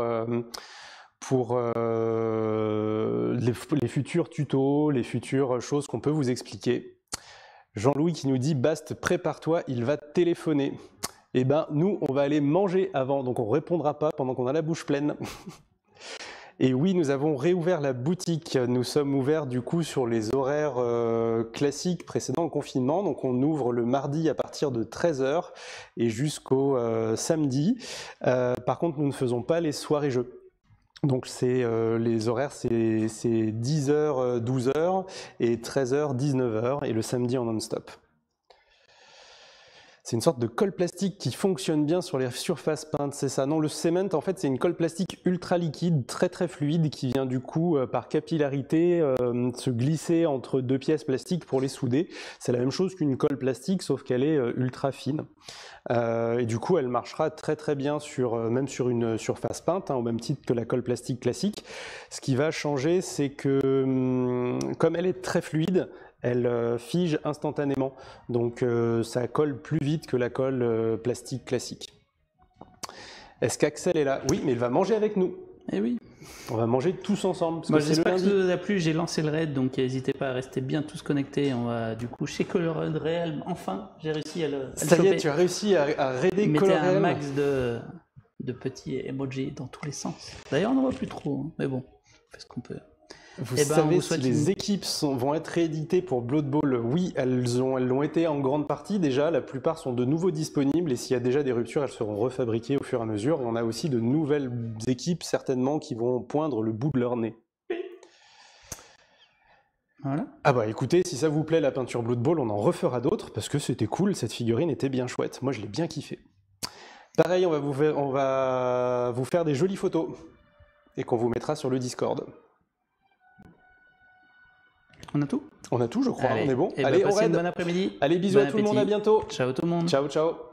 [SPEAKER 1] les futurs tutos, les futures choses qu'on peut vous expliquer. Jean-Louis qui nous dit « Bast, prépare-toi, il va téléphoner ». Eh ben, nous, on va aller manger avant, donc on ne répondra pas pendant qu'on a la bouche pleine. Et oui, nous avons réouvert la boutique. Nous sommes ouverts du coup sur les horaires classiques précédents au confinement. Donc on ouvre le mardi à partir de 13h et jusqu'au samedi. Par contre, nous ne faisons pas les soirées jeux. Donc les horaires, c'est 10h, 12h et 13h, 19h et le samedi en non-stop. C'est une sorte de colle plastique qui fonctionne bien sur les surfaces peintes, c'est ça? Non, le cement, en fait, c'est une colle plastique ultra liquide, très très fluide, qui vient du coup, par capillarité, se glisser entre deux pièces plastiques pour les souder. C'est la même chose qu'une colle plastique, sauf qu'elle est ultra fine. Et du coup, elle marchera très très bien même sur une surface peinte, hein, au même titre que la colle plastique classique. Ce qui va changer, c'est que, comme elle est très fluide, elle fige instantanément. Donc ça colle plus vite que la colle plastique classique. Est-ce qu'Axel est là? Oui, mais il va manger avec nous.
[SPEAKER 2] Eh oui.
[SPEAKER 1] On va manger tous ensemble.
[SPEAKER 2] Moi, j'espère que ça vous a plu. J'ai lancé le raid, donc n'hésitez pas à rester bien tous connectés. On va du coup chez Color Real. Enfin, j'ai réussi à le
[SPEAKER 1] Ça y est,
[SPEAKER 2] choper.
[SPEAKER 1] tu as réussi à raider Color
[SPEAKER 2] Mettez un
[SPEAKER 1] Real.
[SPEAKER 2] max de petits emojis dans tous les sens. D'ailleurs, on n'en voit plus trop, hein, mais bon, on fait ce qu'on peut.
[SPEAKER 1] Vous savez si les équipes vont être rééditées pour Blood Bowl? Oui, elles l'ont été en grande partie déjà. La plupart sont de nouveau disponibles et s'il y a déjà des ruptures, elles seront refabriquées au fur et à mesure. Et on a aussi de nouvelles équipes certainement qui vont poindre le bout de leur nez.
[SPEAKER 2] Voilà.
[SPEAKER 1] Ah bah écoutez, si ça vous plaît la peinture Blood Bowl, on en refera d'autres parce que c'était cool, cette figurine était bien chouette. Moi je l'ai bien kiffé. Pareil, on va vous faire des jolies photos et qu'on vous mettra sur le Discord.
[SPEAKER 2] On a tout?
[SPEAKER 1] On a tout, je crois.
[SPEAKER 2] Allez,
[SPEAKER 1] on est bon.
[SPEAKER 2] Et
[SPEAKER 1] allez,
[SPEAKER 2] passez
[SPEAKER 1] on raid.
[SPEAKER 2] une bonne après-midi.
[SPEAKER 1] Allez, bisous
[SPEAKER 2] Bon
[SPEAKER 1] à tout le monde, à bientôt.
[SPEAKER 2] Ciao tout le monde.
[SPEAKER 1] Ciao, ciao.